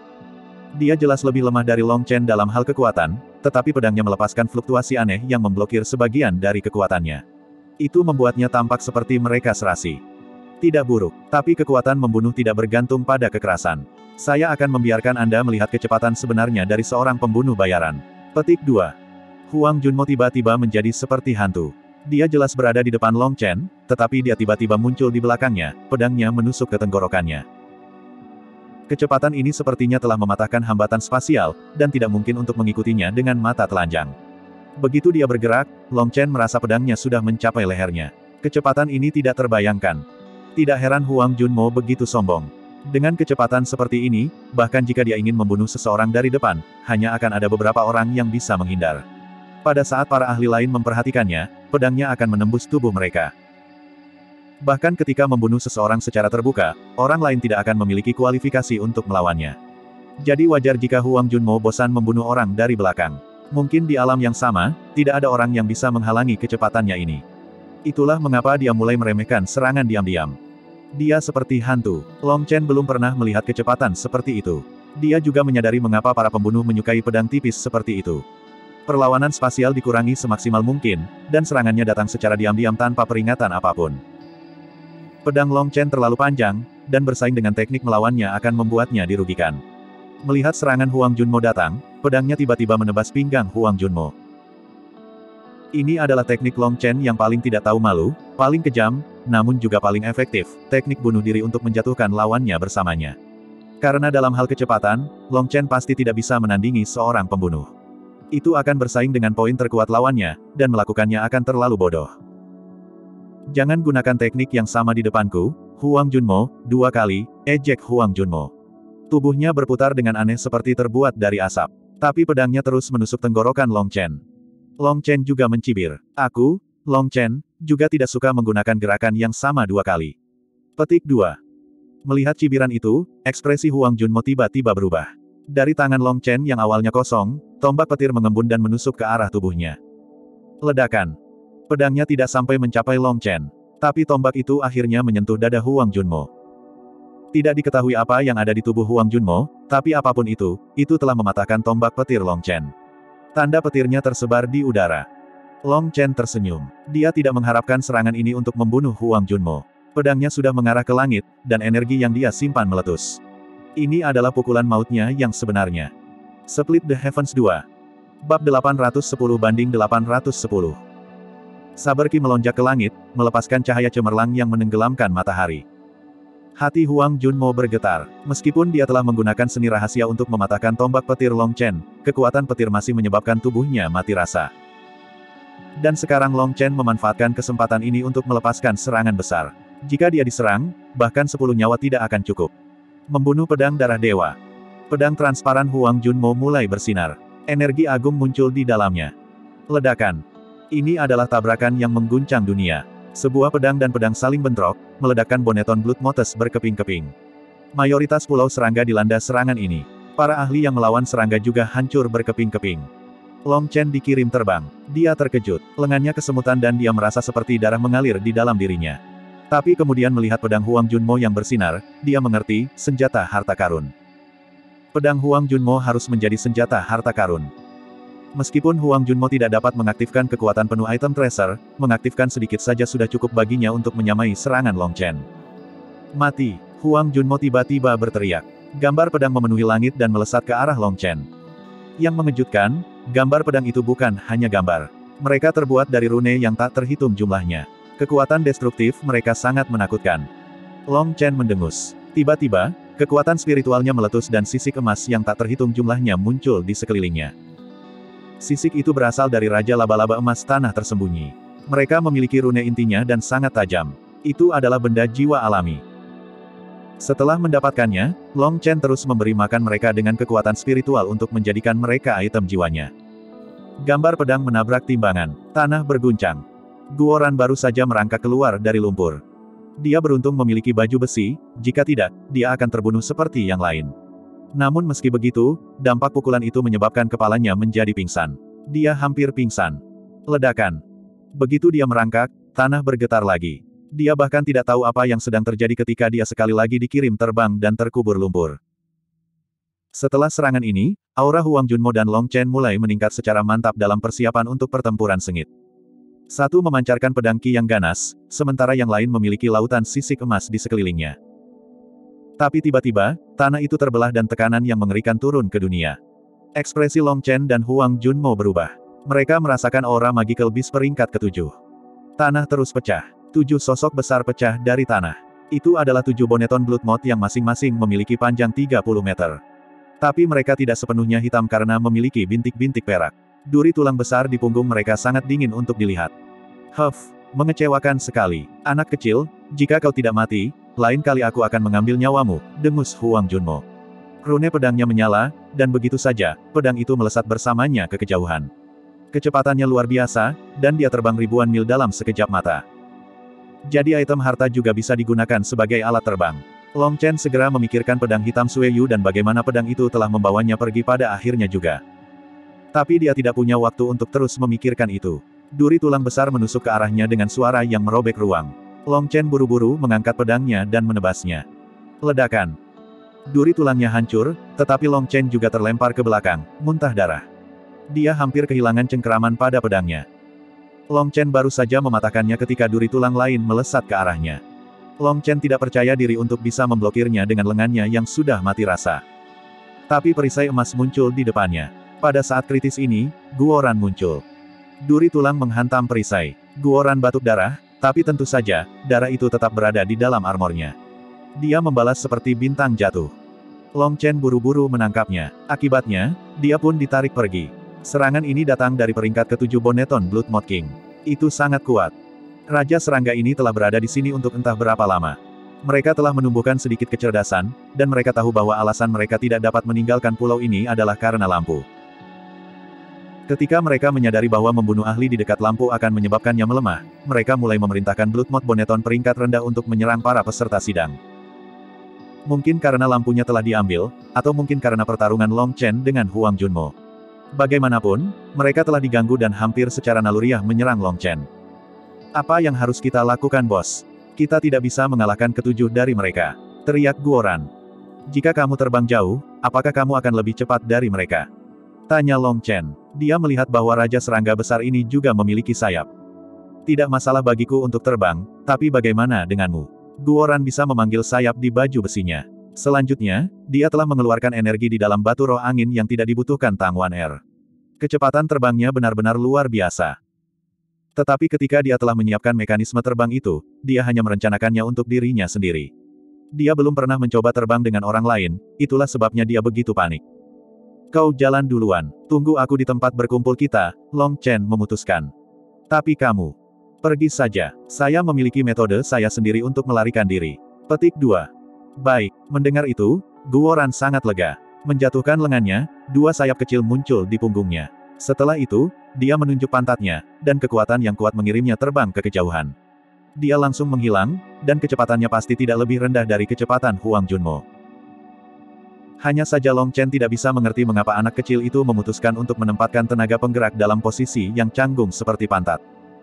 Dia jelas lebih lemah dari Long Chen dalam hal kekuatan, tetapi pedangnya melepaskan fluktuasi aneh yang memblokir sebagian dari kekuatannya. Itu membuatnya tampak seperti mereka serasi. Tidak buruk, tapi kekuatan membunuh tidak bergantung pada kekerasan. Saya akan membiarkan Anda melihat kecepatan sebenarnya dari seorang pembunuh bayaran. Petik dua. Huang Junmo tiba-tiba menjadi seperti hantu. Dia jelas berada di depan Long Chen, tetapi dia tiba-tiba muncul di belakangnya, pedangnya menusuk ke tenggorokannya. Kecepatan ini sepertinya telah mematahkan hambatan spasial, dan tidak mungkin untuk mengikutinya dengan mata telanjang. Begitu dia bergerak, Long Chen merasa pedangnya sudah mencapai lehernya. Kecepatan ini tidak terbayangkan. Tidak heran Huang Junmo begitu sombong. Dengan kecepatan seperti ini, bahkan jika dia ingin membunuh seseorang dari depan, hanya akan ada beberapa orang yang bisa menghindar. Pada saat para ahli lain memperhatikannya, pedangnya akan menembus tubuh mereka. Bahkan ketika membunuh seseorang secara terbuka, orang lain tidak akan memiliki kualifikasi untuk melawannya. Jadi wajar jika Huang Junmo bosan membunuh orang dari belakang. Mungkin di alam yang sama, tidak ada orang yang bisa menghalangi kecepatannya ini. Itulah mengapa dia mulai meremehkan serangan diam-diam. Dia seperti hantu. Long Chen belum pernah melihat kecepatan seperti itu. Dia juga menyadari mengapa para pembunuh menyukai pedang tipis seperti itu. Perlawanan spasial dikurangi semaksimal mungkin, dan serangannya datang secara diam-diam tanpa peringatan apapun. Pedang Long Chen terlalu panjang, dan bersaing dengan teknik melawannya akan membuatnya dirugikan. Melihat serangan Huang Junmo datang, pedangnya tiba-tiba menebas pinggang Huang Junmo. Ini adalah teknik Long Chen yang paling tidak tahu malu, paling kejam, namun juga paling efektif, teknik bunuh diri untuk menjatuhkan lawannya bersamanya. Karena dalam hal kecepatan, Long Chen pasti tidak bisa menandingi seorang pembunuh. Itu akan bersaing dengan poin terkuat lawannya, dan melakukannya akan terlalu bodoh. Jangan gunakan teknik yang sama di depanku, Huang Junmo, dua kali, ejek Huang Junmo. Tubuhnya berputar dengan aneh seperti terbuat dari asap. Tapi pedangnya terus menusuk tenggorokan Long Chen. Long Chen juga mencibir. Aku, Long Chen, juga tidak suka menggunakan gerakan yang sama dua kali. Petik dua. Melihat cibiran itu, ekspresi Huang Junmo tiba-tiba berubah. Dari tangan Long Chen yang awalnya kosong, tombak petir mengembun dan menusuk ke arah tubuhnya. Ledakan. Pedangnya tidak sampai mencapai Long Chen. Tapi tombak itu akhirnya menyentuh dada Huang Junmo. Tidak diketahui apa yang ada di tubuh Huang Junmo, tapi apapun itu, itu telah mematahkan tombak petir Long Chen. Tanda petirnya tersebar di udara. Long Chen tersenyum. Dia tidak mengharapkan serangan ini untuk membunuh Huang Junmo. Pedangnya sudah mengarah ke langit, dan energi yang dia simpan meletus. Ini adalah pukulan mautnya yang sebenarnya. Split the Heavens dua. Bab delapan ratus sepuluh banding delapan ratus sepuluh. Saber Ki melonjak ke langit, melepaskan cahaya cemerlang yang menenggelamkan matahari. Hati Huang Junmo bergetar. Meskipun dia telah menggunakan seni rahasia untuk mematahkan tombak petir Long Chen, kekuatan petir masih menyebabkan tubuhnya mati rasa. Dan sekarang Long Chen memanfaatkan kesempatan ini untuk melepaskan serangan besar. Jika dia diserang, bahkan sepuluh nyawa tidak akan cukup. Membunuh pedang darah dewa. Pedang transparan Huang Junmo mulai bersinar. Energi agung muncul di dalamnya. Ledakan. Ini adalah tabrakan yang mengguncang dunia. Sebuah pedang dan pedang saling bentrok, meledakkan Bonneton Blood Motes berkeping-keping. Mayoritas pulau serangga dilanda serangan ini. Para ahli yang melawan serangga juga hancur berkeping-keping. Long Chen dikirim terbang. Dia terkejut. Lengannya kesemutan dan dia merasa seperti darah mengalir di dalam dirinya. Tapi kemudian melihat pedang Huang Junmo yang bersinar, dia mengerti, senjata harta karun. Pedang Huang Junmo harus menjadi senjata harta karun. Meskipun Huang Junmo tidak dapat mengaktifkan kekuatan penuh item tracer, mengaktifkan sedikit saja sudah cukup baginya untuk menyamai serangan Long Chen. Mati! Huang Junmo tiba-tiba berteriak. Gambar pedang memenuhi langit dan melesat ke arah Long Chen. Yang mengejutkan, gambar pedang itu bukan hanya gambar. Mereka terbuat dari rune yang tak terhitung jumlahnya. Kekuatan destruktif mereka sangat menakutkan. Long Chen mendengus. Tiba-tiba, kekuatan spiritualnya meletus dan sisik emas yang tak terhitung jumlahnya muncul di sekelilingnya. Sisik itu berasal dari Raja Laba-Laba Emas Tanah Tersembunyi. Mereka memiliki rune intinya dan sangat tajam. Itu adalah benda jiwa alami. Setelah mendapatkannya, Long Chen terus memberi makan mereka dengan kekuatan spiritual untuk menjadikan mereka item jiwanya. Gambar pedang menabrak timbangan. Tanah berguncang. Guoran baru saja merangkak keluar dari lumpur. Dia beruntung memiliki baju besi, jika tidak, dia akan terbunuh seperti yang lain. Namun meski begitu, dampak pukulan itu menyebabkan kepalanya menjadi pingsan. Dia hampir pingsan. Ledakan. Begitu dia merangkak, tanah bergetar lagi. Dia bahkan tidak tahu apa yang sedang terjadi ketika dia sekali lagi dikirim terbang dan terkubur lumpur. Setelah serangan ini, aura Huang Junmo dan Long Chen mulai meningkat secara mantap dalam persiapan untuk pertempuran sengit. Satu memancarkan pedang ki yang ganas, sementara yang lain memiliki lautan sisik emas di sekelilingnya. Tapi tiba-tiba, tanah itu terbelah dan tekanan yang mengerikan turun ke dunia. Ekspresi Long Chen dan Huang Junmo berubah. Mereka merasakan aura magical beast peringkat ketujuh. Tanah terus pecah. Tujuh sosok besar pecah dari tanah. Itu adalah tujuh Bonneton Blood Moth yang masing-masing memiliki panjang tiga puluh meter. Tapi mereka tidak sepenuhnya hitam karena memiliki bintik-bintik perak. Duri tulang besar di punggung mereka sangat dingin untuk dilihat. Huff, mengecewakan sekali. Anak kecil, jika kau tidak mati, lain kali aku akan mengambil nyawamu, dengus Huang Junmo. Rune pedangnya menyala, dan begitu saja, pedang itu melesat bersamanya ke kejauhan. Kecepatannya luar biasa, dan dia terbang ribuan mil dalam sekejap mata. Jadi item harta juga bisa digunakan sebagai alat terbang. Long Chen segera memikirkan pedang hitam Sueyu dan bagaimana pedang itu telah membawanya pergi pada akhirnya juga. Tapi dia tidak punya waktu untuk terus memikirkan itu. Duri tulang besar menusuk ke arahnya dengan suara yang merobek ruang. Long Chen buru-buru mengangkat pedangnya dan menebasnya. Ledakan. Duri tulangnya hancur, tetapi Long Chen juga terlempar ke belakang, muntah darah. Dia hampir kehilangan cengkeraman pada pedangnya. Long Chen baru saja mematahkannya ketika duri tulang lain melesat ke arahnya. Long Chen tidak percaya diri untuk bisa memblokirnya dengan lengannya yang sudah mati rasa. Tapi perisai emas muncul di depannya. Pada saat kritis ini, Guoran muncul. Duri tulang menghantam perisai. Guoran batuk darah, tapi tentu saja, darah itu tetap berada di dalam armornya. Dia membalas seperti bintang jatuh. Long Chen buru-buru menangkapnya. Akibatnya, dia pun ditarik pergi. Serangan ini datang dari peringkat ketujuh Bonneton Blood Moth King. Itu sangat kuat. Raja serangga ini telah berada di sini untuk entah berapa lama. Mereka telah menumbuhkan sedikit kecerdasan, dan mereka tahu bahwa alasan mereka tidak dapat meninggalkan pulau ini adalah karena lampu. Ketika mereka menyadari bahwa membunuh ahli di dekat lampu akan menyebabkannya melemah, mereka mulai memerintahkan Bloodmoth Bonneton peringkat rendah untuk menyerang para peserta sidang. Mungkin karena lampunya telah diambil, atau mungkin karena pertarungan Long Chen dengan Huang Junmo. Bagaimanapun, mereka telah diganggu dan hampir secara naluriah menyerang Long Chen. Apa yang harus kita lakukan, bos? Kita tidak bisa mengalahkan ketujuh dari mereka, teriak Guoran. Jika kamu terbang jauh, apakah kamu akan lebih cepat dari mereka? Tanya Long Chen. Dia melihat bahwa Raja Serangga besar ini juga memiliki sayap. Tidak masalah bagiku untuk terbang, tapi bagaimana denganmu? Guoran bisa memanggil sayap di baju besinya. Selanjutnya, dia telah mengeluarkan energi di dalam batu roh angin yang tidak dibutuhkan Tang Wan Er. Kecepatan terbangnya benar-benar luar biasa. Tetapi ketika dia telah menyiapkan mekanisme terbang itu, dia hanya merencanakannya untuk dirinya sendiri. Dia belum pernah mencoba terbang dengan orang lain, itulah sebabnya dia begitu panik. Kau jalan duluan, tunggu aku di tempat berkumpul kita, Long Chen memutuskan. Tapi kamu, pergi saja, saya memiliki metode saya sendiri untuk melarikan diri. Petik dua. Baik, mendengar itu, Guoran sangat lega. Menjatuhkan lengannya, dua sayap kecil muncul di punggungnya. Setelah itu, dia menunjuk pantatnya, dan kekuatan yang kuat mengirimnya terbang ke kejauhan. Dia langsung menghilang, dan kecepatannya pasti tidak lebih rendah dari kecepatan Huang Junmo. Hanya saja Long Chen tidak bisa mengerti mengapa anak kecil itu memutuskan untuk menempatkan tenaga penggerak dalam posisi yang canggung seperti pantat.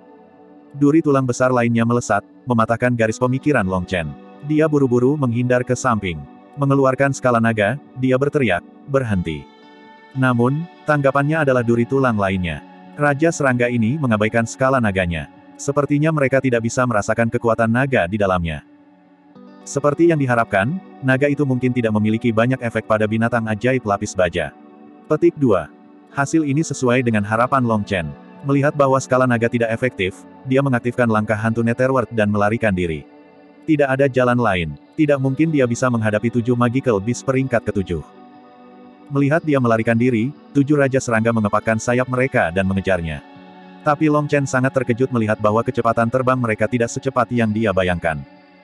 Duri tulang besar lainnya melesat, mematahkan garis pemikiran Long Chen. Dia buru-buru menghindar ke samping. Mengeluarkan skala naga, dia berteriak, berhenti. Namun, tanggapannya adalah duri tulang lainnya. Raja serangga ini mengabaikan skala naganya. Sepertinya mereka tidak bisa merasakan kekuatan naga di dalamnya. Seperti yang diharapkan, naga itu mungkin tidak memiliki banyak efek pada binatang ajaib lapis baja. Petik dua. Hasil ini sesuai dengan harapan Long Chen. Melihat bahwa skala naga tidak efektif, dia mengaktifkan langkah hantu Netherworld dan melarikan diri. Tidak ada jalan lain. Tidak mungkin dia bisa menghadapi tujuh Magical Beast peringkat ketujuh. Melihat dia melarikan diri, tujuh Raja Serangga mengepakkan sayap mereka dan mengejarnya. Tapi Long Chen sangat terkejut melihat bahwa kecepatan terbang mereka tidak secepat yang dia bayangkan.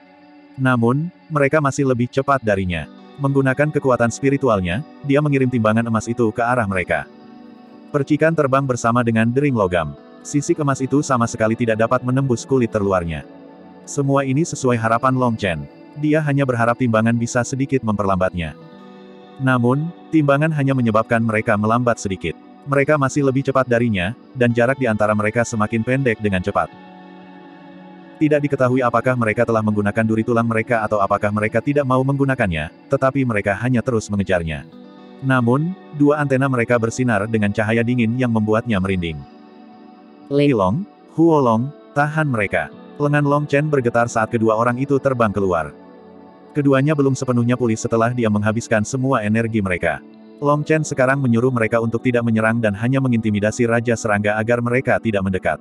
Namun, mereka masih lebih cepat darinya. Menggunakan kekuatan spiritualnya, dia mengirim timbangan emas itu ke arah mereka. Percikan terbang bersama dengan dering logam. Sisik emas itu sama sekali tidak dapat menembus kulit terluarnya. Semua ini sesuai harapan Long Chen. Dia hanya berharap timbangan bisa sedikit memperlambatnya. Namun, timbangan hanya menyebabkan mereka melambat sedikit. Mereka masih lebih cepat darinya, dan jarak di antara mereka semakin pendek dengan cepat. Tidak diketahui apakah mereka telah menggunakan duri tulang mereka atau apakah mereka tidak mau menggunakannya, tetapi mereka hanya terus mengejarnya. Namun, dua antena mereka bersinar dengan cahaya dingin yang membuatnya merinding. Lei Long, Huo Long, tahan mereka. Lengan Long Chen bergetar saat kedua orang itu terbang keluar. Keduanya belum sepenuhnya pulih setelah dia menghabiskan semua energi mereka. Long Chen sekarang menyuruh mereka untuk tidak menyerang dan hanya mengintimidasi Raja Serangga agar mereka tidak mendekat.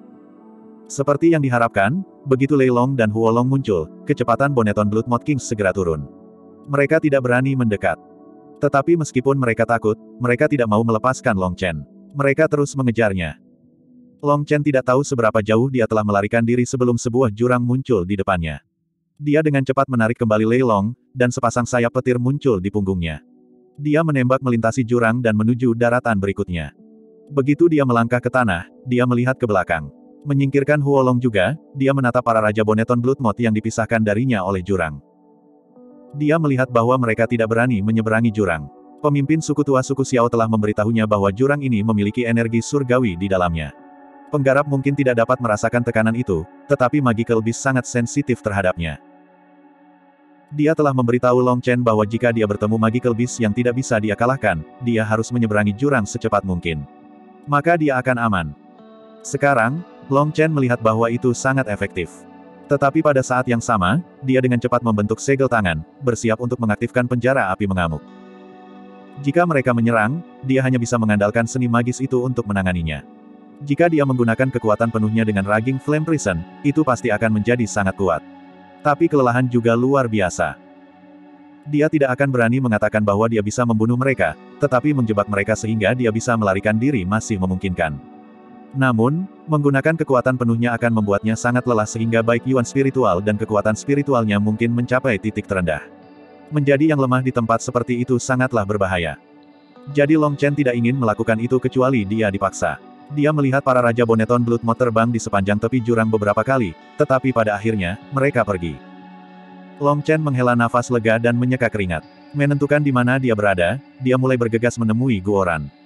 Seperti yang diharapkan, begitu Lei Long dan Huo Long muncul, kecepatan Bonneton Blood Moth Kings segera turun. Mereka tidak berani mendekat. Tetapi meskipun mereka takut, mereka tidak mau melepaskan Long Chen. Mereka terus mengejarnya. Long Chen tidak tahu seberapa jauh dia telah melarikan diri sebelum sebuah jurang muncul di depannya. Dia dengan cepat menarik kembali Lei Long, dan sepasang sayap petir muncul di punggungnya. Dia menembak melintasi jurang dan menuju daratan berikutnya. Begitu dia melangkah ke tanah, dia melihat ke belakang. Menyingkirkan Huo Long juga, dia menatap para Raja Bonneton Blood Moth yang dipisahkan darinya oleh jurang. Dia melihat bahwa mereka tidak berani menyeberangi jurang. Pemimpin suku tua suku Xiao telah memberitahunya bahwa jurang ini memiliki energi surgawi di dalamnya. Penggarap mungkin tidak dapat merasakan tekanan itu, tetapi Magical Beast sangat sensitif terhadapnya. Dia telah memberitahu Long Chen bahwa jika dia bertemu Magical Beast yang tidak bisa dia kalahkan, dia harus menyeberangi jurang secepat mungkin. maka dia akan aman. Sekarang, Long Chen melihat bahwa itu sangat efektif. Tetapi pada saat yang sama, dia dengan cepat membentuk segel tangan, bersiap untuk mengaktifkan penjara api mengamuk. Jika mereka menyerang, dia hanya bisa mengandalkan seni magis itu untuk menanganinya. Jika dia menggunakan kekuatan penuhnya dengan Raging Flame Prison, itu pasti akan menjadi sangat kuat. Tapi kelelahan juga luar biasa. Dia tidak akan berani mengatakan bahwa dia bisa membunuh mereka, tetapi menjebak mereka sehingga dia bisa melarikan diri masih memungkinkan. Namun, menggunakan kekuatan penuhnya akan membuatnya sangat lelah sehingga baik Yuan spiritual dan kekuatan spiritualnya mungkin mencapai titik terendah. Menjadi yang lemah di tempat seperti itu sangatlah berbahaya. Jadi Long Chen tidak ingin melakukan itu kecuali dia dipaksa. Dia melihat para Raja Boneton Blood Moth terbang di sepanjang tepi jurang beberapa kali, tetapi pada akhirnya, mereka pergi. Long Chen menghela nafas lega dan menyeka keringat. Menentukan di mana dia berada, dia mulai bergegas menemui Guoran.